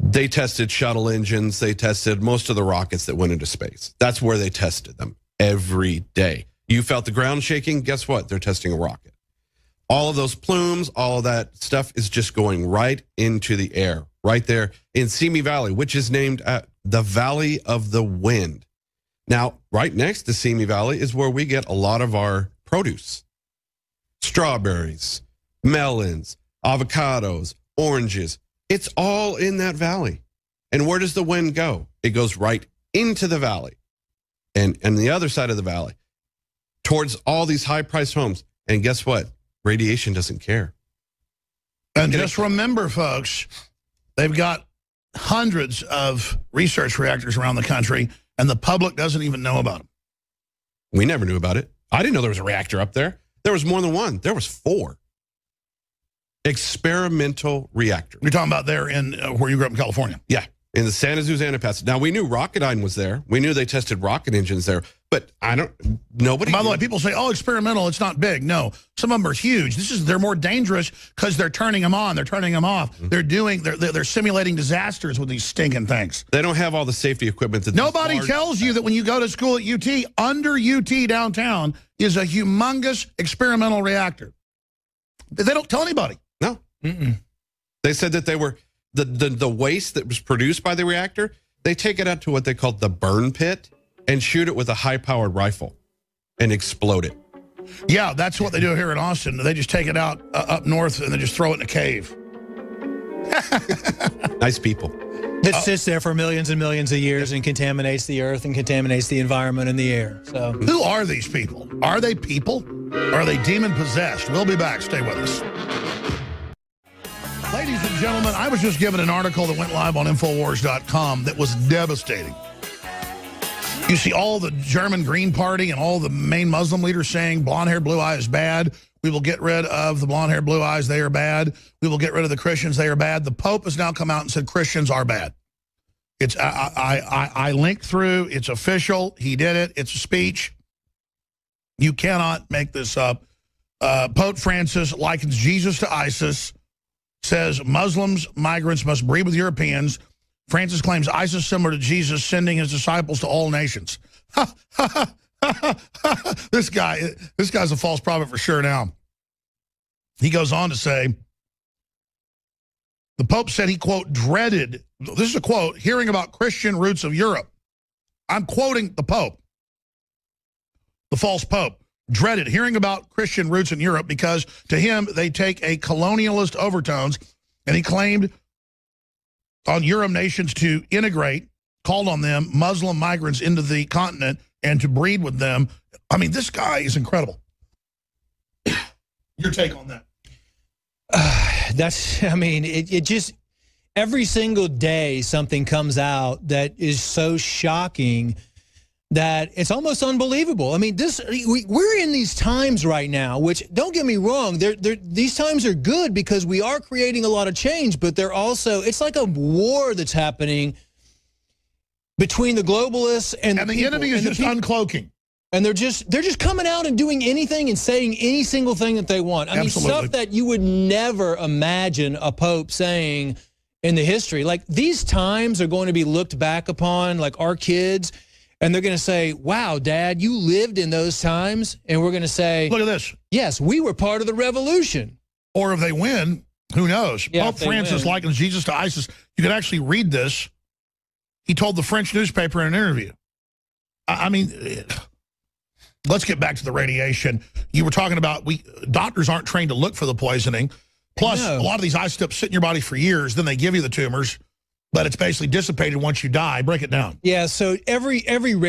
They tested shuttle engines. They tested most of the rockets that went into space. That's where they tested them every day. You felt the ground shaking. Guess what? They're testing a rocket. All of those plumes, all of that stuff is just going right into the air, right there in Simi Valley, which is named the Valley of the Wind. Now, right next to Simi Valley is where we get a lot of our produce. Strawberries, melons, avocados, oranges. It's all in that valley. And where does the wind go? It goes right into the valley. And the other side of the valley, towards all these high-priced homes. And guess what? Radiation doesn't care. And just remember, folks, they've got hundreds of research reactors around the country, and the public doesn't even know about them. We never knew about it. I didn't know there was a reactor up there. There was more than one. There was 4. Experimental reactor. You're talking about there in where you grew up in California? Yeah, in the Santa Susana Pass. Now, we knew Rocketdyne was there. We knew they tested rocket engines there, but nobody. By the way, people say, oh, experimental, it's not big. No, some of them are huge. They're more dangerous because they're turning them on, they're turning them off. Mm-hmm. They're simulating disasters with these stinking things. They don't have all the safety equipment that nobody tells you that when you go to school at UT, under UT downtown is a humongous experimental reactor. They don't tell anybody. No. Mm-mm. They said that they were the waste that was produced by the reactor, they take it out to what they call the burn pit and shoot it with a high-powered rifle and explode it. Yeah, that's what they do here in Austin. They just take it out up north and they just throw it in a cave. Nice people. That sits there for millions and millions of years and contaminates the earth and contaminates the environment and the air. So, who are these people? Are they people? Or are they demon-possessed? We'll be back. Stay with us. Ladies and gentlemen, I was just given an article that went live on Infowars.com that was devastating. You see all the German Green Party and all the main Muslim leaders saying blonde hair, blue eye is bad. We will get rid of the blonde hair, blue eyes. They are bad. We will get rid of the Christians. They are bad. The Pope has now come out and said Christians are bad. It's I linked through. It's official. He did it. It's a speech. You cannot make this up. Pope Francis likens Jesus to ISIS, says Muslims, migrants must breed with Europeans. Francis claims ISIS similar to Jesus, sending his disciples to all nations. This guy's a false prophet for sure now. He goes on to say, the Pope said he, quote, dreaded, this is a quote, hearing about Christian roots of Europe. I'm quoting the Pope, the false Pope. Dreaded hearing about Christian roots in Europe because to him they take a colonialist overtones, and he claimed on Europe nations to integrate, called on them, Muslim migrants into the continent and to breed with them. I mean, this guy is incredible. Your take on that? It just, every single day something comes out that is so shocking that it's almost unbelievable. I mean, we're in these times right now, which, don't get me wrong, these times are good because we are creating a lot of change, but they're also, it's like a war that's happening between the globalists and the people. Enemy is just uncloaking. And they're just coming out and doing anything and saying any single thing that they want. I mean, stuff that you would never imagine a pope saying in the history. Like, these times are going to be looked back upon, like our kids, and they're going to say, wow, Dad, you lived in those times. And we're going to say, look at this. Yes, we were part of the revolution. Or if they win, who knows? Yeah, Pope Francis likens Jesus to ISIS. You can actually read this. He told the French newspaper in an interview. I mean, let's get back to the radiation. You were talking about doctors aren't trained to look for the poisoning. Plus, a lot of these isotopes sit in your body for years. Then they give you the tumors. But it's basically dissipated once you die. Break it down. Yeah, so every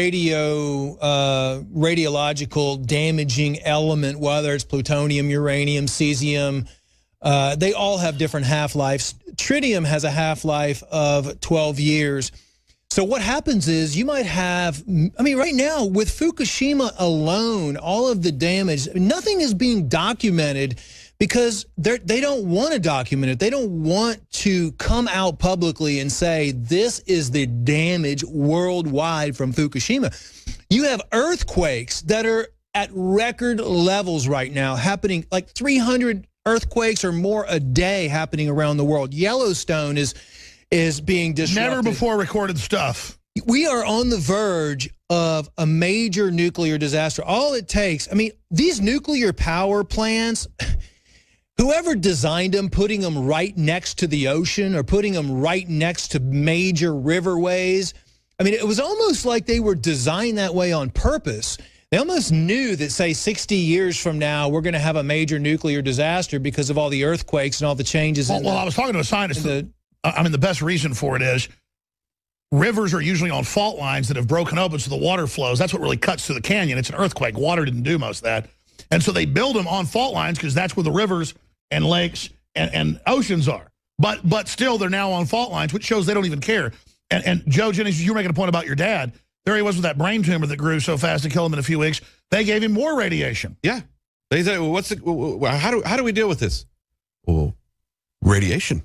radiological damaging element, whether it's plutonium, uranium, cesium, they all have different half-lives. Tritium has a half-life of 12 years. So what happens is you might have, I mean, right now with Fukushima alone, all of the damage, nothing is being documented because they don't want to document it. They don't want to come out publicly and say, this is the damage worldwide from Fukushima. You have earthquakes that are at record levels right now, happening like 300 earthquakes or more a day happening around the world. Yellowstone is is being disrupted. Never before recorded stuff. We are on the verge of a major nuclear disaster. All it takes, I mean, these nuclear power plants, whoever designed them, putting them right next to the ocean or putting them right next to major riverways, I mean, it was almost like they were designed that way on purpose. They almost knew that, say, 60 years from now, we're going to have a major nuclear disaster because of all the earthquakes and all the changes. Well, I was talking to a scientist. I mean, the best reason for it is rivers are usually on fault lines that have broken open so the water flows. That's what really cuts through the canyon. It's an earthquake. Water didn't do most of that. And so they build them on fault lines because that's where the rivers and lakes and oceans are. But still, they're now on fault lines, which shows they don't even care. And Joe Jennings, you were making a point about your dad. There he was with that brain tumor that grew so fast to kill him in a few weeks. They gave him more radiation. Yeah. They said, well, how do we deal with this? Well, radiation.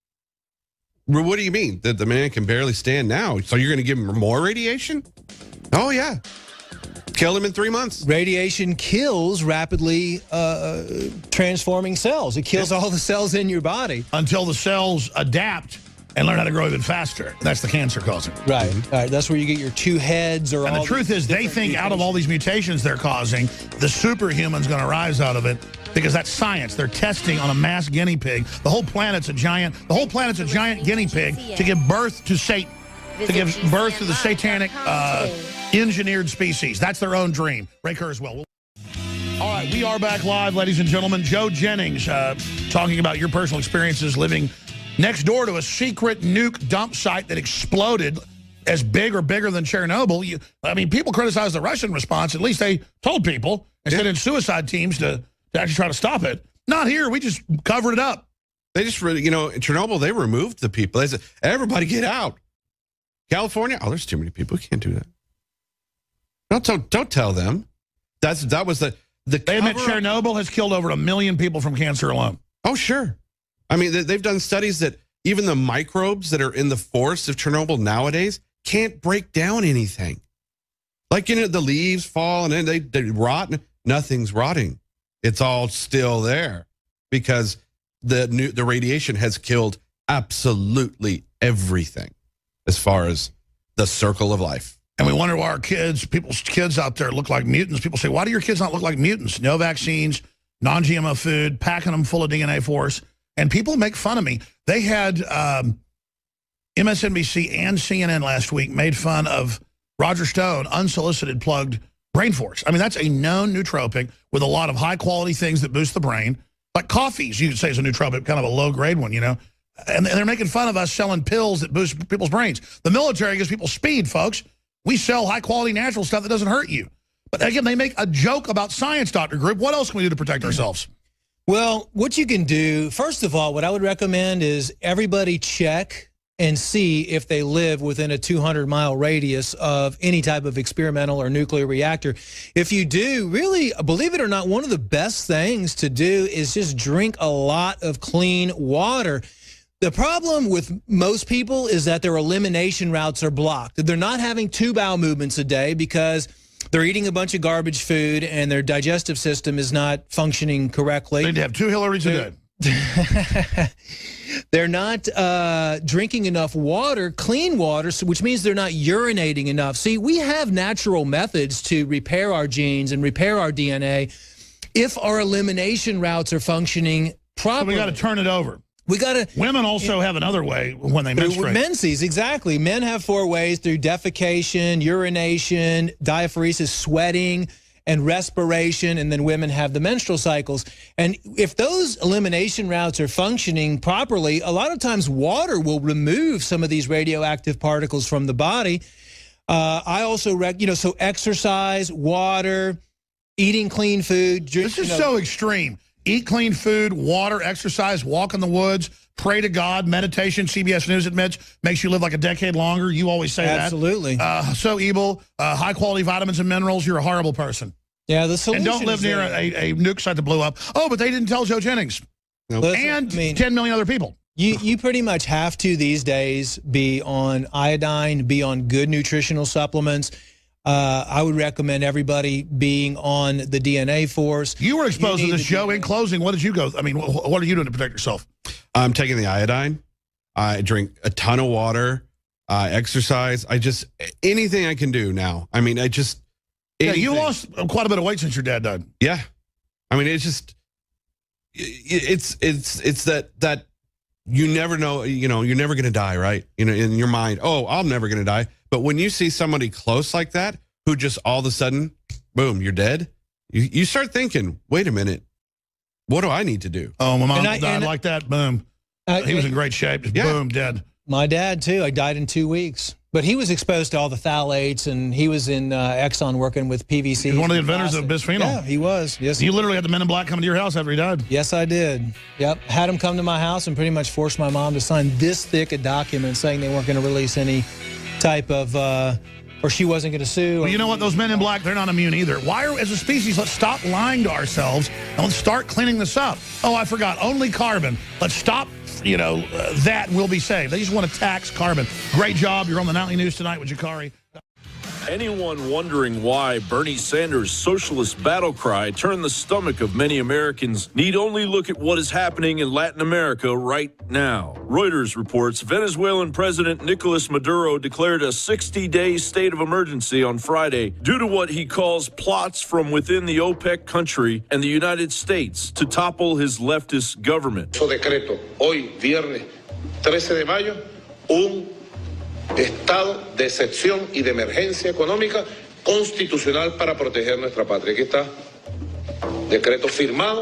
What do you mean? That the man can barely stand now, so you're going to give him more radiation? Oh, yeah. Kill him in 3 months. Radiation kills rapidly transforming cells. It kills all the cells in your body. Until the cells adapt and learn how to grow even faster. That's the cancer causing. Right. That's where you get your two heads. And the truth is, they think out of all these mutations they're causing, the superhuman's going to rise out of it. Because that's science. They're testing on a mass guinea pig. The whole planet's a giant guinea pig to give birth to Satan, to give birth to the satanic engineered species. That's their own dream. Ray Kurzweil. All right, we are back live, ladies and gentlemen. Joe Jennings talking about your personal experiences living next door to a secret nuke dump site that exploded as big or bigger than Chernobyl. I mean, people criticize the Russian response. At least they told people instead of suicide teams to actually try to stop it. Not here. We just covered it up. They just, in Chernobyl, they removed the people. They said, everybody get out. California, oh, there's too many people. We can't do that. Don't tell them. That was the They admit Chernobyl has killed over 1 million people from cancer alone. Oh, sure. I mean, they've done studies that even the microbes that are in the forests of Chernobyl nowadays can't break down anything. Like, the leaves fall and then they rot. Nothing's rotting. It's all still there because the radiation has killed absolutely everything as far as the circle of life. And we wonder why people's kids out there look like mutants. People say, why do your kids not look like mutants? No vaccines, non-GMO food, packing them full of DNA for us. And people make fun of me. They had MSNBC and CNN last week made fun of Roger Stone, unsolicited, plugged Brain Force. I mean, that's a known nootropic with a lot of high-quality things that boost the brain. Like coffees, you could say is a nootropic, kind of a low-grade one, And they're making fun of us selling pills that boost people's brains. The military gives people speed, folks. We sell high-quality natural stuff that doesn't hurt you. But again, they make a joke about science, Dr. Group. What else can we do to protect ourselves? Well, what you can do, first of all, what I would recommend is everybody check and see if they live within a 200-mile radius of any type of experimental or nuclear reactor. If you do, really, believe it or not, one of the best things to do is just drink a lot of clean water. The problem with most people is that their elimination routes are blocked. They're not having 2 bowel movements a day because they're eating a bunch of garbage food and their digestive system is not functioning correctly. They need to have 2 Hillarys a day. They're not drinking enough water, clean water, which means they're not urinating enough. See, we have natural methods to repair our genes and repair our DNA if our elimination routes are functioning properly. So we got to turn it over. We got to. Women also have another way when they menstruate. Menses, exactly. Men have 4 ways through defecation, urination, diaphoresis, sweating, and respiration, and then women have the menstrual cycles. And if those elimination routes are functioning properly, a lot of times water will remove some of these radioactive particles from the body. I also, so exercise, water, eating clean food. This is so extreme. Eat clean food, water, exercise, walk in the woods, pray to God, meditation. CBS News admits makes you live like a decade longer. You always say Absolutely. that. Absolutely. So evil, high-quality vitamins and minerals. You're a horrible person. Yeah, the solution. And don't live near a nuke site that blew up. Oh, but they didn't tell Joe Jennings. Nope. And 10 million other people. You pretty much have to these days be on iodine, be on good nutritional supplements. I would recommend everybody being on the DNA Force. You were exposed to this, Joe. In closing, what did you go? I mean, what are you doing to protect yourself? I'm taking the iodine. I drink a ton of water, exercise. Anything I can do now. I mean, yeah, you lost quite a bit of weight since your dad died. Yeah. I mean, it's that you never know, you're never going to die, right? In your mind, oh, I'm never going to die. But when you see somebody close like that, who just all of a sudden, boom, you're dead, you start thinking, wait a minute, what do I need to do? Oh, my mom died like that, boom. He was in great shape, just boom, dead. My dad, too, I died in 2 weeks. But he was exposed to all the phthalates, and he was in Exxon working with PVC. He was one of the inventors of bisphenol. Yeah, he was. Yes. You literally had the Men in Black come to your house after he died. Yes, I did. Yep. Had him come to my house and pretty much forced my mom to sign this thick a document saying they weren't going to release any type of, or she wasn't going to sue. Well, you know what? Those Men in Black, they're not immune either. Why, as a species, let's stop lying to ourselves and let's start cleaning this up. Oh, I forgot. Only carbon. Let's stop. That will be saved. They just want to tax carbon. Great job. You're on the Nightly News Tonight with Jakari. Anyone wondering why Bernie Sanders' socialist battle cry turned the stomach of many Americans need only look at what is happening in Latin America right now. Reuters reports Venezuelan President Nicolas Maduro declared a 60-day state of emergency on Friday due to what he calls plots from within the OPEC country and the United States to topple his leftist government. Su decreto hoy, viernes 13 de mayo, estado de excepción y de emergencia económica constitucional para proteger nuestra patria. Aquí está, decreto firmado,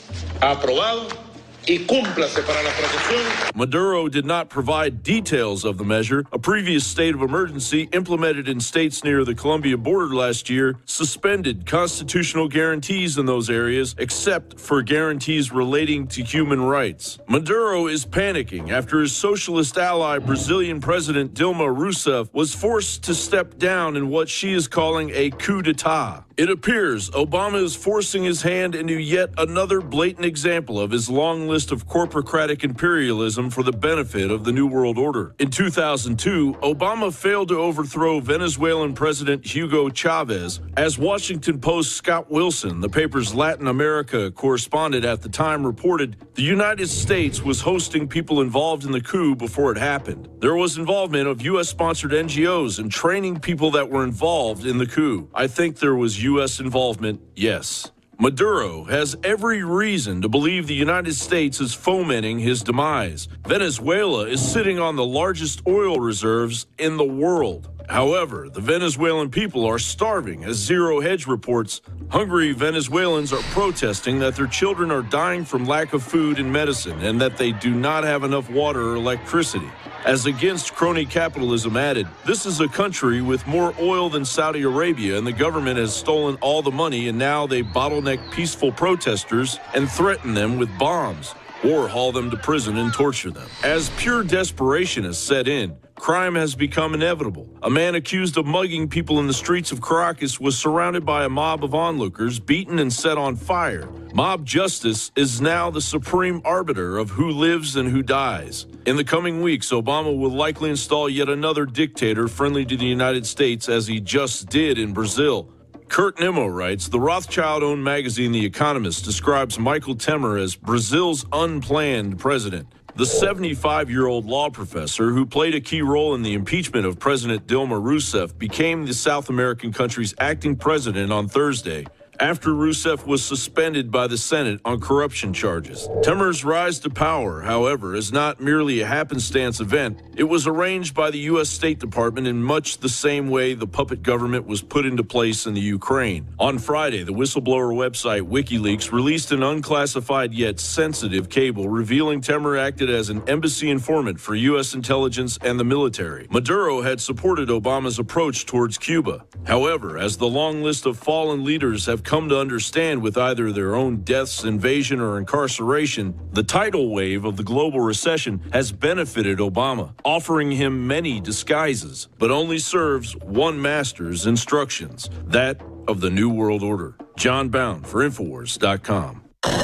aprobado y cúmplase para la protección. Maduro did not provide details of the measure. A previous state of emergency implemented in states near the Colombia border last year suspended constitutional guarantees in those areas, except for guarantees relating to human rights. Maduro is panicking after his socialist ally, Brazilian President Dilma Rousseff, was forced to step down in what she is calling a coup d'etat. It appears Obama is forcing his hand into yet another blatant example of his long list of corporocratic imperialism for the benefit of the New World Order. In 2002, Obama failed to overthrow Venezuelan President Hugo Chavez. As Washington Post Scott Wilson, the paper's Latin America correspondent at the time, reported, the United States was hosting people involved in the coup before it happened. There was involvement of U.S.-sponsored NGOs and training people that were involved in the coup. I think there was U.S. involvement, yes. Maduro has every reason to believe the United States is fomenting his demise. Venezuela is sitting on the largest oil reserves in the world. However, the Venezuelan people are starving, as Zero Hedge reports. Hungry Venezuelans are protesting that their children are dying from lack of food and medicine and that they do not have enough water or electricity. As Against Crony Capitalism added, this is a country with more oil than Saudi Arabia, and the government has stolen all the money, and now they bottleneck peaceful protesters and threaten them with bombs or haul them to prison and torture them. As pure desperation has set in, crime has become inevitable. A man accused of mugging people in the streets of Caracas was surrounded by a mob of onlookers, beaten and set on fire. Mob justice is now the supreme arbiter of who lives and who dies. In the coming weeks, Obama will likely install yet another dictator friendly to the United States, as he just did in Brazil. Kurt Nimmo writes, the Rothschild-owned magazine The Economist describes Michael Temer as Brazil's unplanned president. The 75-year-old law professor who played a key role in the impeachment of President Dilma Rousseff became the South American country's acting president on Thursday, after Rousseff was suspended by the Senate on corruption charges. Temer's rise to power, however, is not merely a happenstance event. It was arranged by the U.S. State Department in much the same way the puppet government was put into place in the Ukraine. On Friday, the whistleblower website WikiLeaks released an unclassified yet sensitive cable revealing Temer acted as an embassy informant for U.S. intelligence and the military. Maduro had supported Obama's approach towards Cuba. However, as the long list of fallen leaders have come to understand with either their own deaths, invasion, or incarceration, the tidal wave of the global recession has benefited Obama, offering him many disguises, but only serves one master's instructions, that of the New World Order. John Bound for Infowars.com.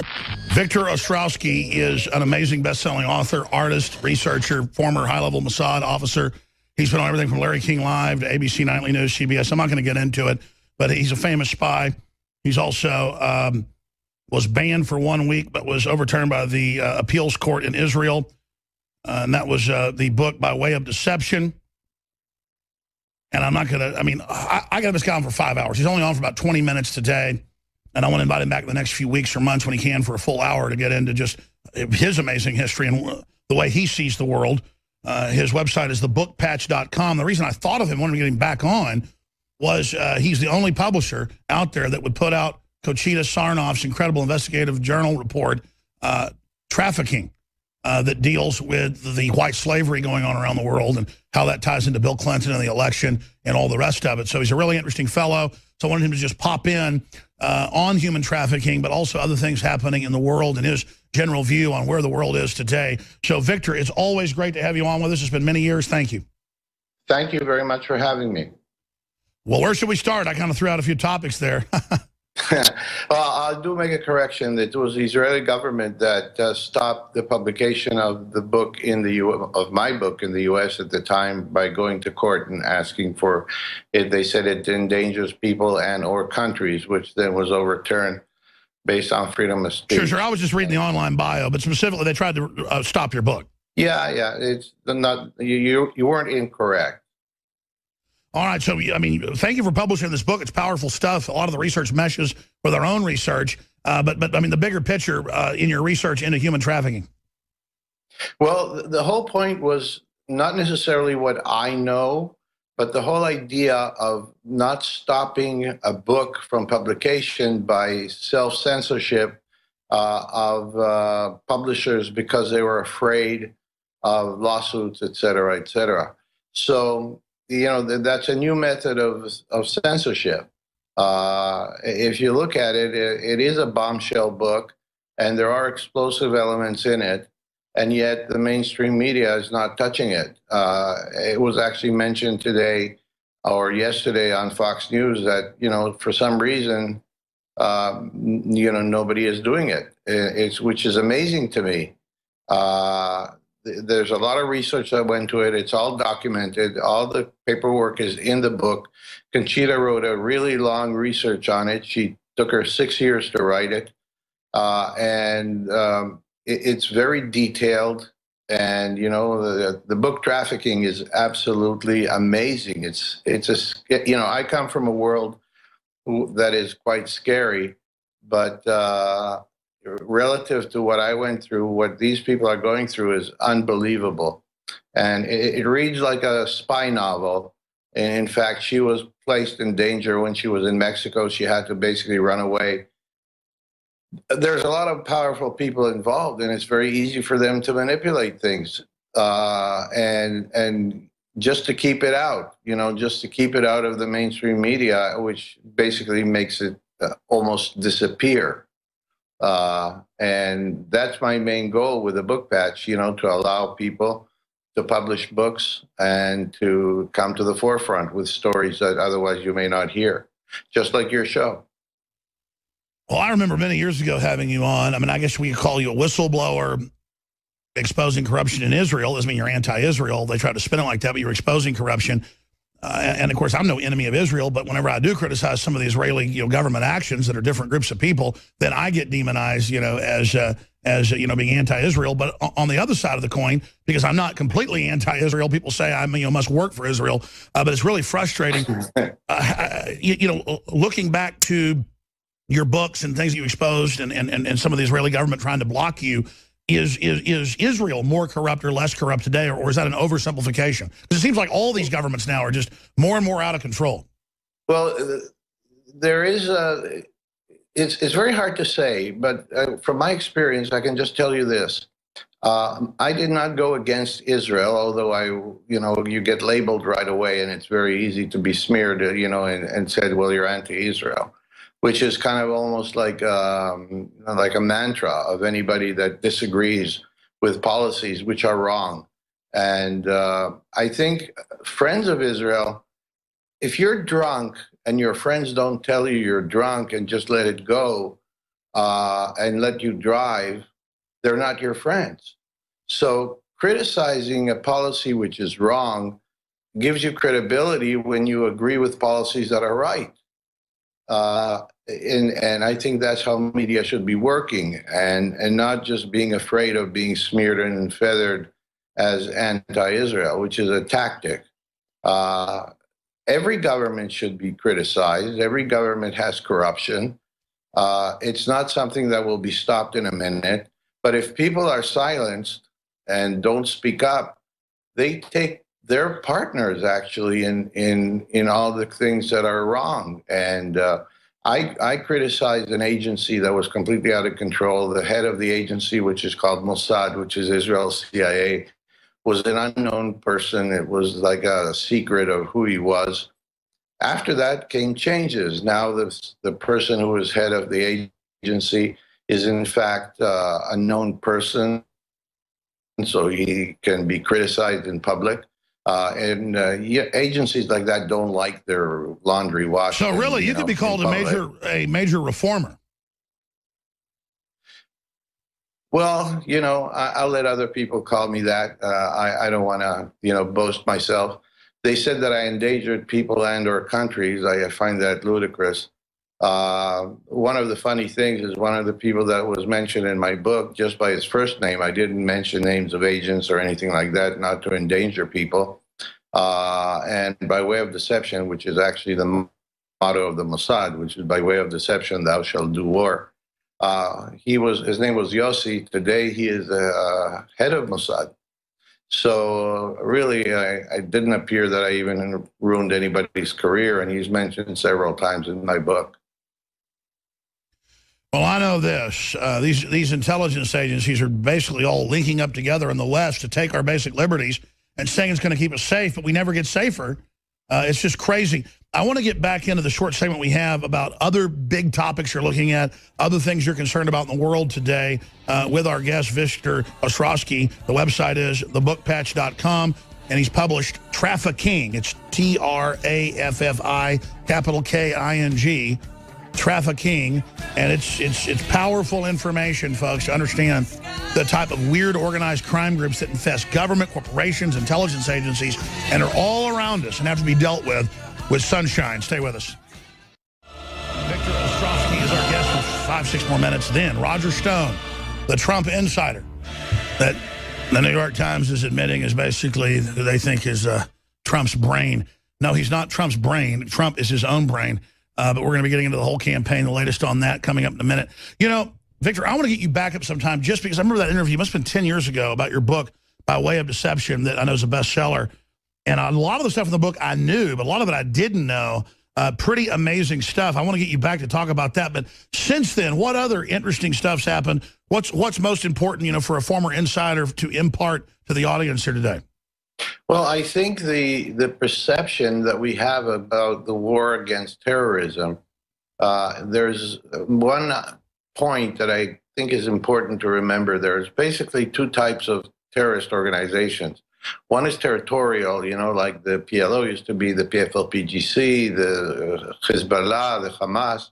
Victor Ostrowski is an amazing best-selling author, artist, researcher, former high-level Mossad officer. He's been on everything from Larry King Live to ABC Nightly News, CBS. I'm not going to get into it, but he's a famous spy. He's also was banned for 1 week, but was overturned by the appeals court in Israel. And that was the book By Way of Deception. And I'm not going to, I mean, I got this guy on for 5 hours. He's only on for about 20 minutes today. And I want to invite him back in the next few weeks or months when he can for a full hour to get into just his amazing history and the way he sees the world. His website is thebookpatch.com. The reason I thought of him, wanted to get him back on, was he's the only publisher out there that would put out Conchita Sarnoff's incredible investigative journal report, Trafficking, that deals with the white slavery going on around the world and how that ties into Bill Clinton and the election and all the rest of it. So he's a really interesting fellow. So I wanted him to just pop in on human trafficking, but also other things happening in the world and his general view on where the world is today. So, Victor, it's always great to have you on with us. It's been many years. Thank you. Thank you very much for having me. Well, where should we start? I kind of threw out a few topics there. Well, I do make a correction. It was the Israeli government that stopped the publication of the book in the of my book in the U.S. at the time by going to court and asking for it. They said it endangers people and or countries, which then was overturned based on freedom of speech. Sure. I was just reading the online bio, but specifically, they tried to stop your book. Yeah. It's not you weren't incorrect. All right, so, I mean, thank you for publishing this book. It's powerful stuff. A lot of the research meshes with our own research. But I mean, the bigger picture in your research into human trafficking. Well, the whole point was not necessarily what I know, but the whole idea of not stopping a book from publication by self-censorship of publishers because they were afraid of lawsuits, et cetera, et cetera. So, you know, that's a new method of censorship. If you look at it, it is a bombshell book, and there are explosive elements in it, and yet the mainstream media is not touching it. It was actually mentioned today or yesterday on Fox News that, you know, for some reason, you know, nobody is doing it. Which is amazing to me. There's a lot of research that went to it. It's all documented. All the paperwork is in the book. Conchita wrote a really long research on it. She took her 6 years to write it. It's very detailed. And, you know, the book Trafficking is absolutely amazing. You know, I come from a world that is quite scary, but relative to what I went through, what these people are going through is unbelievable. And it reads like a spy novel. And in fact, she was placed in danger when she was in Mexico. She had to basically run away. There's a lot of powerful people involved, and it's very easy for them to manipulate things. And just to keep it out, you know, just to keep it out of the mainstream media, which basically makes it almost disappear. And that's my main goal with the book patch, you know, to allow people to publish books and to come to the forefront with stories that otherwise you may not hear, just like your show. Well, I remember many years ago having you on. I mean, I guess we could call you a whistleblower exposing corruption in Israel. Doesn't mean you're anti-Israel. They try to spin it like that, but you're exposing corruption. And of course, I'm no enemy of Israel, but whenever I do criticize some of the Israeli, you know, government actions that are different groups of people, then I get demonized, you know, as you know, being anti-Israel. But on the other side of the coin, because I'm not completely anti-Israel, people say I must work for Israel, but it's really frustrating. You know, looking back to your books and things that you exposed, and some of the Israeli government trying to block you. Is Israel more corrupt or less corrupt today, or is that an oversimplification? Because it seems like all these governments now are just more and more out of control. Well, there is it's very hard to say, but from my experience, I can just tell you this. I did not go against Israel, although you get labeled right away, and it's very easy to be smeared, you know, and said, well, you're anti-Israel, which is kind of almost like a mantra of anybody that disagrees with policies which are wrong. And I think friends of Israel, if you're drunk and your friends don't tell you you're drunk and just let it go and let you drive, they're not your friends. So criticizing a policy which is wrong gives you credibility when you agree with policies that are right. And I think that's how media should be working, and not just being afraid of being smeared and feathered as anti-Israel, which is a tactic. Every government should be criticized. Every government has corruption. It's not something that will be stopped in a minute. But if people are silenced and don't speak up, they take their partners actually in all the things that are wrong. And I criticized an agency that was completely out of control. The head of the agency, which is called Mossad, which is Israel's CIA, was an unknown person. It was like a secret of who he was. After that came changes. Now the person who was head of the agency is in fact a known person, so he can be criticized in public. Agencies like that don't like their laundry washing. So really, you could be called a major reformer. Well, I'll let other people call me that. I don't want to, boast myself. They said that I endangered people and/or countries. I find that ludicrous. One of the funny things is one of the people that was mentioned in my book, just by his first name, I didn't mention names of agents or anything like that, not to endanger people. And by way of deception, which is actually the motto of the Mossad, which is by way of deception, thou shalt do war. His name was Yossi. Today he is the head of Mossad. So really, I didn't appear that I even ruined anybody's career, and he's mentioned several times in my book. Well, I know this. These intelligence agencies are basically all linking up together in the West to take our basic liberties and saying it's going to keep us safe, but we never get safer. It's just crazy. I want to get back into the short segment we have about other big topics you're looking at, other things you're concerned about in the world today with our guest, Victor Ostrowski. The website is thebookpatch.com, and he's published Trafficking. It's Traffi, capital King, Trafficking, and it's powerful information, folks, to understand the type of weird organized crime groups that infest government, corporations, intelligence agencies, and are all around us and have to be dealt with sunshine. Stay with us. Victor Ostrowski is our guest for 5-6 more minutes. Then Roger Stone, the Trump insider that the New York Times is admitting is basically who they think is Trump's brain. No, he's not Trump's brain. Trump is his own brain. But we're going to be getting into the whole campaign, the latest on that coming up in a minute. Victor, I want to get you back up sometime just because I remember that interview, must have been 10 years ago, about your book, By Way of Deception, that I know is a bestseller. And a lot of the stuff in the book I knew, but a lot of it I didn't know. Pretty amazing stuff. I want to get you back to talk about that. But since then, what other interesting stuff's happened? What's most important, for a former insider to impart to the audience here today? Well, I think the perception that we have about the war against terrorism, there's one point that I think is important to remember. There's basically two types of terrorist organizations. One is territorial, like the PLO used to be, the PFLPGC, the Hezbollah, the Hamas,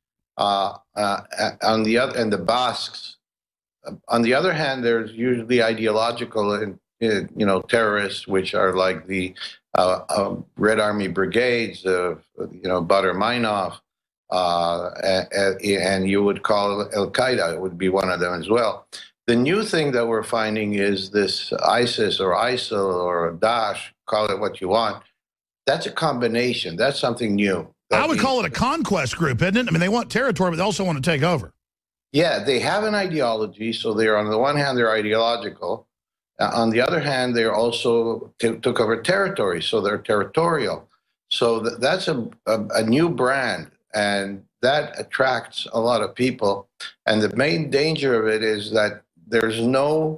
on the other, and the Basques. On the other hand, there's usually ideological and terrorists, which are like the Red Army brigades, Badr Meinhof, and you would call Al-Qaeda would be one of them as well. The new thing that we're finding is this ISIS or ISIL or Daesh, call it what you want. That's a combination. That's something new. I would call it a conquest group, isn't it? I mean, they want territory, but they also want to take over. Yeah, they have an ideology. So they're, on the one hand, they're ideological. On the other hand, they also took over territory, so they're territorial. So that's a new brand, and that attracts a lot of people. And the main danger of it is that there's no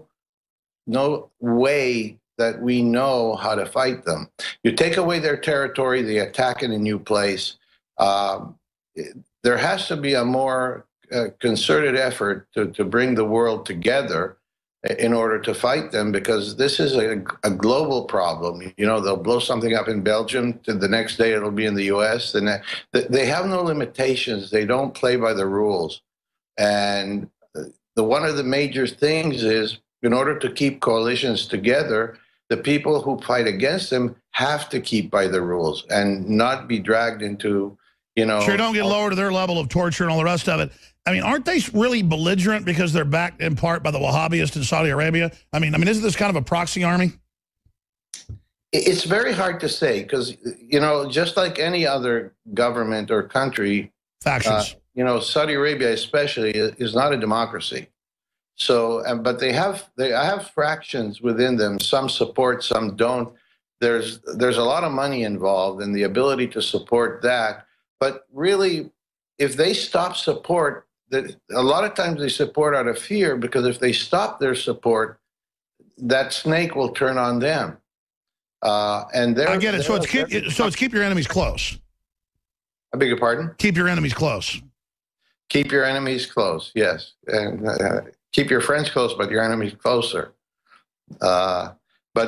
way that we know how to fight them. You take away their territory, they attack in a new place. There has to be a more concerted effort to bring the world together in order to fight them, because this is a global problem. They'll blow something up in Belgium, the next day it'll be in the US. They have no limitations. They don't play by the rules. And one of the major things is, in order to keep coalitions together, the people who fight against them have to keep by the rules and not be dragged into, Sure, don't get lower to their level of torture and all the rest of it. I mean, aren't they really belligerent because they're backed in part by the Wahhabists in Saudi Arabia? I mean, isn't this kind of a proxy army? It's very hard to say because, you know, just like any other government or country, Factions. you know, Saudi Arabia especially is not a democracy. So, but they have fractions within them. Some support, some don't. There's a lot of money involved and the ability to support that. But really, if they stop support, a lot of times they support out of fear, because if they stop their support, that snake will turn on them. And I get it. So it's keep your enemies close. I beg your pardon? Keep your enemies close. Keep your enemies close. Yes, and keep your friends close, but your enemies closer. But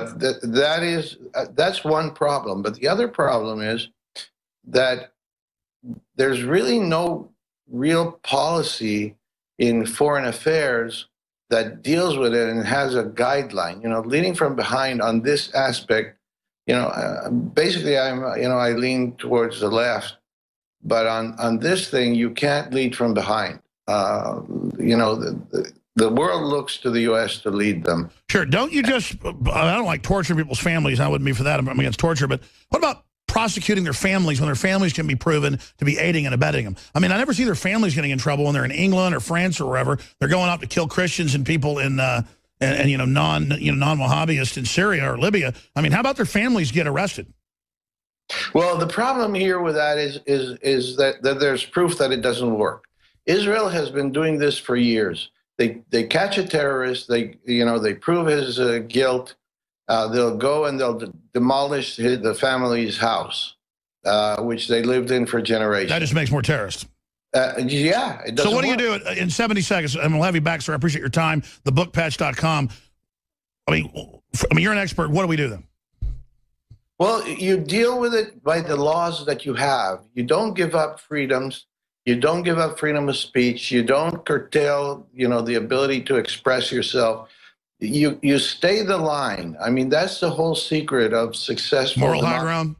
that's one problem. But the other problem is that there's really no real policy in foreign affairs that deals with it and has a guideline. You know, leading from behind on this aspect. You know, basically, I lean towards the left, but on this thing, you can't lead from behind. You know, the world looks to the U.S. to lead them. Sure. Don't you just? I don't like torturing people's families. I wouldn't be for that. I'm against torture. But what about prosecuting their families when their families can be proven to be aiding and abetting them? I mean, I never see their families getting in trouble when they're in England or France or wherever. They're going out to kill Christians and people in and non-Wahhabists in Syria or Libya. I mean, how about their families get arrested? Well, the problem here with that is that there's proof that it doesn't work. Israel has been doing this for years. They catch a terrorist. They prove his guilt. They'll go and they'll demolish the family's house, which they lived in for generations. That just makes more terrorists. Yeah. It doesn't so what do work. you do in 70 seconds? And we'll have you back, sir. I appreciate your time. Thebookpatch.com. I mean, you're an expert. What do we do then? Well, you deal with it by the laws that you have. You don't give up freedoms. You don't give up freedom of speech. You don't curtail, the ability to express yourself. You stay the line. I mean, that's the whole secret of successful moral high ground.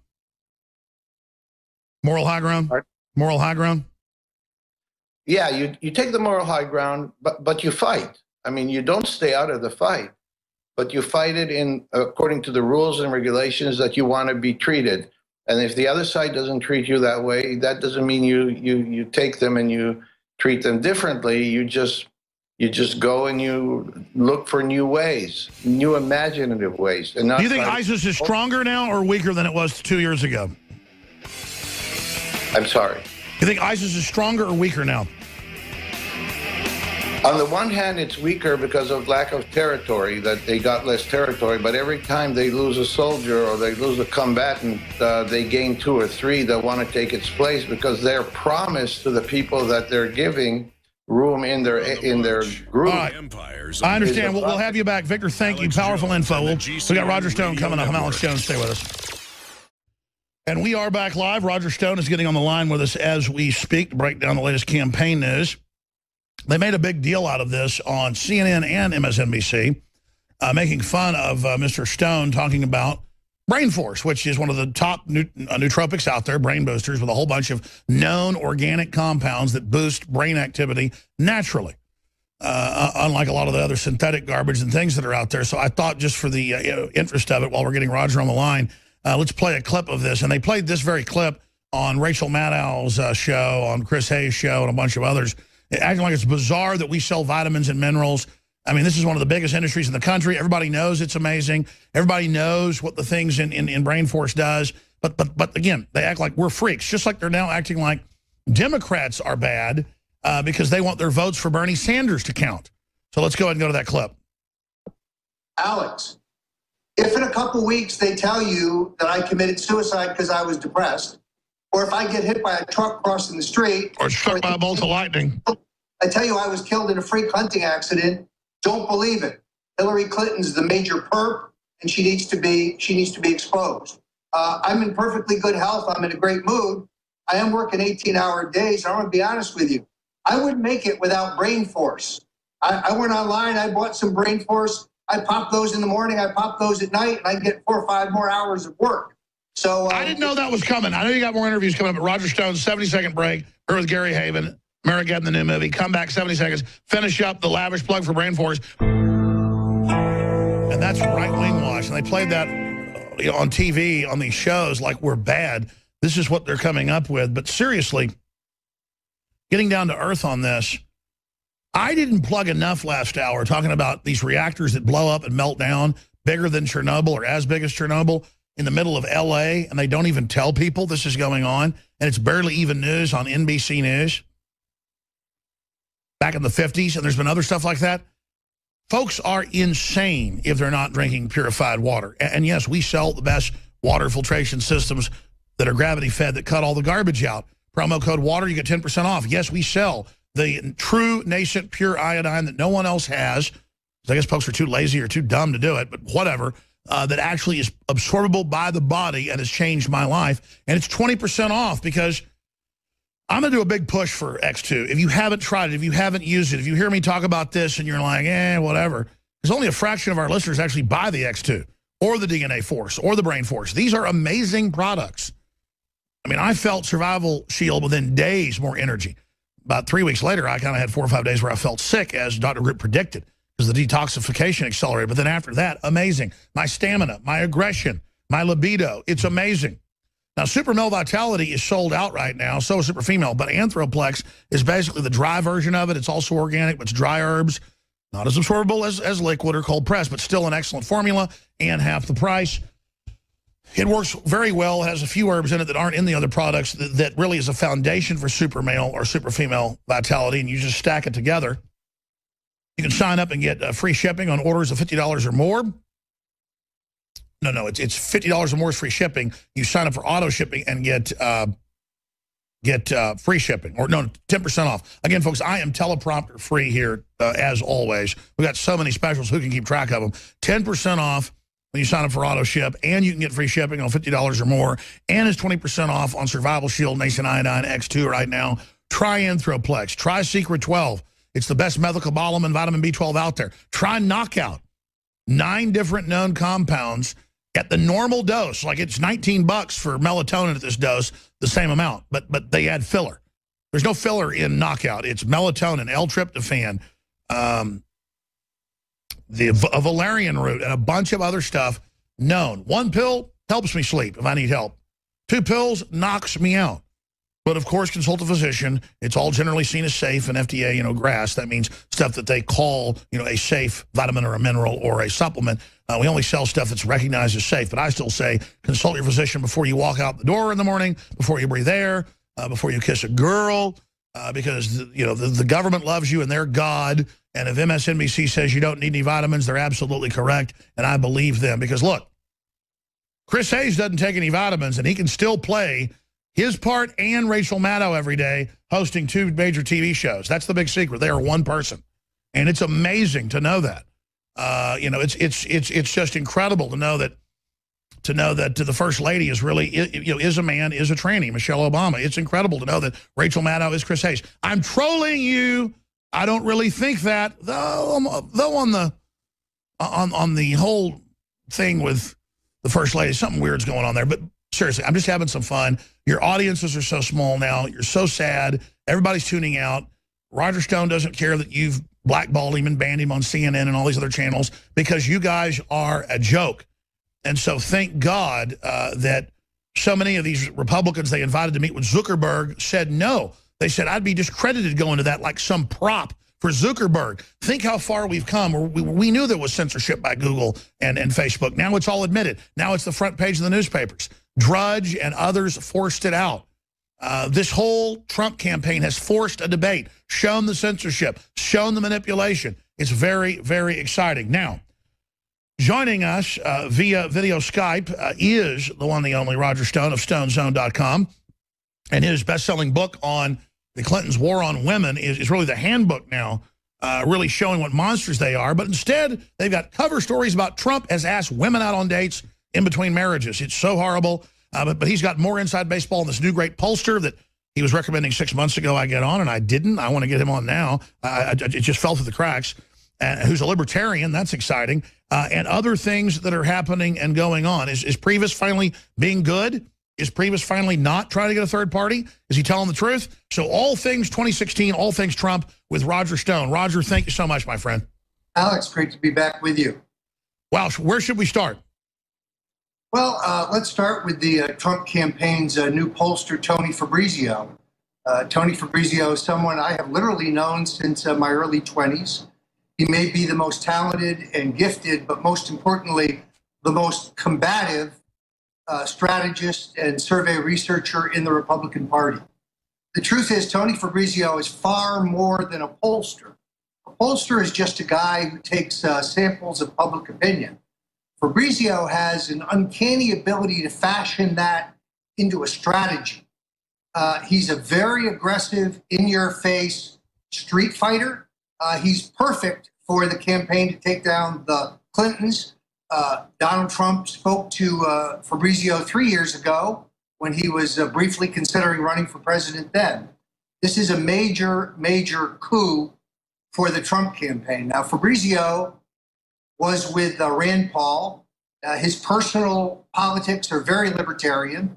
Moral high ground. Pardon? Moral high ground. Yeah, you take the moral high ground, but you fight. I mean, you don't stay out of the fight, but you fight it according to the rules and regulations that you want to be treated. And if the other side doesn't treat you that way, that doesn't mean you take them and you treat them differently. You just go and you look for new ways, new imaginative ways. And do you think ISIS is stronger now or weaker than it was 2 years ago? I'm sorry. You think ISIS is stronger or weaker now? On the one hand, it's weaker because of lack of territory, that they got less territory. But every time they lose a soldier or they lose a combatant, they gain 2 or 3 that want to take its place because they're promised to the people that they're giving room in their group. All right. I understand. We'll have you back. Victor, thank you. Powerful info. We got Roger Stone coming up. I'm Alex Jones. Stay with us. And we are back live. Roger Stone is getting on the line with us as we speak to break down the latest campaign news. They made a big deal out of this on CNN and MSNBC, making fun of Mr. Stone talking about Brain Force, which is one of the top nootropics out there, brain boosters, with a whole bunch of known organic compounds that boost brain activity naturally, unlike a lot of the other synthetic garbage and things that are out there. So I thought just for the interest of it, while we're getting Roger on the line, let's play a clip of this. And they played this very clip on Rachel Maddow's show, on Chris Hayes' show, and a bunch of others, acting like it's bizarre that we sell vitamins and minerals. I mean, this is one of the biggest industries in the country. Everybody knows it's amazing. Everybody knows what the things in Brain Force does. But again, they act like we're freaks, just like they're now acting like Democrats are bad because they want their votes for Bernie Sanders to count. So let's go ahead and go to that clip. Alex, if in a couple weeks they tell you that I committed suicide because I was depressed, or if I get hit by a truck crossing the street, or struck by a bolt of lightning, I tell you I was killed in a freak hunting accident, don't believe it. Hillary Clinton's the major perp, and she needs to be exposed. I'm in perfectly good health. I'm in a great mood. I am working 18-hour days. I'm going to be honest with you. I wouldn't make it without Brain Force. I went online. I bought some Brain Force. I pop those in the morning. I pop those at night, and I get 4 or 5 more hours of work. So I didn't know that was coming. I know you got more interviews coming up, but Roger Stone, 70-second break. We're with Gary Haven. American, the new movie. Come back 70 seconds. Finish up the lavish plug for Brain Force. And that's right-wing wash. And they played that on TV, on these shows, like we're bad. This is what they're coming up with. But seriously, getting down to earth on this, I didn't plug enough last hour talking about these reactors that blow up and melt down bigger than Chernobyl or as big as Chernobyl in the middle of L.A., and they don't even tell people this is going on, and it's barely even news on NBC News back in the 50s, and there's been other stuff like that. Folks are insane if they're not drinking purified water. And yes, we sell the best water filtration systems that are gravity-fed that cut all the garbage out. Promo code WATER, you get 10% off. Yes, we sell the true nascent pure iodine that no one else has. I guess folks are too lazy or too dumb to do it, but whatever. That actually is absorbable by the body and has changed my life. And it's 20% off because I'm going to do a big push for X2. If you haven't tried it, if you haven't used it, if you hear me talk about this and you're like, whatever, there's only a fraction of our listeners actually buy the X2 or the DNA Force or the Brain Force. These are amazing products. I mean, I felt Survival Shield within days more energy. About 3 weeks later, I kind of had 4 or 5 days where I felt sick, as Dr. Grip predicted, because the detoxification accelerated. But then after that, amazing. My stamina, my aggression, my libido, it's amazing. Now, Super Male Vitality is sold out right now, so is Super Female, but Anthroplex is basically the dry version of it. It's also organic, but it's dry herbs, not as absorbable as liquid or cold press, but still an excellent formula and half the price. It works very well. It has a few herbs in it that aren't in the other products that really is a foundation for Super Male or Super Female Vitality, and you just stack it together. You can sign up and get free shipping on orders of $50 or more. No, it's $50 or more is free shipping. You sign up for auto shipping and get free shipping, or no, 10% off. Again, folks, I am teleprompter free here as always. We got so many specials. Who can keep track of them? 10% off when you sign up for auto ship, and you can get free shipping on $50 or more, and it's 20% off on Survival Shield, Nascent Iodine X2 right now. Try Anthroplex. Try Secret 12. It's the best methylcobalamin and vitamin B12 out there. Try Knockout. 9 different known compounds at the normal dose. Like, it's $19 for melatonin at this dose, the same amount, but they add filler. There's no filler in Knockout. It's melatonin, L-tryptophan, the valerian root, and a bunch of other stuff known. 1 pill helps me sleep if I need help. 2 pills knocks me out. But, of course, consult a physician. It's all generally seen as safe, and FDA, GRAS. That means stuff that they call, a safe vitamin or a mineral or a supplement. We only sell stuff that's recognized as safe. But I still say consult your physician before you walk out the door in the morning, before you breathe air, before you kiss a girl, because, the government loves you and they're God. And if MSNBC says you don't need any vitamins, they're absolutely correct. And I believe them because, look, Chris Hayes doesn't take any vitamins, and he can still play his part and Rachel Maddow every day hosting 2 major TV shows. That's the big secret. They are one person. And it's amazing to know that. It's just incredible to know that the First Lady is really, is a man, is a tranny, Michelle Obama. It's incredible to know that Rachel Maddow is Chris Hayes. I'm trolling you. I don't really think that, though on the whole thing with the First Lady, something weird's going on there. But seriously, I'm just having some fun. Your audiences are so small now. You're so sad. Everybody's tuning out. Roger Stone doesn't care that you've blackballed him and banned him on CNN and all these other channels because you guys are a joke. And so thank God that so many of these Republicans they invited to meet with Zuckerberg said no. They said, I'd be discredited going to that like some prop for Zuckerberg. Think how far we've come. We knew there was censorship by Google and Facebook. Now it's all admitted. Now it's the front page of the newspapers. Drudge and others forced it out. This whole Trump campaign has forced a debate, shown the censorship, shown the manipulation. It's very, very exciting. Now, joining us via video Skype is the one, the only Roger Stone of StoneZone.com. And his best-selling book on the Clintons' war on women is really the handbook now, really showing what monsters they are. But instead, they've got cover stories about Trump has asked women out on dates in between marriages. It's so horrible. But he's got more inside baseball in this new great pollster that he was recommending 6 months ago I get on, and I didn't. I want to get him on now. It just fell through the cracks. Who's a libertarian. That's exciting. And other things that are happening and going on. Is Priebus finally being good? Is Priebus finally not trying to get a third party? Is he telling the truth? So all things 2016, all things Trump with Roger Stone. Roger, thank you so much, my friend. Alex, great to be back with you. Wow, where should we start? Well, let's start with the Trump campaign's new pollster, Tony Fabrizio. Tony Fabrizio is someone I have literally known since my early 20s. He may be the most talented and gifted, but most importantly, the most combative strategist and survey researcher in the Republican Party. The truth is, Tony Fabrizio is far more than a pollster. A pollster is just a guy who takes samples of public opinion. Fabrizio has an uncanny ability to fashion that into a strategy. He's a very aggressive, in-your-face street fighter. He's perfect for the campaign to take down the Clintons. Donald Trump spoke to Fabrizio 3 years ago when he was briefly considering running for president then. This is a major, major coup for the Trump campaign. Now, Fabrizio was with Rand Paul. His personal politics are very libertarian.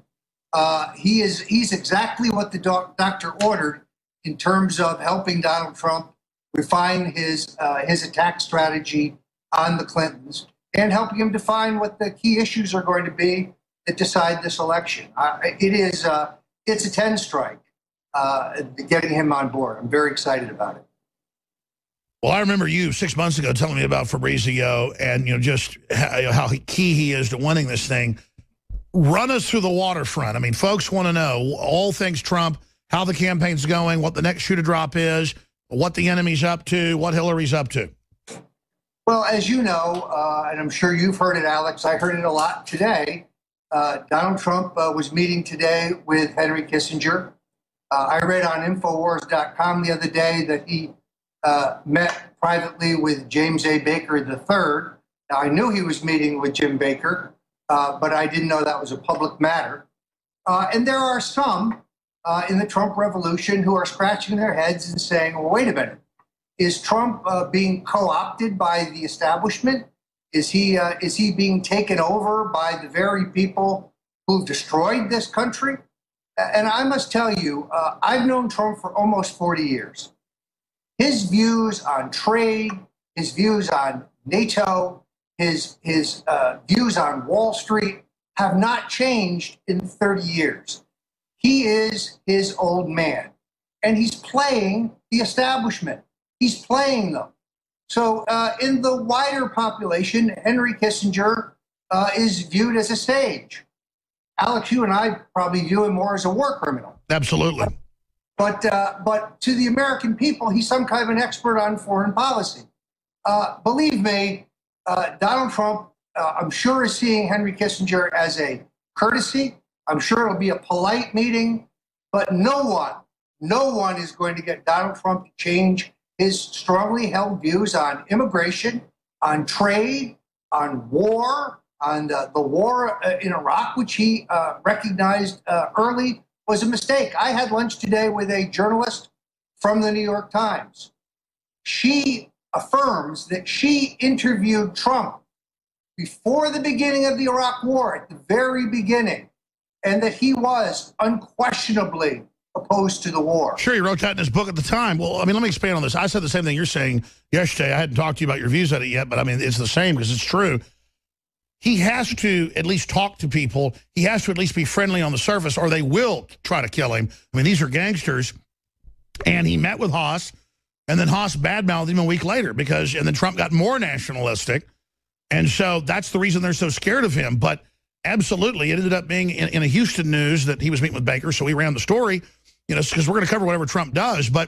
He's exactly what the doctor ordered in terms of helping Donald Trump refine his attack strategy on the Clintons and helping him define what the key issues are going to be that decide this election. It's a 10 strike getting him on board. I'm very excited about it. Well, I remember you 6 months ago telling me about Fabrizio and just how key he is to winning this thing. Run us through the waterfront. I mean, folks want to know all things Trump, how the campaign's going, what the next shoe to drop is, what the enemy's up to, what Hillary's up to. Well, as you know, and I'm sure you've heard it, Alex, I heard it a lot today, Donald Trump was meeting today with Henry Kissinger. I read on Infowars.com the other day that he met privately with James A. Baker III. Now, I knew he was meeting with Jim Baker, but I didn't know that was a public matter. And there are some in the Trump revolution who are scratching their heads and saying, well, wait a minute. Is Trump being co-opted by the establishment? Is he being taken over by the very people who've destroyed this country? And I must tell you, I've known Trump for almost 40 years. His views on trade, his views on NATO, his views on Wall Street have not changed in 30 years. He is his old man, and he's playing the establishment. He's playing them. So in the wider population, Henry Kissinger is viewed as a sage. Alex, you and I probably view him more as a war criminal. Absolutely. But to the American people, he's some kind of an expert on foreign policy. Believe me, Donald Trump, I'm sure, is seeing Henry Kissinger as a courtesy. I'm sure it'll be a polite meeting, but no one is going to get Donald Trump to change his strongly held views on immigration, on trade, on war, on the war in Iraq, which he recognized early was a mistake. I had lunch today with a journalist from the New York Times. She affirms that she interviewed Trump before the beginning of the Iraq War, at the very beginning, and that he was unquestionably opposed to the war. Sure, he wrote that in his book at the time. Well, I mean, let me expand on this. I said the same thing you're saying yesterday. I hadn't talked to you about your views on it yet, but I mean, it's the same because it's true. He has to at least talk to people. He has to at least be friendly on the surface, or they will try to kill him. I mean, these are gangsters. And he met with Haas, and then Haas badmouthed him a week later and then Trump got more nationalistic. And so that's the reason they're so scared of him. But absolutely, it ended up being in a Houston news that he was meeting with Baker, so we ran the story, because we're going to cover whatever Trump does. But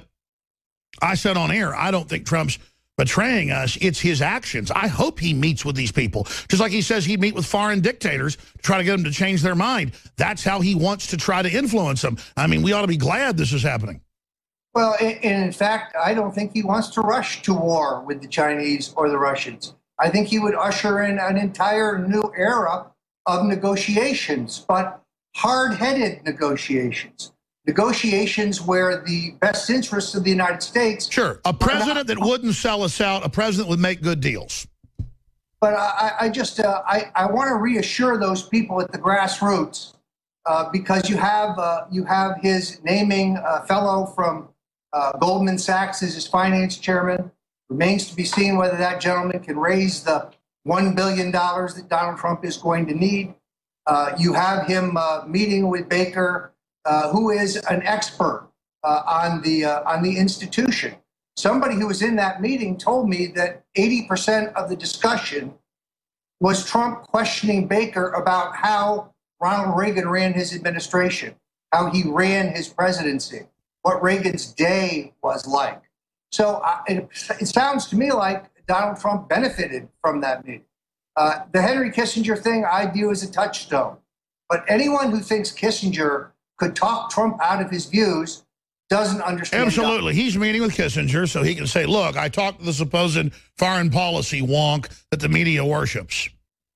I said on air, I don't think Trump's betraying us. It's his actions. I hope he meets with these people. Just like he says he'd meet with foreign dictators to try to get them to change their mind. That's how he wants to try to influence them. I mean, we ought to be glad this is happening. Well, and in fact, I don't think he wants to rush to war with the Chinese or the Russians. I think he would usher in an entire new era of negotiations, but hard-headed negotiations. Negotiations where the best interests of the United States... Sure, a president that wouldn't sell us out, a president would make good deals. But I want to reassure those people at the grassroots because you have his naming a fellow from Goldman Sachs as his finance chairman. Remains to be seen whether that gentleman can raise the $1 billion that Donald Trump is going to need. You have him meeting with Baker, who is an expert on the institution. Somebody who was in that meeting told me that 80% of the discussion was Trump questioning Baker about how Ronald Reagan ran his administration, how he ran his presidency, what Reagan's day was like. So it sounds to me like Donald Trump benefited from that meeting. The Henry Kissinger thing I view as a touchstone. But anyone who thinks Kissinger could talk Trump out of his views doesn't understand. Absolutely. He's meeting with Kissinger so he can say, look, I talked to the supposed foreign policy wonk that the media worships.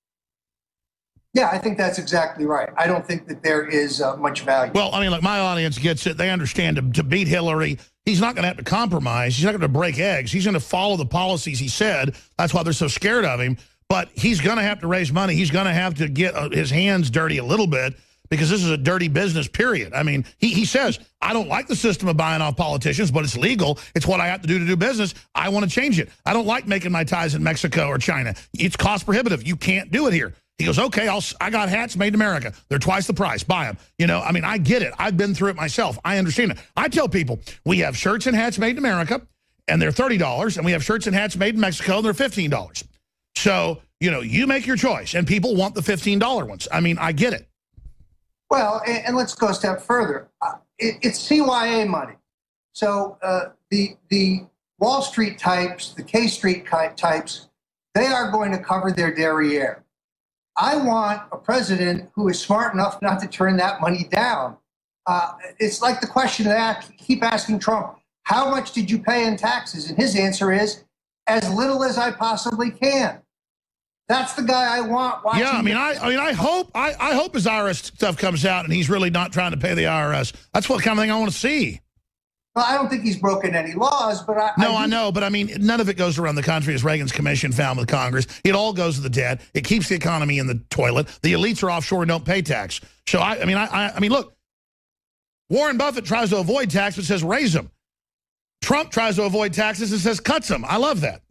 Yeah, I think that's exactly right. I don't think that there is much value. Well, I mean, look, my audience gets it. They understand to beat Hillary, he's not going to have to compromise. He's not going to break eggs. He's going to follow the policies he said. That's why they're so scared of him. But he's going to have to raise money. He's going to have to get his hands dirty a little bit because this is a dirty business, period. I mean, he says, I don't like the system of buying off politicians, but it's legal. It's what I have to do business. I want to change it. I don't like making my ties in Mexico or China. It's cost prohibitive. You can't do it here. He goes, okay, I got hats made in America. They're twice the price. Buy them. You know, I mean, I get it. I've been through it myself. I understand it. I tell people, we have shirts and hats made in America, and they're $30, and we have shirts and hats made in Mexico, and they're $15. So, you know, you make your choice, and people want the $15 ones. I mean, I get it. Well, and let's go a step further. It's CYA money. So the Wall Street types, the K Street types, they are going to cover their derriere. I want a president who is smart enough not to turn that money down. It's like the question that I keep asking Trump, how much did you pay in taxes? And his answer is, as little as I possibly can. That's the guy I want. Yeah, I hope his IRS stuff comes out and he's really not trying to pay the IRS. That's what kind of thing I want to see. Well, I don't think he's broken any laws, but I know, but I mean, none of it goes around the country, as Reagan's commission found with Congress. It all goes to the debt. It keeps the economy in the toilet. The elites are offshore and don't pay tax. So I mean, look, Warren Buffett tries to avoid tax but says raise them. Trump tries to avoid taxes and says cuts them. I love that.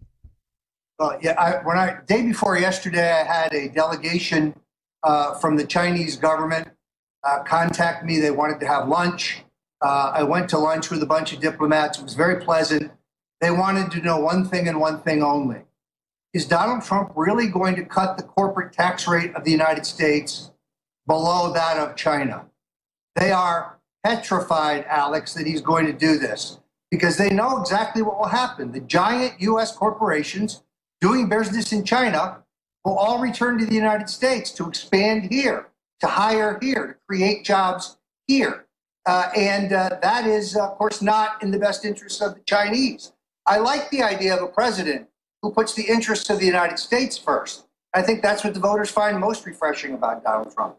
Yeah, day before yesterday, I had a delegation from the Chinese government contact me. They wanted to have lunch. I went to lunch with a bunch of diplomats. It was very pleasant. They wanted to know one thing and one thing only. Is Donald Trump really going to cut the corporate tax rate of the United States below that of China? They are petrified, Alex, that he's going to do this because they know exactly what will happen. The giant U.S. corporations doing business in China will all return to the United States to expand here, to hire here, to create jobs here. And that is, of course, not in the best interests of the Chinese. I like the idea of a president who puts the interests of the United States first. I think that's what the voters find most refreshing about Donald Trump.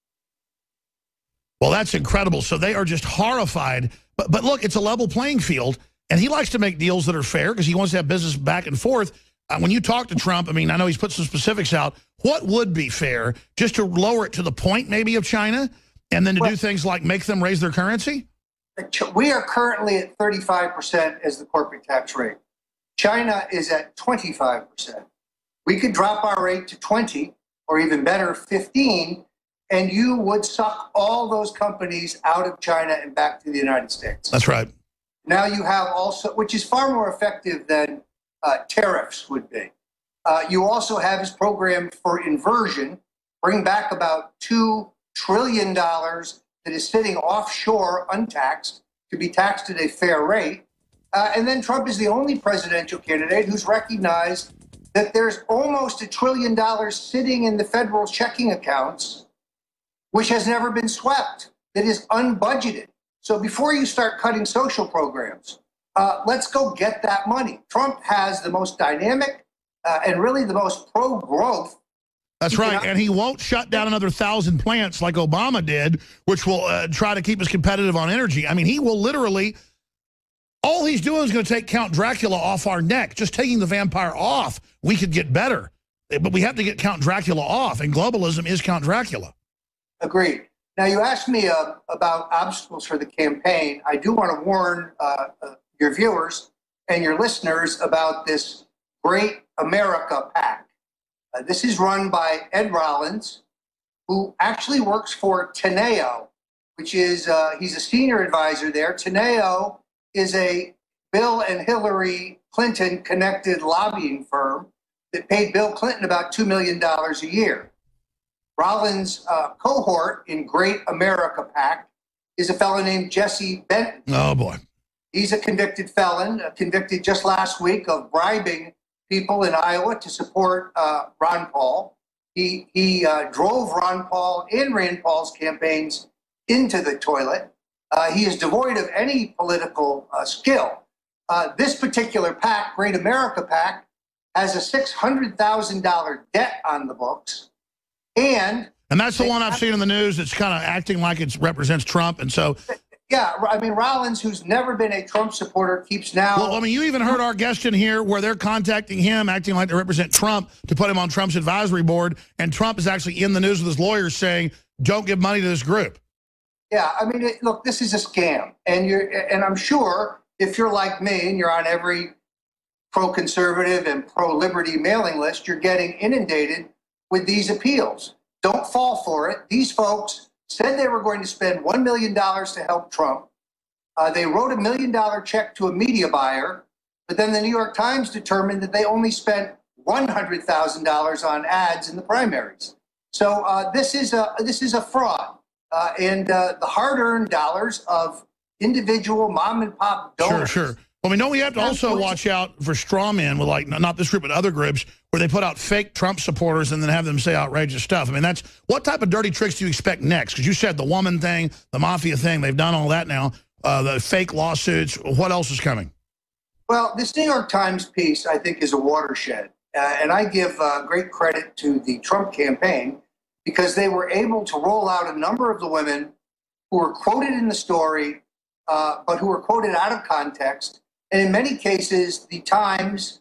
Well, that's incredible. So they are just horrified. But look, it's a level playing field, and he likes to make deals that are fair because he wants to have business back and forth. When you talk to Trump, I mean, I know he's put some specifics out. What would be fair, just to lower it to the point maybe of China? And then to do things like make them raise their currency? We are currently at 35% as the corporate tax rate. China is at 25%. We could drop our rate to 20, or even better, 15, and you would suck all those companies out of China and back to the United States. That's right. Now you have also, which is far more effective than tariffs would be. You also have his program for inversion, bring back about $2 trillion that is sitting offshore untaxed to be taxed at a fair rate. And then Trump is the only presidential candidate who's recognized that there's almost $1 trillion sitting in the federal checking accounts, which has never been swept, that is unbudgeted. So before you start cutting social programs, let's go get that money. Trump has the most dynamic and really the most pro-growth. That's right, and he won't shut down another 1,000 plants like Obama did, which will try to keep us competitive on energy. I mean, he will literally, all he's doing is going to take Count Dracula off our neck. Just taking the vampire off, we could get better. But we have to get Count Dracula off, and globalism is Count Dracula. Agreed. Now, you asked me about obstacles for the campaign. I do want to warn your viewers and your listeners about this Great America PAC. This is run by Ed Rollins, who actually works for Teneo, which is, he's a senior advisor there. Teneo is a Bill and Hillary Clinton connected lobbying firm that paid Bill Clinton about $2 million a year. Rollins' cohort in Great America PAC is a fellow named Jesse Benton. Oh, boy. He's a convicted felon, convicted just last week of bribing people in Iowa to support Ron Paul. He drove Ron Paul and Rand Paul's campaigns into the toilet. He is devoid of any political skill. This particular PAC, Great America PAC, has a $600,000 debt on the books. And that's the one I've seen in the news that's kind of acting like it represents Trump. And so, yeah, I mean, Rollins, who's never been a Trump supporter, keeps now. Well, I mean, you even heard our guest in here where they're contacting him, acting like they represent Trump to put him on Trump's advisory board. And Trump is actually in the news with his lawyers saying, don't give money to this group. Yeah, I mean, look, this is a scam. And I'm sure if you're like me and you're on every pro-conservative and pro-liberty mailing list, you're getting inundated with these appeals. Don't fall for it. These folks said they were going to spend $1 million to help Trump. They wrote $1 million check to a media buyer, but then the New York Times determined that they only spent $100,000 on ads in the primaries. So this is a fraud, and the hard-earned dollars of individual mom-and-pop donors. Sure. Well, I mean, don't we have to also watch out for straw men with, like, not this group, but other groups where they put out fake Trump supporters and then have them say outrageous stuff? I mean, that's what type of dirty tricks do you expect next? Because you said the woman thing, the mafia thing, they've done all that now, the fake lawsuits. What else is coming? Well, this New York Times piece, I think, is a watershed. And I give great credit to the Trump campaign because they were able to roll out a number of the women who were quoted in the story, but who were quoted out of context. And in many cases, the Times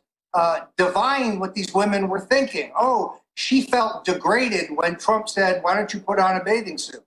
divined what these women were thinking. Oh, she felt degraded when Trump said, why don't you put on a bathing suit?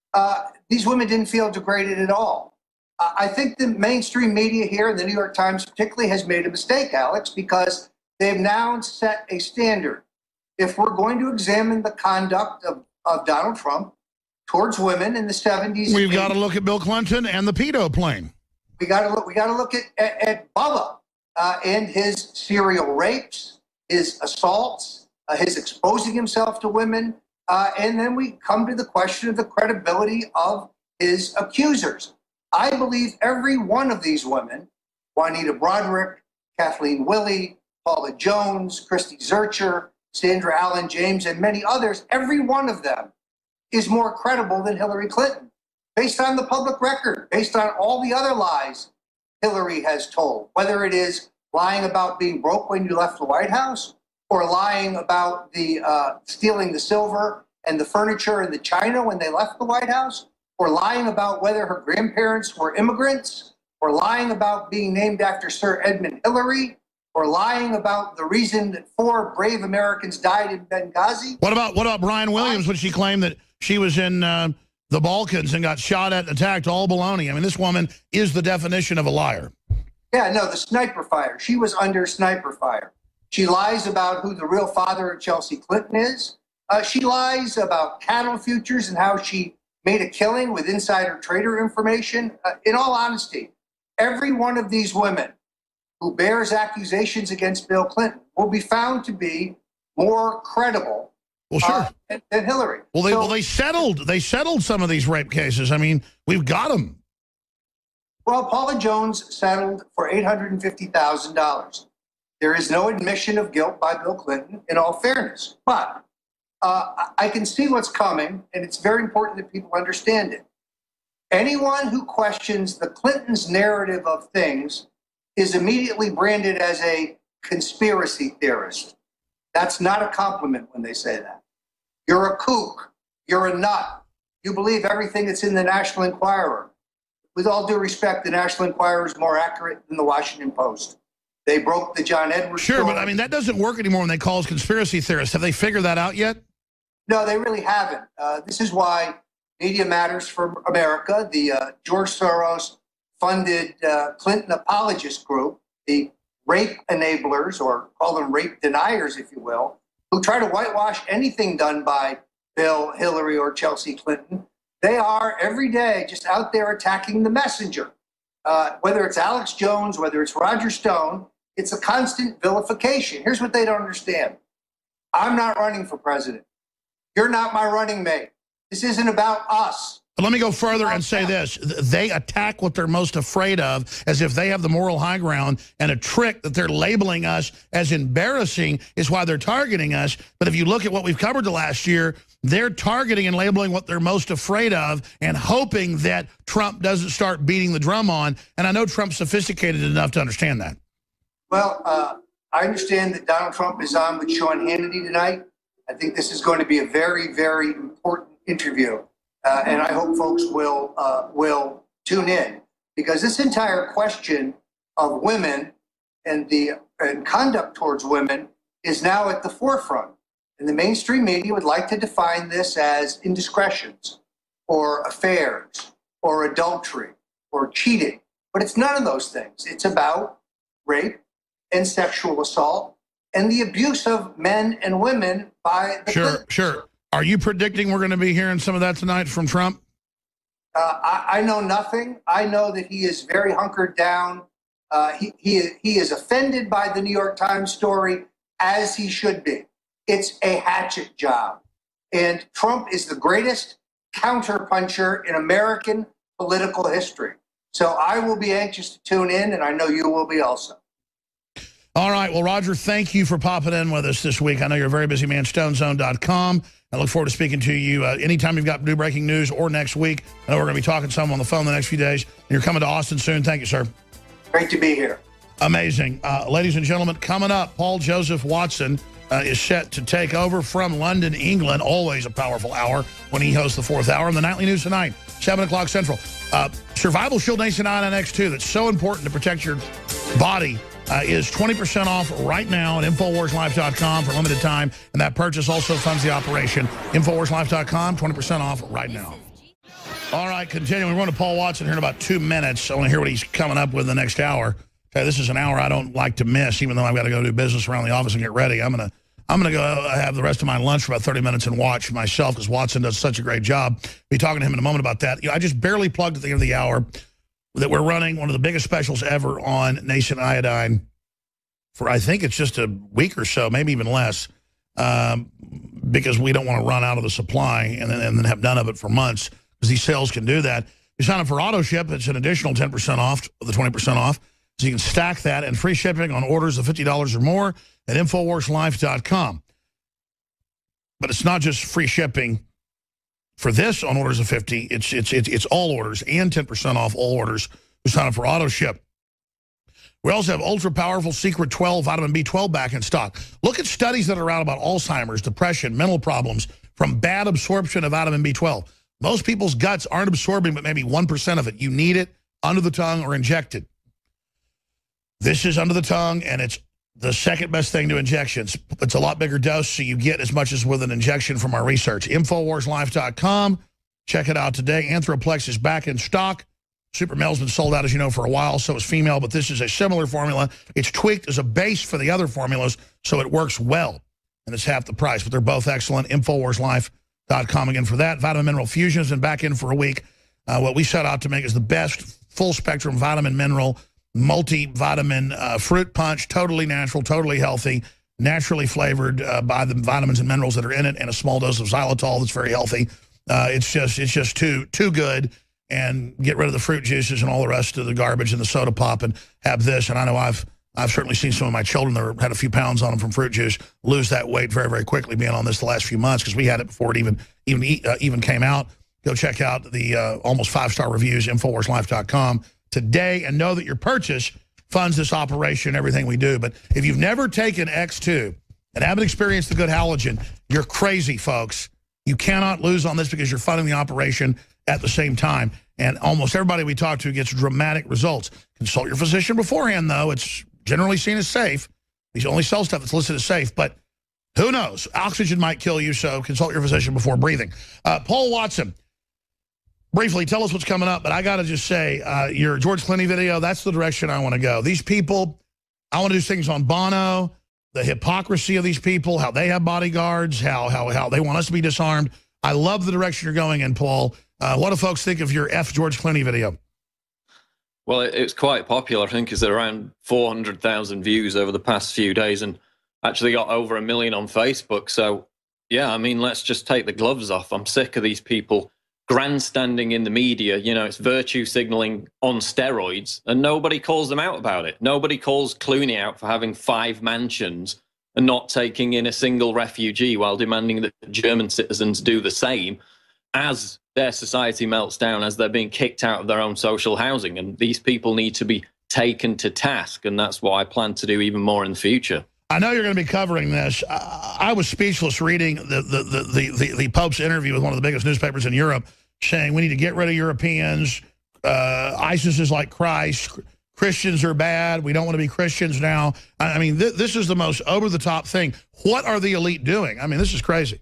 These women didn't feel degraded at all. I think the mainstream media here, and the New York Times particularly, has made a mistake, Alex, because they've now set a standard. If we're going to examine the conduct of Donald Trump towards women in the 70s... We've got to look at Bill Clinton and the pedo plane. We got to look at Bubba and his serial rapes, his assaults, his exposing himself to women, and then we come to the question of the credibility of his accusers. I believe every one of these women, Juanita Broderick, Kathleen Willey, Paula Jones, Christy Zurcher, Sandra Allen James, and many others, every one of them is more credible than Hillary Clinton. Based on the public record, based on all the other lies Hillary has told, whether it is lying about being broke when you left the White House or lying about the stealing the silver and the furniture and the china when they left the White House, or lying about whether her grandparents were immigrants, or lying about being named after Sir Edmund Hillary, or lying about the reason that 4 brave Americans died in Benghazi. What about Brian Williams when she claimed that she was in the Balkans and got shot at and attacked? All baloney. I mean, this woman is the definition of a liar. Yeah, no, the sniper fire. She was under sniper fire. She lies about who the real father of Chelsea Clinton is. She lies about cattle futures and how she made a killing with insider trader information. In all honesty, every one of these women who bears accusations against Bill Clinton will be found to be more credible than Hillary. Well, they settled some of these rape cases. I mean, we've got them. Well, Paula Jones settled for $850,000. There is no admission of guilt by Bill Clinton, in all fairness. But I can see what's coming, and it's very important that people understand it. Anyone who questions the Clintons' narrative of things is immediately branded as a conspiracy theorist. That's not a compliment when they say that. You're a kook. You're a nut. You believe everything that's in the National Enquirer. With all due respect, the National Enquirer is more accurate than the Washington Post. They broke the John Edwards story. But I mean, that doesn't work anymore when they call us conspiracy theorists. Have they figured that out yet? No, they really haven't. This is why Media Matters for America, the George Soros-funded Clinton apologist group, the rape enablers, or call them rape deniers, if you will, who try to whitewash anything done by Bill, Hillary, or Chelsea Clinton. They are every day just out there attacking the messenger. Whether it's Alex Jones, whether it's Roger Stone, it's a constant vilification. Here's what they don't understand. I'm not running for president. You're not my running mate. This isn't about us. But let me go further and say this. They attack what they're most afraid of as if they have the moral high ground, and a trick that they're labeling us as embarrassing is why they're targeting us. But if you look at what we've covered the last year, they're targeting and labeling what they're most afraid of and hoping that Trump doesn't start beating the drum on. And I know Trump's sophisticated enough to understand that. Well, I understand that Donald Trump is on with Sean Hannity tonight. I think this is going to be a very, very important interview. And I hope folks will tune in, because this entire question of women and conduct towards women is now at the forefront. And the mainstream media would like to define this as indiscretions or affairs or adultery or cheating. But it's none of those things. It's about rape and sexual assault and the abuse of men and women by the Sure. Are you predicting we're going to be hearing some of that tonight from Trump? I know nothing. I know that he is very hunkered down. He is offended by the New York Times story, as he should be. It's a hatchet job. And Trump is the greatest counterpuncher in American political history. So I will be anxious to tune in, and I know you will be also. All right. Well, Roger, thank you for popping in with us this week. I know you're a very busy man, StoneZone.com. I look forward to speaking to you anytime you've got new breaking news or next week. I know we're going to be talking to someone on the phone the next few days. And you're coming to Austin soon. Thank you, sir. Great to be here. Amazing. Ladies and gentlemen, coming up, Paul Joseph Watson is set to take over from London, England. Always a powerful hour when he hosts the fourth hour. And the Nightly News tonight, 7 o'clock Central. Survival Shield Nation 9 X2, that's so important to protect your body, is 20% off right now at InfoWarsLife.com for a limited time. And that purchase also funds the operation. InfoWarsLife.com, 20% off right now. All right, continuing. We're going to Paul Watson here in about 2 minutes. I want to hear what he's coming up with the next hour. Okay, this is an hour I don't like to miss, even though I've got to go do business around the office and get ready. I'm gonna go have the rest of my lunch for about 30 minutes and watch myself, because Watson does such a great job. Be talking to him in a moment about that. You know, I just barely plugged at the end of the hour that we're running one of the biggest specials ever on Nascent Iodine for, I think it's just a week or so, maybe even less, because we don't want to run out of the supply and then have none of it for months, because these sales can do that. You sign up for AutoShip, it's an additional 10% off, the 20% off. So you can stack that, and free shipping on orders of $50 or more at InfoWarsLife.com. But it's not just free shipping for this on orders of $50. It's all orders and 10% off all orders who sign up for AutoShip. We also have ultra-powerful Secret 12 vitamin B12 back in stock. Look at studies that are out about Alzheimer's, depression, mental problems from bad absorption of vitamin B12. Most people's guts aren't absorbing but maybe 1% of it. You need it under the tongue or injected. This is under the tongue, and it's the second best thing to injections. It's a lot bigger dose, so you get as much as with an injection from our research. InfoWarsLife.com. Check it out today. Anthroplex is back in stock. Super Male's been sold out, as you know, for a while. So is Female, but this is a similar formula. It's tweaked as a base for the other formulas, so it works well, and it's half the price. But they're both excellent. InfoWarsLife.com again for that. Vitamin Mineral Fusion has been back in for a week. What we set out to make is the best full-spectrum vitamin mineral multivitamin fruit punch, totally natural, totally healthy, naturally flavored by the vitamins and minerals that are in it, and a small dose of xylitol that's very healthy. It's just too good. And get rid of the fruit juices and all the rest of the garbage and the soda pop, and have this. And I know I've certainly seen some of my children that had a few pounds on them from fruit juice lose that weight very, very quickly, being on this the last few months, because we had it before it even came out. Go check out the almost 5-star reviews, InfoWarsLife.com today, and know that your purchase funds this operation, everything we do. But if you've never taken X2 and haven't experienced the good halogen, you're crazy, folks. You cannot lose on this, because you're funding the operation at the same time. And almost everybody we talk to gets dramatic results. Consult your physician beforehand, though. It's generally seen as safe. We only sell stuff that's listed as safe, but who knows? Oxygen might kill you, so consult your physician before breathing. Paul Watson, Briefly, tell us what's coming up, but I got to just say, your George Clooney video, that's the direction I want to go. These people, I want to do things on Bono, the hypocrisy of these people, how they have bodyguards, how they want us to be disarmed. I love the direction you're going in, Paul. What do folks think of your F. George Clooney video? Well, it's quite popular. I think it's around 400,000 views over the past few days and actually got over 1 million on Facebook. So, yeah, I mean, let's just take the gloves off. I'm sick of these people grandstanding in the media. You know, it's virtue signaling on steroids, and nobody calls them out about it. Nobody calls Clooney out for having 5 mansions and not taking in a single refugee while demanding that German citizens do the same as their society melts down, as they're being kicked out of their own social housing. And these people need to be taken to task, and that's what I plan to do even more in the future. I know you're going to be covering this. I was speechless reading the Pope's interview with one of the biggest newspapers in Europe, saying we need to get rid of Europeans. ISIS is like Christ. Christians are bad. We don't want to be Christians now. I mean, this is the most over-the-top thing. What are the elite doing? I mean, this is crazy.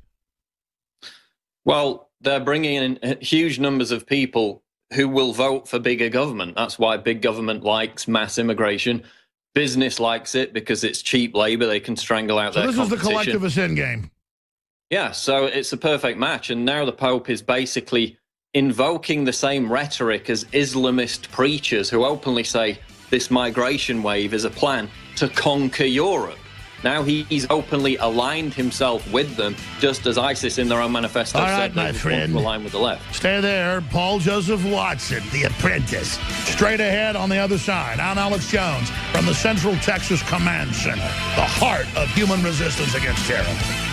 Well, they're bringing in huge numbers of people who will vote for bigger government. That's why big government likes mass immigration. Business likes it because it's cheap labor. They can strangle out their competition. So this is the collectivist endgame. Yeah, so it's a perfect match. And now the Pope is basically invoking the same rhetoric as Islamist preachers who openly say this migration wave is a plan to conquer Europe. Now he's openly aligned himself with them, just as ISIS in their own manifesto said my friend, to align with the left. Stay there. Paul Joseph Watson, The Apprentice. Straight ahead on the other side, I'm Alex Jones from the Central Texas Command Center, the heart of human resistance against terror.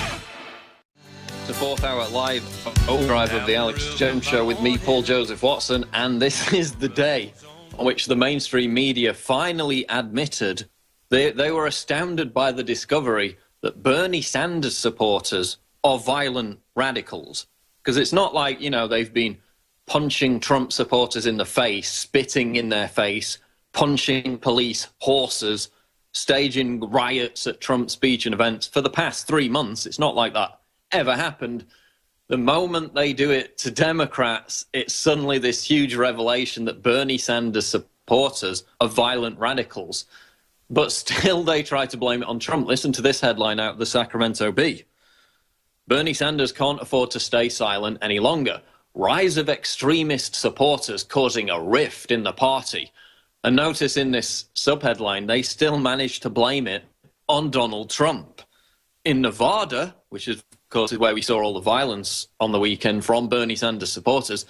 The 4th hour live overdrive of the Alex Jones Show with me, Paul Joseph Watson, and this is the day on which the mainstream media finally admitted they were astounded by the discovery that Bernie Sanders supporters are violent radicals. Because it's not like, you know, they've been punching Trump supporters in the face, spitting in their face, punching police horses, staging riots at Trump speech and events for the past 3 months. It's not like that ever happened. The moment they do it to Democrats, it's suddenly this huge revelation that Bernie Sanders supporters are violent radicals. But still they try to blame it on Trump. Listen to this headline out of the Sacramento Bee. Bernie Sanders can't afford to stay silent any longer. Rise of extremist supporters causing a rift in the party. And notice in this subheadline, they still managed to blame it on Donald Trump. In Nevada, which is, of course, is where we saw all the violence on the weekend from Bernie Sanders supporters,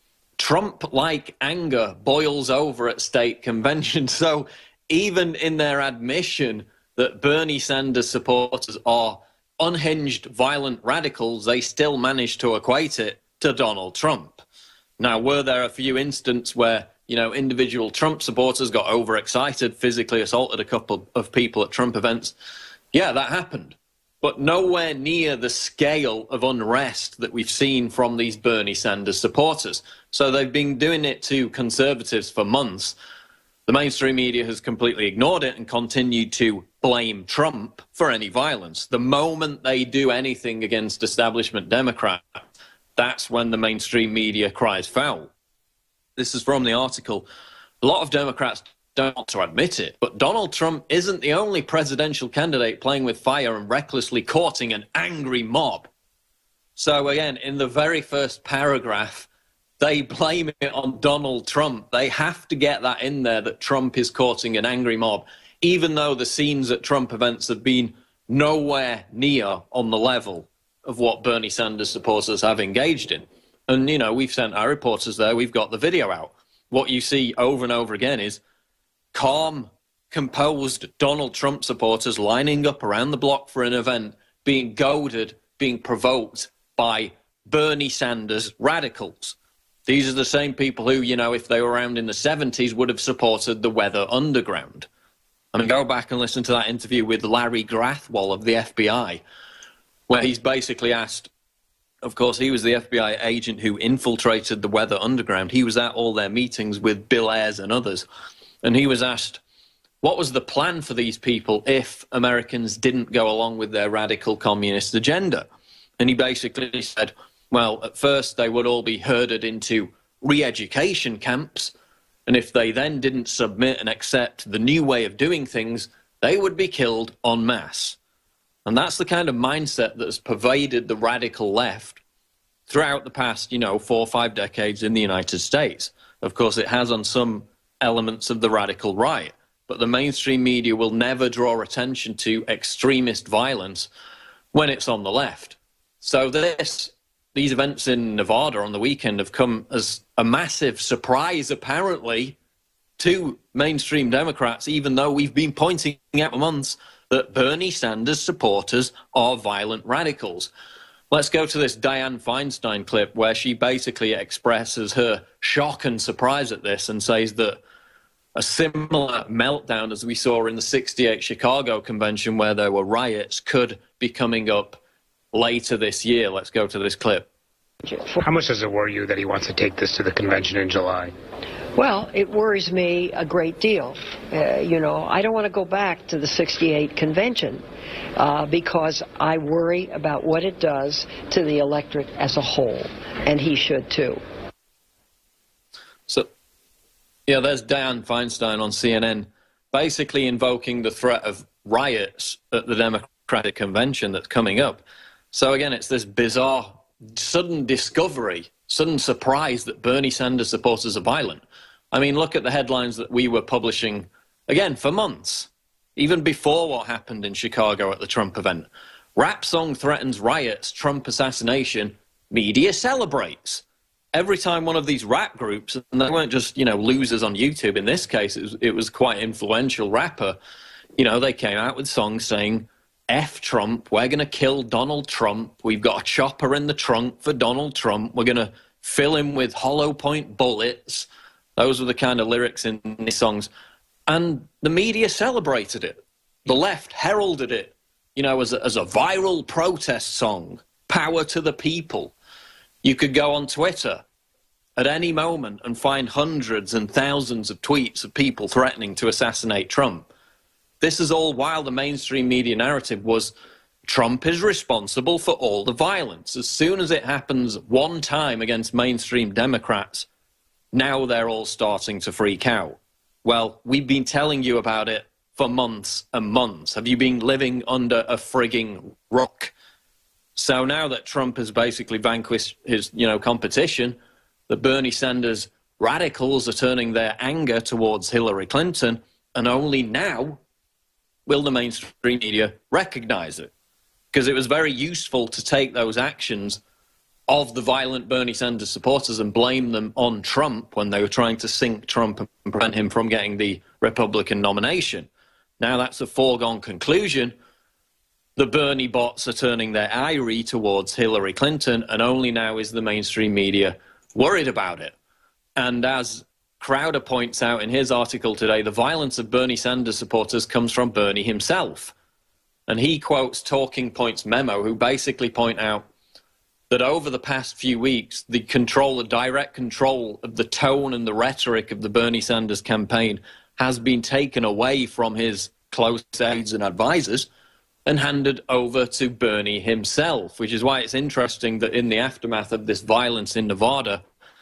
Trump-like anger boils over at state conventions. So even in their admission that Bernie Sanders supporters are unhinged, violent radicals, they still manage to equate it to Donald Trump. Now, were there a few instances where, you know, individual Trump supporters got overexcited, physically assaulted a couple of people at Trump events? Yeah, that happened. But nowhere near the scale of unrest that we've seen from these Bernie Sanders supporters. So they've been doing it to conservatives for months. The mainstream media has completely ignored it and continued to blame Trump for any violence. The moment they do anything against establishment Democrats, that's when the mainstream media cries foul. This is from the article. A lot of Democrats don't want to admit it, but Donald Trump isn't the only presidential candidate playing with fire and recklessly courting an angry mob. So again, in the very first paragraph, they blame it on Donald Trump. They have to get that in there, that Trump is courting an angry mob, even though the scenes at Trump events have been nowhere near on the level of what Bernie Sanders supporters have engaged in. And, you know, we've sent our reporters there. We've got the video out. What you see over and over again is calm, composed Donald Trump supporters lining up around the block for an event, being goaded, being provoked by Bernie Sanders radicals. These are the same people who, you know, if they were around in the 70s, would have supported the Weather Underground. I mean, go back and listen to that interview with Larry Grathwohl of the FBI, where he's basically asked, of course, he was the FBI agent who infiltrated the Weather Underground. He was at all their meetings with Bill Ayers and others. And he was asked, what was the plan for these people if Americans didn't go along with their radical communist agenda? And he basically said, well, at first they would all be herded into re-education camps, and if they then didn't submit and accept the new way of doing things, they would be killed en masse. And that's the kind of mindset that has pervaded the radical left throughout the past, 4 or 5 decades in the United States. Of course, it has on some elements of the radical right, but the mainstream media will never draw attention to extremist violence when it's on the left. So these events in Nevada on the weekend have come as a massive surprise, apparently, to mainstream Democrats, even though we've been pointing out for months that Bernie Sanders supporters are violent radicals. Let's go to this Dianne Feinstein clip where she basically expresses her shock and surprise at this and says that a similar meltdown as we saw in the '68 Chicago convention where there were riots could be coming up later this year. Let's go to this clip. How much does it worry you that he wants to take this to the convention in July? Well, it worries me a great deal. I don't want to go back to the '68 convention because I worry about what it does to the electorate as a whole, and he should too. So, yeah, there's Dianne Feinstein on CNN basically invoking the threat of riots at the Democratic convention that's coming up. So again, it's this bizarre, sudden discovery, sudden surprise that Bernie Sanders supporters are violent. I mean, look at the headlines that we were publishing, again, for months, even before what happened in Chicago at the Trump event. Rap song threatens riots, Trump assassination, media celebrates. Every time one of these rap groups, and they weren't just, losers on YouTube, in this case, it was quite influential rapper, they came out with songs saying, F Trump, we're going to kill Donald Trump, we've got a chopper in the trunk for Donald Trump, we're going to fill him with hollow point bullets. Those were the kind of lyrics in these songs. And the media celebrated it. The left heralded it, as a viral protest song, power to the people. You could go on Twitter at any moment and find hundreds and thousands of tweets of people threatening to assassinate Trump. This is all while the mainstream media narrative was Trump is responsible for all the violence. As soon as it happens one time against mainstream Democrats, now they're all starting to freak out. Well, we've been telling you about it for months and months. Have you been living under a frigging rock? So now that Trump has basically vanquished his, competition, the Bernie Sanders radicals are turning their anger towards Hillary Clinton, and only now will the mainstream media recognize it. Because it was very useful to take those actions of the violent Bernie Sanders supporters and blame them on Trump when they were trying to sink Trump and prevent him from getting the Republican nomination. Now that's a foregone conclusion. The Bernie bots are turning their ire towards Hillary Clinton, and only now is the mainstream media worried about it. And as Crowder points out in his article today, the violence of Bernie Sanders supporters comes from Bernie himself. And he quotes Talking Points Memo, who basically point out that over the past few weeks, the direct control of the tone and the rhetoric of the Bernie Sanders campaign has been taken away from his close aides and advisors and handed over to Bernie himself, which is why it's interesting that in the aftermath of this violence in Nevada,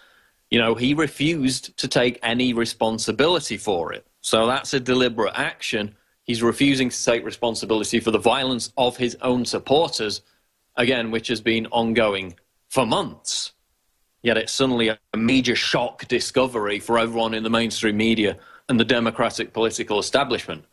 he refused to take any responsibility for it. So that's a deliberate action. He's refusing to take responsibility for the violence of his own supporters, again, which has been ongoing for months. Yet it's suddenly a major shock discovery for everyone in the mainstream media and the Democratic political establishment.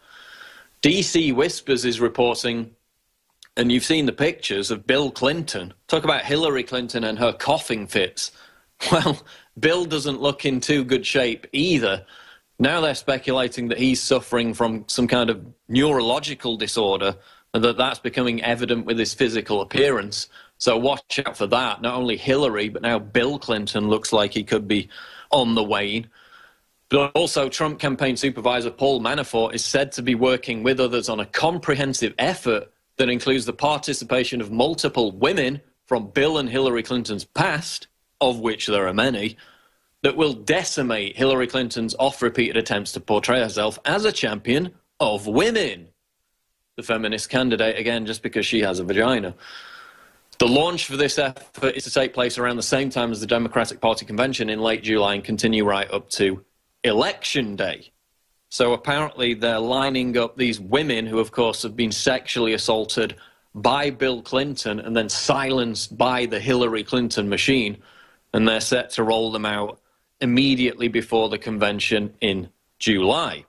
DC Whispers is reporting, and you've seen the pictures of Bill Clinton. Talk about Hillary Clinton and her coughing fits. Well, Bill doesn't look in too good shape either. Now they're speculating that he's suffering from some kind of neurological disorder and that that's becoming evident with his physical appearance. So watch out for that. Not only Hillary, but now Bill Clinton looks like he could be on the wane. But also Trump campaign supervisor Paul Manafort is said to be working with others on a comprehensive effort that includes the participation of multiple women from Bill and Hillary Clinton's past, of which there are many, that will decimate Hillary Clinton's oft-repeated attempts to portray herself as a champion of women. The feminist candidate, again, just because she has a vagina. The launch for this effort is to take place around the same time as the Democratic Party convention in late July and continue right up to Election Day. So apparently they're lining up these women who, of course, have been sexually assaulted by Bill Clinton and then silenced by the Hillary Clinton machine, and they're set to roll them out immediately before the convention in July.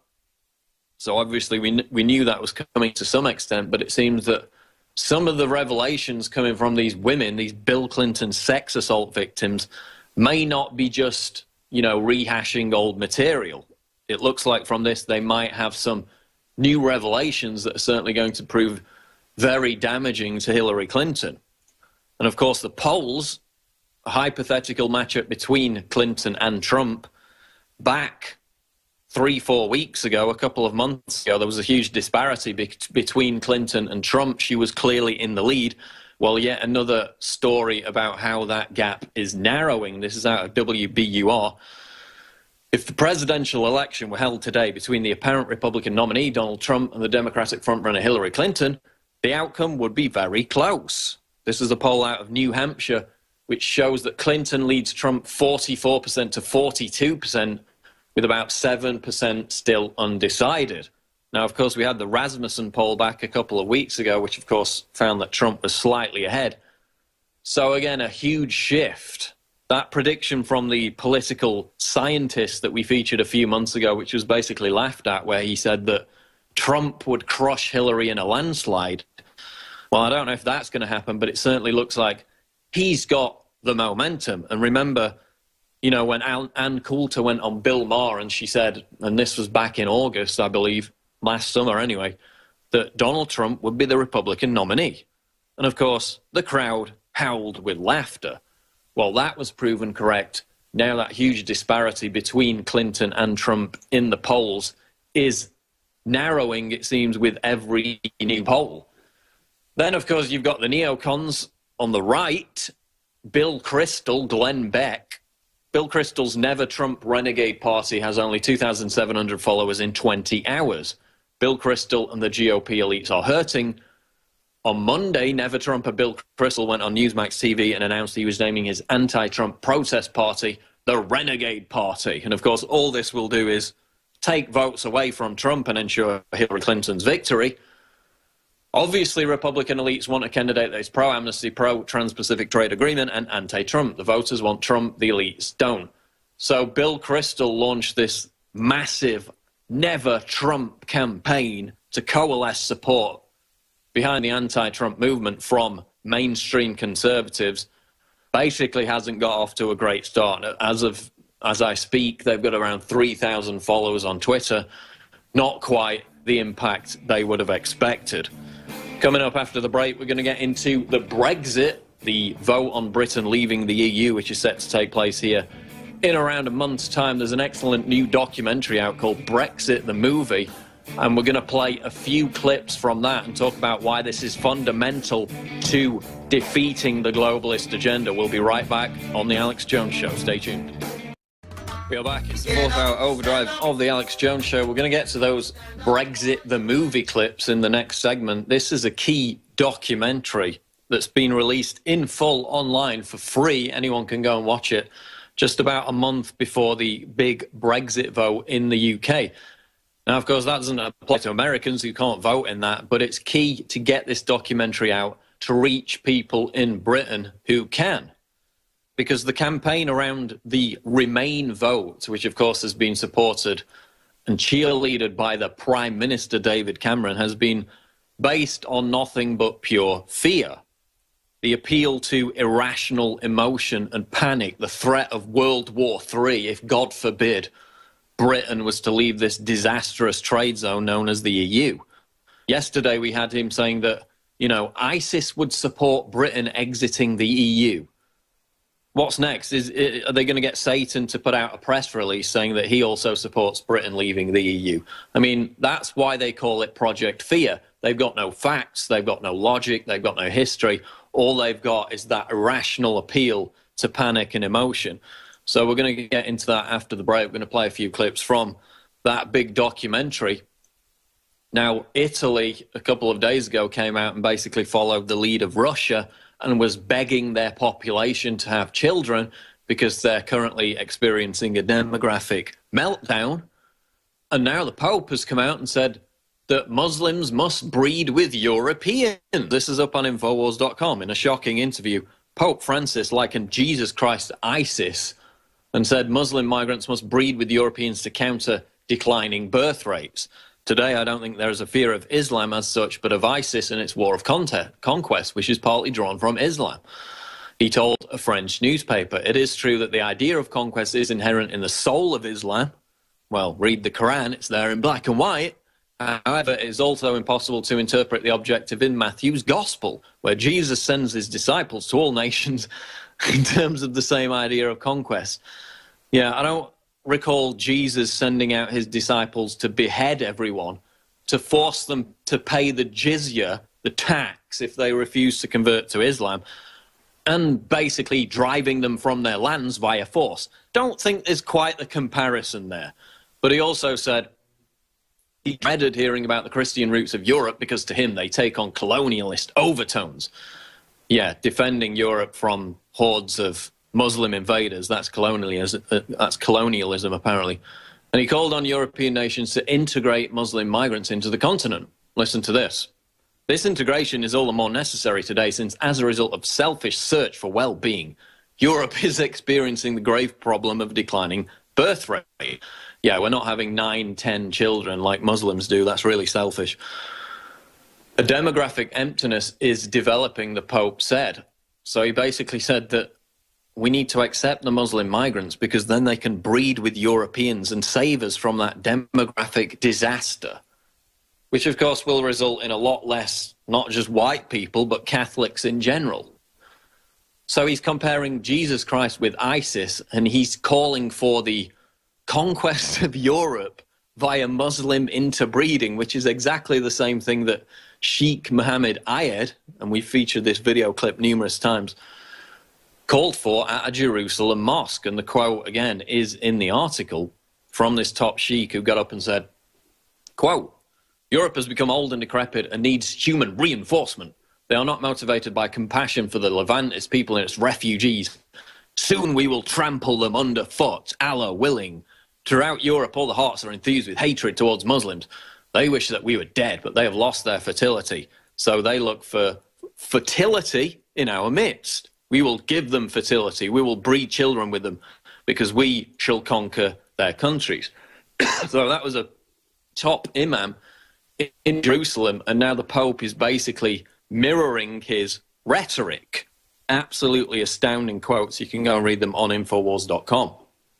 So obviously we knew that was coming to some extent, but it seems that some of the revelations coming from these women, these Bill Clinton sex assault victims, may not be just, rehashing old material. It looks like from this they might have some new revelations that are certainly going to prove very damaging to Hillary Clinton. And of course the polls, a hypothetical matchup between Clinton and Trump, back 3-4 weeks ago, a couple of months ago, there was a huge disparity between Clinton and Trump. She was clearly in the lead. Well, yet another story about how that gap is narrowing. This is out of WBUR. If the presidential election were held today between the apparent Republican nominee, Donald Trump, and the Democratic frontrunner, Hillary Clinton, the outcome would be very close. This is a poll out of New Hampshire, which shows that Clinton leads Trump 44% to 42%, with about 7% still undecided. Now, of course, we had the Rasmussen poll back a couple of weeks ago, which, of course, found that Trump was slightly ahead. So, again, a huge shift. That prediction from the political scientist that we featured a few months ago, which was basically laughed at, where he said that Trump would crush Hillary in a landslide. Well, I don't know if that's going to happen, but it certainly looks like he's got the momentum. And remember, when Ann Coulter went on Bill Maher and she said, and this was back in August, I believe, last summer anyway, that Donald Trump would be the Republican nominee. And of course, the crowd howled with laughter. Well, that was proven correct. Now that huge disparity between Clinton and Trump in the polls is narrowing, it seems, with every new poll. Then, of course, you've got the neocons on the right, Bill Kristol, Glenn Beck. Bill Kristol's Never Trump Renegade Party has only 2,700 followers in 20 hours. Bill Kristol and the GOP elites are hurting. On Monday, Never Trumper Bill Kristol went on Newsmax TV and announced he was naming his anti-Trump protest party the Renegade Party. And of course, all this will do is take votes away from Trump and ensure Hillary Clinton's victory. Obviously, Republican elites want a candidate that is pro-amnesty, pro-Trans-Pacific Trade Agreement, and anti-Trump. The voters want Trump, the elites don't. So Bill Kristol launched this massive Never Trump campaign to coalesce support behind the anti-Trump movement from mainstream conservatives. Basically hasn't got off to a great start. As I speak, they've got around 3,000 followers on Twitter. Not quite the impact they would have expected. Coming up after the break, we're going to get into the Brexit, the vote on Britain leaving the EU, which is set to take place here in around a month's time. There's an excellent new documentary out called Brexit, the Movie, and we're going to play a few clips from that and talk about why this is fundamental to defeating the globalist agenda. We'll be right back on The Alex Jones Show. Stay tuned. We are back. It's the fourth hour overdrive of The Alex Jones Show. We're going to get to those Brexit the Movie clips in the next segment. This is a key documentary that's been released in full online for free. Anyone can go and watch it just about a month before the big Brexit vote in the UK. Now, of course, that doesn't apply to Americans who can't vote in that, but it's key to get this documentary out to reach people in Britain who can. Because the campaign around the Remain vote, which of course has been supported and cheerleaded by the Prime Minister David Cameron, has been based on nothing but pure fear. The appeal to irrational emotion and panic, the threat of World War III, if God forbid Britain was to leave this disastrous trade zone known as the EU. Yesterday we had him saying that, ISIS would support Britain exiting the EU. What's next? Are they going to get Satan to put out a press release saying that he also supports Britain leaving the EU? I mean, that's why they call it Project Fear. They've got no facts, they've got no logic, they've got no history. All they've got is that irrational appeal to panic and emotion. So we're going to get into that after the break. We're going to play a few clips from that big documentary. Now, Italy, a couple of days ago, came out and basically followed the lead of Russia and was begging their population to have children because they're currently experiencing a demographic meltdown. And now the Pope has come out and said that Muslims must breed with Europeans. This is up on Infowars.com. In a shocking interview, Pope Francis likened Jesus Christ to ISIS and said Muslim migrants must breed with Europeans to counter declining birth rates. Today, I don't think there is a fear of Islam as such, but of ISIS and its war of conquest, which is partly drawn from Islam. He told a French newspaper, "It is true that the idea of conquest is inherent in the soul of Islam." Well, read the Quran, it's there in black and white. However, it is also impossible to interpret the objective in Matthew's Gospel, where Jesus sends his disciples to all nations in terms of the same idea of conquest. Yeah, I don't recall Jesus sending out his disciples to behead everyone, to force them to pay the jizya, the tax, if they refuse to convert to Islam, and basically driving them from their lands via force. Don't think there's quite the comparison there. But he also said he dreaded hearing about the Christian roots of Europe because to him they take on colonialist overtones. Yeah, defending Europe from hordes of Muslim invaders, that's colonialism apparently. And he called on European nations to integrate Muslim migrants into the continent. Listen to this. This integration is all the more necessary today since as a result of selfish search for well-being, Europe is experiencing the grave problem of declining birth rate. Yeah, we're not having 9, 10 children like Muslims do. That's really selfish. A demographic emptiness is developing, the Pope said. So he basically said that we need to accept the Muslim migrants because then they can breed with Europeans and save us from that demographic disaster, which of course will result in a lot less, not just white people, but Catholics in general. So he's comparing Jesus Christ with ISIS, and he's calling for the conquest of Europe via Muslim interbreeding, which is exactly the same thing that Sheikh Mohammed Ayed, and we've featured this video clip numerous times, called for at a Jerusalem mosque. And the quote, again, is in the article from this top sheikh who got up and said, quote, "Europe has become old and decrepit and needs human reinforcement. They are not motivated by compassion for the Levant, its people and its refugees. Soon we will trample them underfoot, Allah willing. Throughout Europe, all the hearts are enthused with hatred towards Muslims. They wish that we were dead, but they have lost their fertility. So they look for fertility in our midst. We will give them fertility. We will breed children with them because we shall conquer their countries." So that was a top imam in Jerusalem, and now the Pope is basically mirroring his rhetoric. Absolutely astounding quotes. You can go and read them on Infowars.com.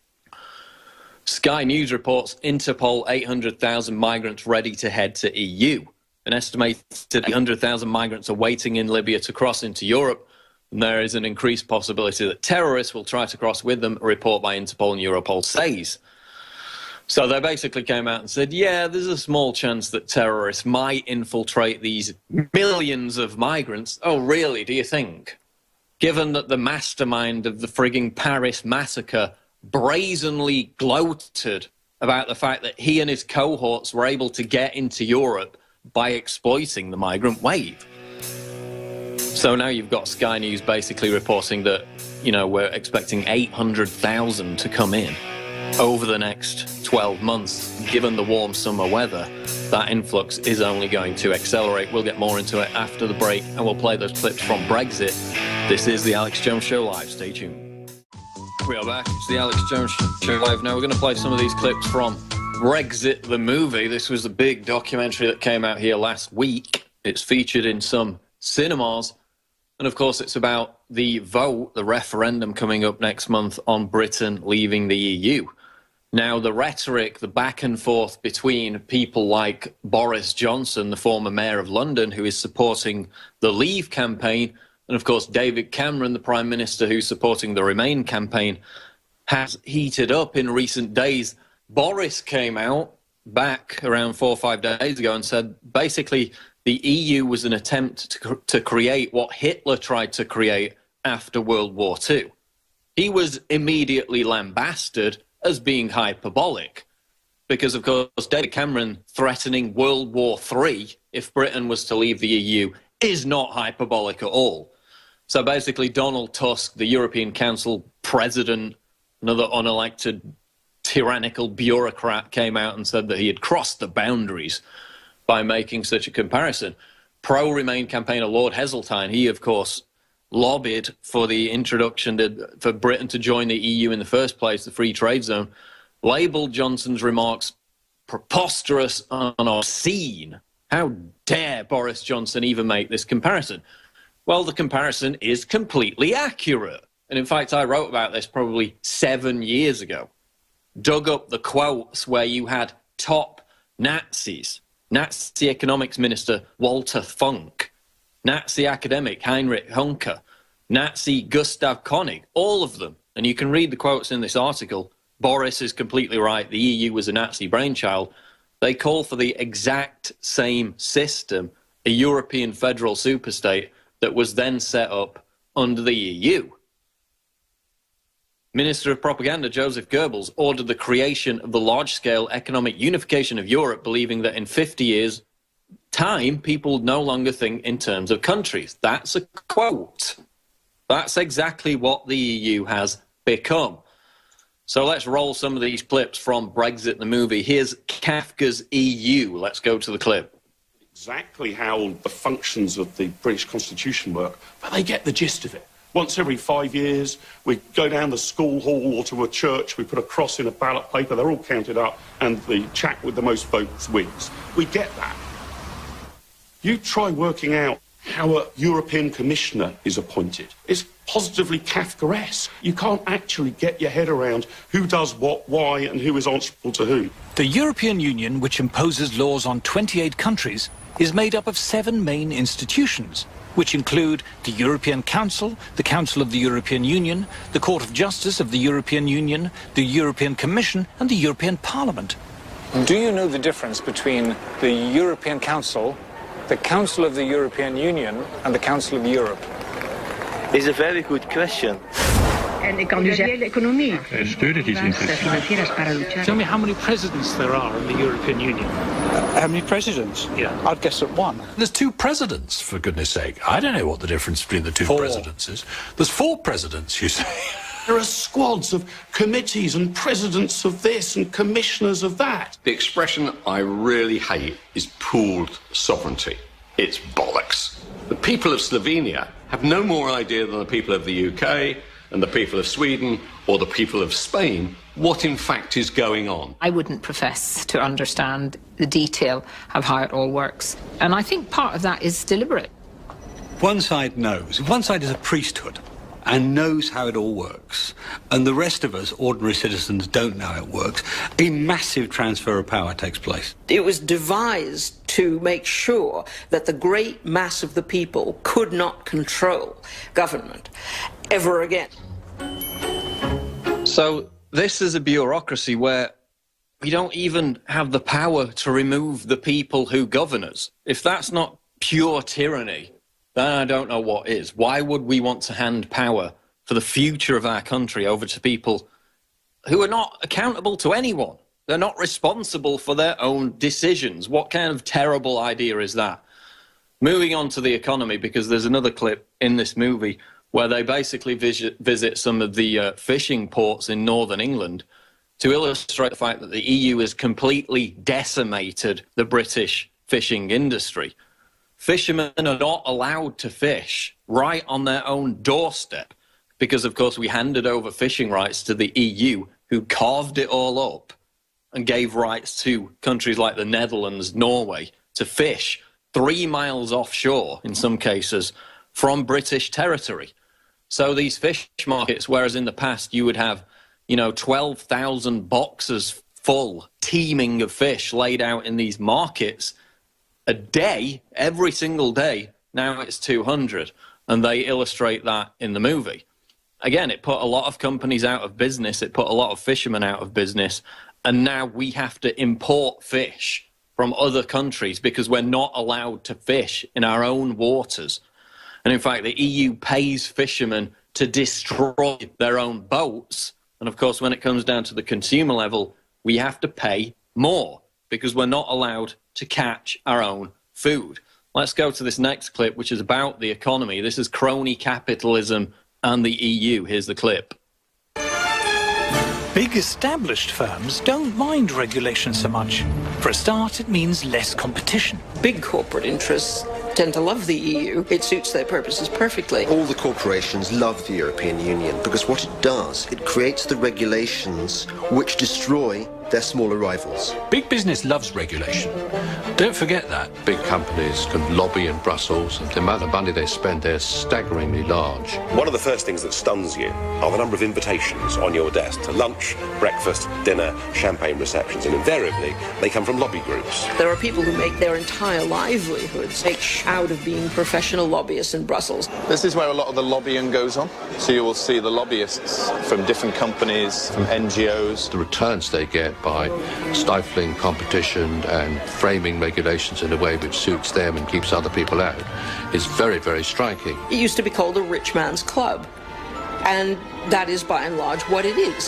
Sky News reports Interpol 800,000 migrants ready to head to EU. An estimated 800,000 migrants are waiting in Libya to cross into Europe, and there is an increased possibility that terrorists will try to cross with them, a report by Interpol and Europol says. So they basically came out and said, yeah, there's a small chance that terrorists might infiltrate these millions of migrants. Oh, really, do you think? Given that the mastermind of the frigging Paris massacre brazenly gloated about the fact that he and his cohorts were able to get into Europe by exploiting the migrant wave. So now you've got Sky News basically reporting that, you know, we're expecting 800,000 to come in over the next 12 months. Given the warm summer weather, that influx is only going to accelerate. We'll get more into it after the break, and we'll play those clips from Brexit. This is the Alex Jones Show Live. Stay tuned. We are back. It's the Alex Jones Show Live. Now we're going to play some of these clips from Brexit the movie. This was a big documentary that came out here last week. It's featured in some cinemas. And of course, it's about the vote, the referendum coming up next month on Britain leaving the EU. Now, the rhetoric, the back and forth between people like Boris Johnson, the former mayor of London, who is supporting the Leave campaign, and of course, David Cameron, the Prime Minister, who's supporting the Remain campaign, has heated up in recent days. Boris came out back around 4 or 5 days ago and said, basically, the EU was an attempt to create what Hitler tried to create after World War II. He was immediately lambasted as being hyperbolic. because, of course, David Cameron threatening World War III if Britain was to leave the EU is not hyperbolic at all. So basically, Donald Tusk, the European Council president, another unelected tyrannical bureaucrat, came out and said that he had crossed the boundaries by making such a comparison. Pro-Remain campaigner Lord Heseltine, he, of course, lobbied for the introduction for Britain to join the EU in the first place, the free trade zone, labelled Johnson's remarks preposterous and obscene. How dare Boris Johnson even make this comparison? Well, the comparison is completely accurate. And in fact, I wrote about this probably 7 years ago. Dug up the quotes where you had top Nazis, Nazi economics minister Walter Funk, Nazi academic Heinrich Hunke, Nazi Gustav Koenig, all of them. And you can read the quotes in this article. Boris is completely right. The EU was a Nazi brainchild. They call for the exact same system, a European federal superstate that was then set up under the EU. Minister of Propaganda Joseph Goebbels ordered the creation of the large-scale economic unification of Europe, believing that in 50 years' time, people would no longer think in terms of countries. That's a quote. That's exactly what the EU has become. So let's roll some of these clips from Brexit the movie. Here's Kafka's EU. Let's go to the clip. Exactly how the functions of the British Constitution work, but they get the gist of it. Once every 5 years, we go down the school hall or to a church, we put a cross in a ballot paper, they're all counted up, and the chap with the most votes wins. We get that. You try working out how a European commissioner is appointed. It's positively Kafkaesque. You can't actually get your head around who does what, why, and who is answerable to whom. The European Union, which imposes laws on 28 countries, is made up of 7 main institutions, which include the European Council, the Council of the European Union, the Court of Justice of the European Union, the European Commission, and the European Parliament. Do you know the difference between the European Council, the Council of the European Union, and the Council of Europe? It's a very good question. Tell me how many presidents there are in the European Union. How many presidents? Yeah. I'd guess at 1. There's 2 presidents, for goodness sake. I don't know what the difference between the 2 presidents is. There's 4 presidents, you say. There are squads of committees and presidents of this and commissioners of that. The expression I really hate is pooled sovereignty. It's bollocks. The people of Slovenia have no more idea than the people of the UK and the people of Sweden or the people of Spain what in fact is going on. I wouldn't profess to understand the detail of how it all works. And I think part of that is deliberate. One side knows. One side is a priesthood and knows how it all works. And the rest of us, ordinary citizens, don't know how it works. A massive transfer of power takes place. It was devised to make sure that the great mass of the people could not control government ever again. So this is a bureaucracy where we don't even have the power to remove the people who govern us. If that's not pure tyranny, then I don't know what is. Why would we want to hand power for the future of our country over to people who are not accountable to anyone? They're not responsible for their own decisions. What kind of terrible idea is that? Moving on to the economy, because there's another clip in this movie where they basically visit some of the fishing ports in northern England to illustrate the fact that the EU has completely decimated the British fishing industry. Fishermen are not allowed to fish right on their own doorstep because, of course, we handed over fishing rights to the EU, who carved it all up and gave rights to countries like the Netherlands, Norway, to fish 3 miles offshore, in some cases, from British territory. So these fish markets, whereas in the past you would have, 12,000 boxes full, teeming of fish laid out in these markets a day, every single day, now it's 200. And they illustrate that in the movie. Again, it put a lot of companies out of business. It put a lot of fishermen out of business. And now we have to import fish from other countries because we're not allowed to fish in our own waters. And in fact, the EU pays fishermen to destroy their own boats. And of course, when it comes down to the consumer level, we have to pay more because we're not allowed to catch our own food. Let's go to this next clip, which is about the economy. This is crony capitalism and the EU. Here's the clip. Big established firms don't mind regulation so much. For a start, it means less competition. Big corporate interests tend to love the EU. It suits their purposes perfectly. All the corporations love the European Union because what it does, it creates the regulations which destroy their smaller rivals. Big business loves regulation. Don't forget that. Big companies can lobby in Brussels, and the amount of money they spend there is staggeringly large. One of the first things that stuns you are the number of invitations on your desk to lunch, breakfast, dinner, champagne receptions, and invariably they come from lobby groups. There are people who make their entire livelihoods out of being professional lobbyists in Brussels. This is where a lot of the lobbying goes on. So you will see the lobbyists from different companies, from NGOs. The returns they get by stifling competition and framing regulations in a way which suits them and keeps other people out is very, very striking. It used to be called a rich man's club, and that is by and large what it is.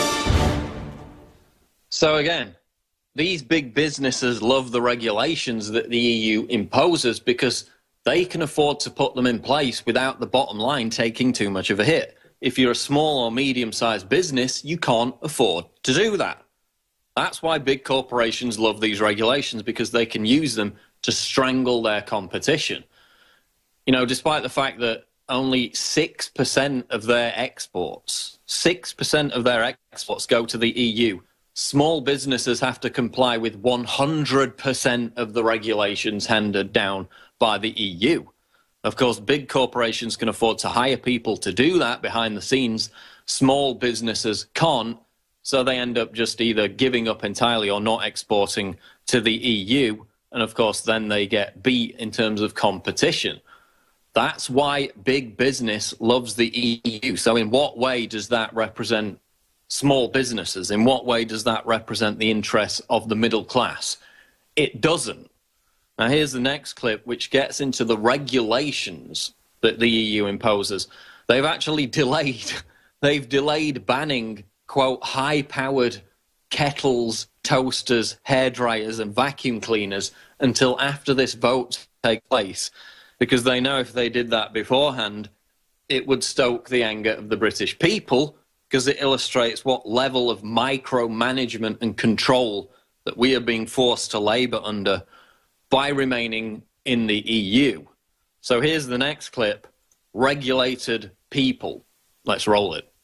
So again, these big businesses love the regulations that the EU imposes because they can afford to put them in place without the bottom line taking too much of a hit. If you're a small or medium-sized business, you can't afford to do that. That's why big corporations love these regulations, because they can use them to strangle their competition. You know, despite the fact that only 6% of their exports, 6% of their exports go to the EU, small businesses have to comply with 100% of the regulations handed down by the EU. Of course, big corporations can afford to hire people to do that behind the scenes. Small businesses can't. So they end up just either giving up entirely or not exporting to the EU. And of course, then they get beat in terms of competition. That's why big business loves the EU. So in what way does that represent small businesses? In what way does that represent the interests of the middle class? It doesn't. Now, here's the next clip, which gets into the regulations that the EU imposes. They've actually delayed banning, quote, high-powered kettles, toasters, hairdryers and vacuum cleaners until after this vote takes place, because they know if they did that beforehand, it would stoke the anger of the British people, because it illustrates what level of micromanagement and control that we are being forced to labour under by remaining in the EU. So here's the next clip, regulated people. Let's roll it.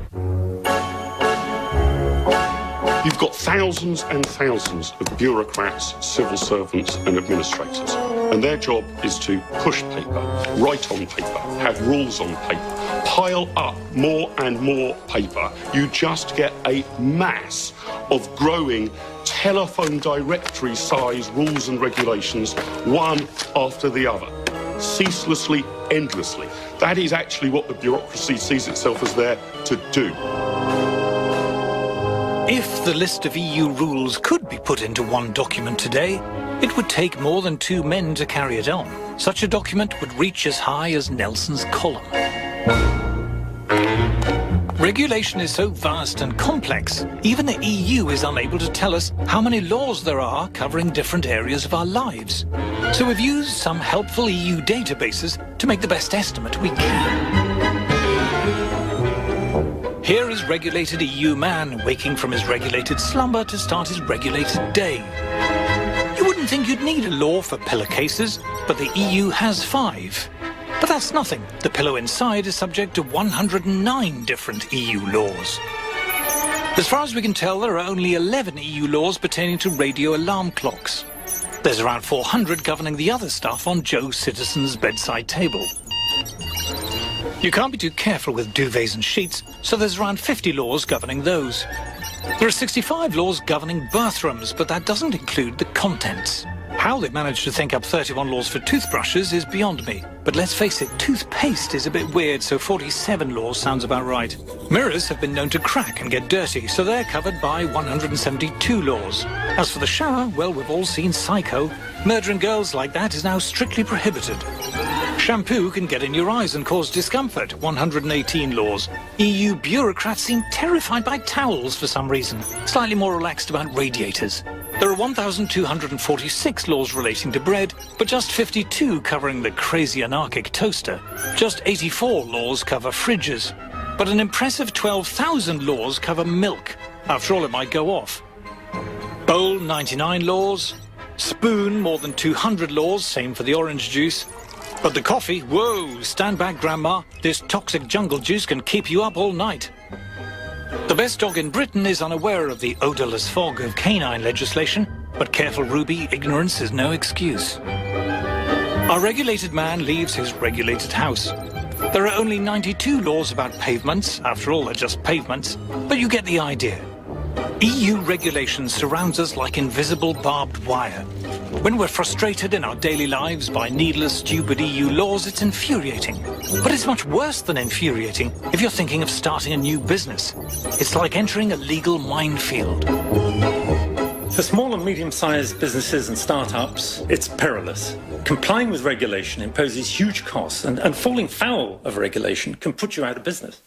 You've got thousands and thousands of bureaucrats, civil servants and administrators, and their job is to push paper, write on paper, have rules on paper, pile up more and more paper. You just get a mass of growing telephone directory size rules and regulations, one after the other, ceaselessly, endlessly. That is actually what the bureaucracy sees itself as there to do. If the list of EU rules could be put into one document today, it would take more than 2 men to carry it on. Such a document would reach as high as Nelson's column. Regulation is so vast and complex, even the EU is unable to tell us how many laws there are covering different areas of our lives. So we've used some helpful EU databases to make the best estimate we can. Here is regulated EU man waking from his regulated slumber to start his regulated day. You wouldn't think you'd need a law for pillowcases, but the EU has 5. But that's nothing. The pillow inside is subject to 109 different EU laws. As far as we can tell, there are only 11 EU laws pertaining to radio alarm clocks. There's around 400 governing the other stuff on Joe Citizen's bedside table. You can't be too careful with duvets and sheets, so there's around 50 laws governing those. There are 65 laws governing bathrooms, but that doesn't include the contents. How they managed to think up 31 laws for toothbrushes is beyond me. But let's face it, toothpaste is a bit weird, so 47 laws sounds about right. Mirrors have been known to crack and get dirty, so they're covered by 172 laws. As for the shower, well, we've all seen Psycho. Murdering girls like that is now strictly prohibited. Shampoo can get in your eyes and cause discomfort. 118 laws. EU bureaucrats seem terrified by towels for some reason. Slightly more relaxed about radiators. There are 1,246 laws relating to bread, but just 52 covering the crazy anarchic toaster. Just 84 laws cover fridges. But an impressive 12,000 laws cover milk. After all, it might go off. Bowl, 99 laws. Spoon, more than 200 laws, same for the orange juice. But the coffee, whoa, stand back, Grandma. This toxic jungle juice can keep you up all night. The best dog in Britain is unaware of the odourless fog of canine legislation, but careful Ruby, ignorance is no excuse. Our regulated man leaves his regulated house. There are only 92 laws about pavements. After all, they're just pavements, but you get the idea. EU regulation surrounds us like invisible barbed wire. When we're frustrated in our daily lives by needless, stupid EU laws, it's infuriating. But it's much worse than infuriating if you're thinking of starting a new business. It's like entering a legal minefield. For small and medium-sized businesses and startups, it's perilous. Complying with regulation imposes huge costs, and falling foul of regulation can put you out of business.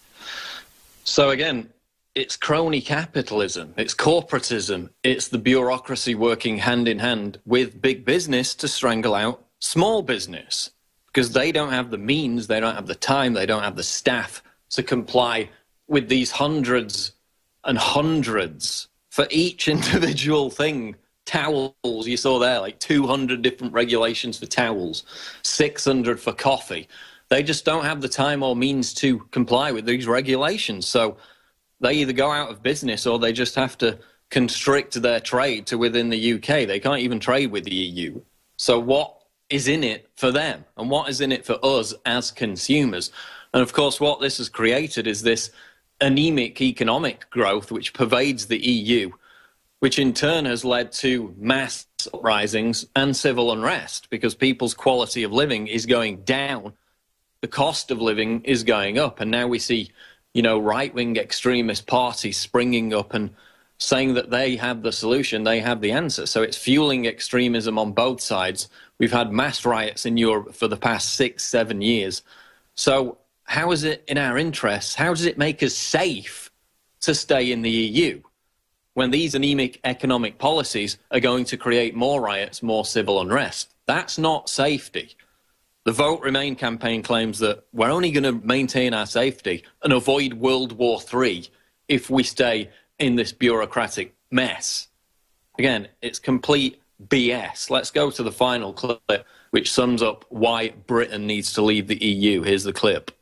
So again, it's crony capitalism, it's corporatism, it's the bureaucracy working hand in hand with big business to strangle out small business because they don't have the means, they don't have the time, they don't have the staff to comply with these hundreds and hundreds for each individual thing. Towels, you saw there, like 200 different regulations for towels, 600 for coffee. They just don't have the time or means to comply with these regulations. So they either go out of business or they just have to constrict their trade to within the UK. They can't even trade with the EU. So what is in it for them? And what is in it for us as consumers? And of course, what this has created is this anemic economic growth which pervades the EU, which in turn has led to mass uprisings and civil unrest because people's quality of living is going down. The cost of living is going up. And now we see, you know, right-wing extremist parties springing up and saying that they have the solution, they have the answer. So it's fueling extremism on both sides. We've had mass riots in Europe for the past 6-7 years. So how is it in our interests? How does it make us safe to stay in the EU when these anemic economic policies are going to create more riots, more civil unrest? That's not safety. The Vote Remain campaign claims that we're only going to maintain our safety and avoid World War III if we stay in this bureaucratic mess. Again, it's complete BS. Let's go to the final clip, which sums up why Britain needs to leave the EU. Here's the clip.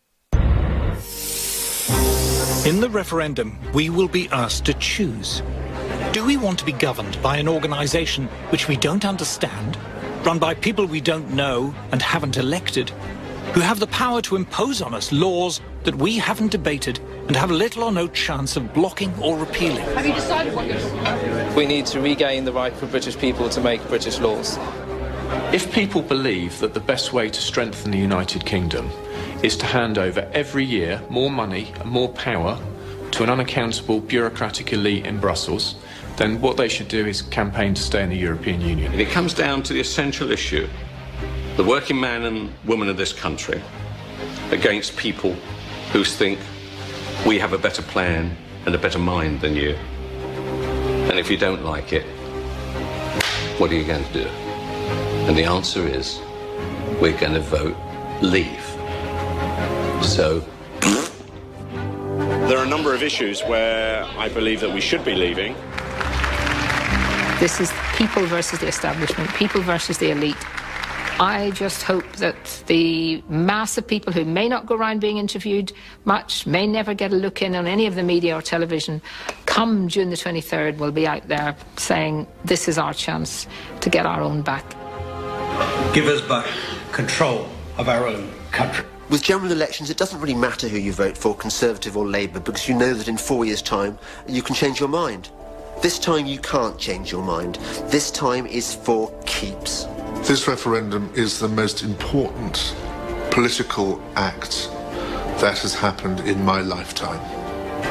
In the referendum, we will be asked to choose. Do we want to be governed by an organisation which we don't understand, run by people we don't know and haven't elected, who have the power to impose on us laws that we haven't debated and have little or no chance of blocking or repealing? Have you decided what you're... We need to regain the right for British people to make British laws. If people believe that the best way to strengthen the United Kingdom is to hand over every year more money and more power to an unaccountable bureaucratic elite in Brussels, then what they should do is campaign to stay in the European Union. It comes down to the essential issue, the working man and woman of this country against people who think we have a better plan and a better mind than you. And if you don't like it, what are you going to do? And the answer is, we're going to vote leave. So... There are a number of issues where I believe that we should be leaving. This is people versus the establishment, people versus the elite. I just hope that the mass of people who may not go around being interviewed much, may never get a look in on any of the media or television, come June the 23rd, will be out there saying, this is our chance to get our own back. Give us back control of our own country. With general elections, it doesn't really matter who you vote for, Conservative or Labour, because you know that in 4 years' time, you can change your mind. This time, you can't change your mind. This time is for keeps. This referendum is the most important political act that has happened in my lifetime.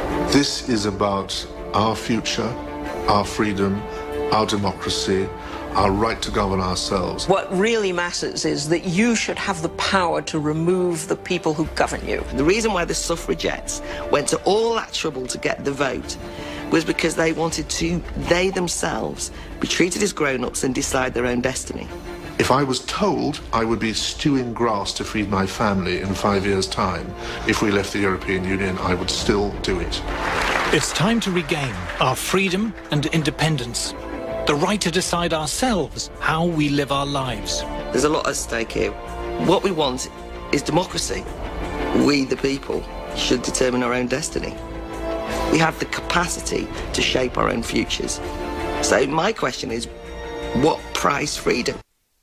This is about our future, our freedom, our democracy, our right to govern ourselves. What really matters is that you should have the power to remove the people who govern you. The reason why the suffragettes went to all that trouble to get the vote was because they wanted to, they themselves, be treated as grown-ups and decide their own destiny. If I was told I would be stewing grass to feed my family in 5 years' time if we left the European Union, I would still do it. It's time to regain our freedom and independence. The right to decide ourselves how we live our lives. There's a lot at stake here. What we want is democracy. We, the people, should determine our own destiny. We have the capacity to shape our own futures. So my question is, what price freedom?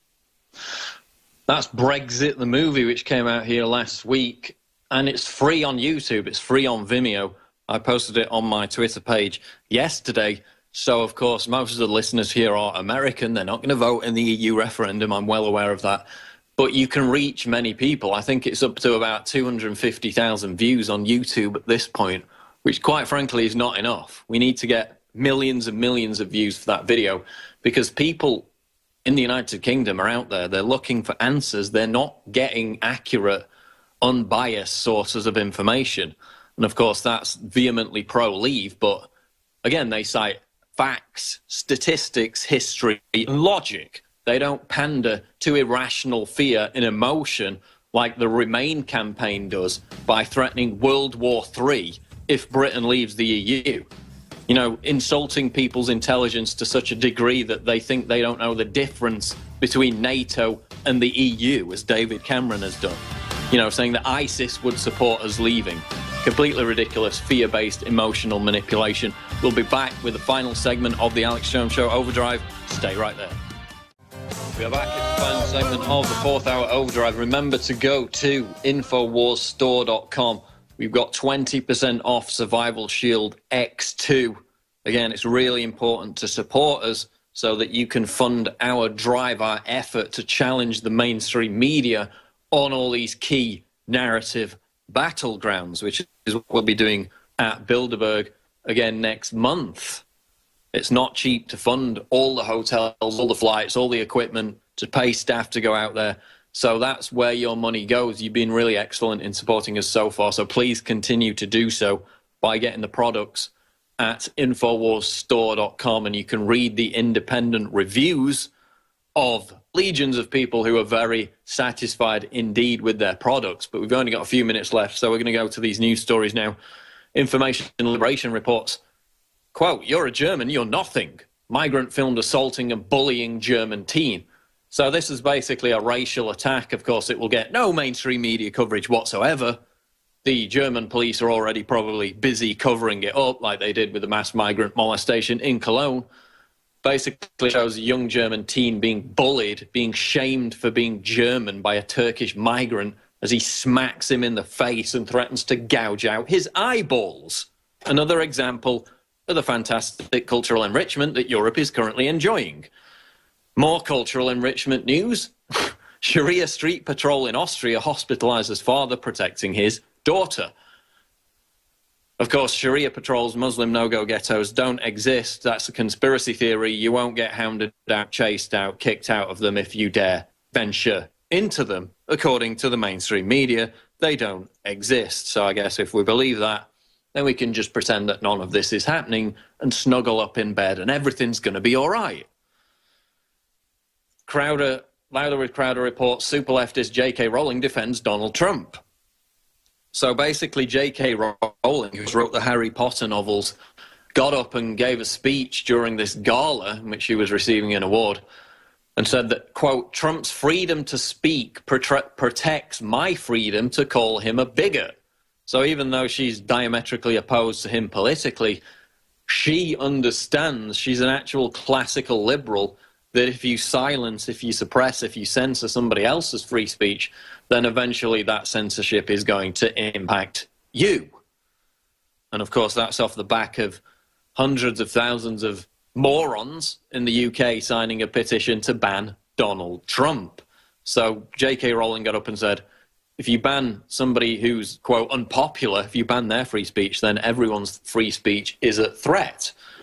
That's Brexit, the movie, which came out here last week, and it's free on YouTube, it's free on Vimeo. I posted it on my Twitter page yesterday, so of course most of the listeners here are American, they're not going to vote in the EU referendum, I'm well aware of that, but you can reach many people. I think it's up to about 250,000 views on YouTube at this point, which quite frankly is not enough. We need to get millions and millions of views for that video, because people in the United Kingdom are out there, they're looking for answers, they're not getting accurate, unbiased sources of information. And of course that's vehemently pro-Leave, but again they cite facts, statistics, history, and logic. They don't pander to irrational fear and emotion like the Remain campaign does by threatening World War III if Britain leaves the EU. You know, insulting people's intelligence to such a degree that they think they don't know the difference between NATO and the EU, as David Cameron has done. You know, saying that ISIS would support us leaving. Completely ridiculous, fear-based, emotional manipulation. We'll be back with the final segment of the Alex Jones Show Overdrive. Stay right there. We are back at the final segment of the 4th Hour Overdrive. Remember to go to InfoWarsStore.com. We've got 20% off Survival Shield X2. Again, it's really important to support us so that you can fund our drive, our effort to challenge the mainstream media on all these key narrative battlegrounds, which is what we'll be doing at Bilderberg again next month. It's not cheap to fund all the hotels, all the flights, all the equipment, to pay staff to go out there. So that's where your money goes. You've been really excellent in supporting us so far, so please continue to do so by getting the products at InfoWarsStore.com, and you can read the independent reviews of legions of people who are very satisfied indeed with their products. But we've only got a few minutes left, so we're going to go to these news stories now. Information and Liberation reports, quote, "You're a German, you're nothing. Migrant filmed assaulting and bullying German teen." So this is basically a racial attack. Of course, it will get no mainstream media coverage whatsoever. The German police are already probably busy covering it up, like they did with the mass migrant molestation in Cologne. Basically shows a young German teen being bullied, being shamed for being German by a Turkish migrant as he smacks him in the face and threatens to gouge out his eyeballs. Another example of the fantastic cultural enrichment that Europe is currently enjoying. More cultural enrichment news. Sharia street patrol in Austria hospitalizes father protecting his daughter. Of course, Sharia patrols, Muslim no-go ghettos don't exist. That's a conspiracy theory. You won't get hounded out, chased out, kicked out of them if you dare venture into them. According to the mainstream media, they don't exist. So I guess if we believe that, then we can just pretend that none of this is happening and snuggle up in bed and everything's going to be all right. Louder with Crowder reports super leftist J.K. Rowling defends Donald Trump. So basically J.K. Rowling, who wrote the Harry Potter novels, got up and gave a speech during this gala in which she was receiving an award and said that, quote, "Trump's freedom to speak protects my freedom to call him a bigot." So even though she's diametrically opposed to him politically, she understands, she's an actual classical liberal, that if you silence, if you suppress, if you censor somebody else's free speech, then eventually that censorship is going to impact you. And of course, that's off the back of hundreds of thousands of morons in the UK signing a petition to ban Donald Trump. So J.K. Rowling got up and said, if you ban somebody who's, quote, unpopular, if you ban their free speech, then everyone's free speech is at threat.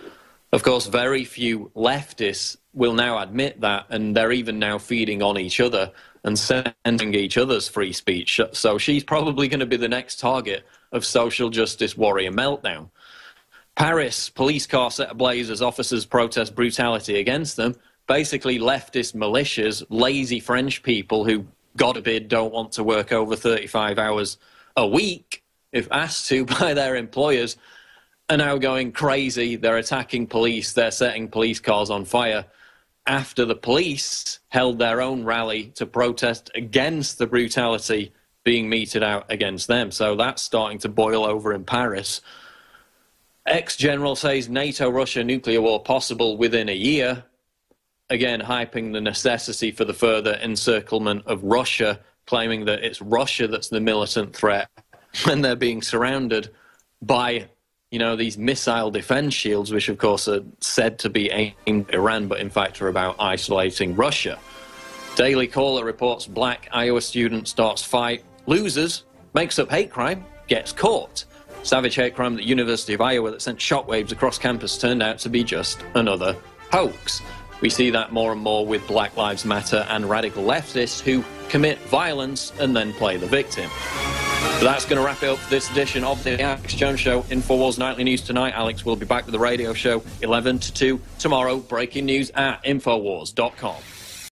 Of course, very few leftists will now admit that, and they're even now feeding on each other and sending each other's free speech. So she's probably going to be the next target of social justice warrior meltdown. Paris, police car set ablaze as officers protest brutality against them. Basically, leftist militias, lazy French people who, God forbid, don't want to work over 35 hours a week, if asked to by their employers, are now going crazy. They're attacking police. They're setting police cars on fire after the police held their own rally to protest against the brutality being meted out against them. So that's starting to boil over in Paris. Ex-general says NATO-Russia nuclear war possible within a year. Again, hyping the necessity for the further encirclement of Russia, claiming that it's Russia that's the militant threat, and they're being surrounded by, you know, these missile defense shields, which of course are said to be aimed at Iran, but in fact are about isolating Russia. Daily Caller reports black Iowa student starts fight, loses, makes up hate crime, gets caught. Savage hate crime at the University of Iowa that sent shockwaves across campus turned out to be just another hoax. We see that more and more with Black Lives Matter and radical leftists who commit violence and then play the victim. So that's going to wrap it up for this edition of the Alex Jones Show. InfoWars Nightly News tonight. Alex will be back with the radio show 11 to 2 tomorrow. Breaking news at Infowars.com.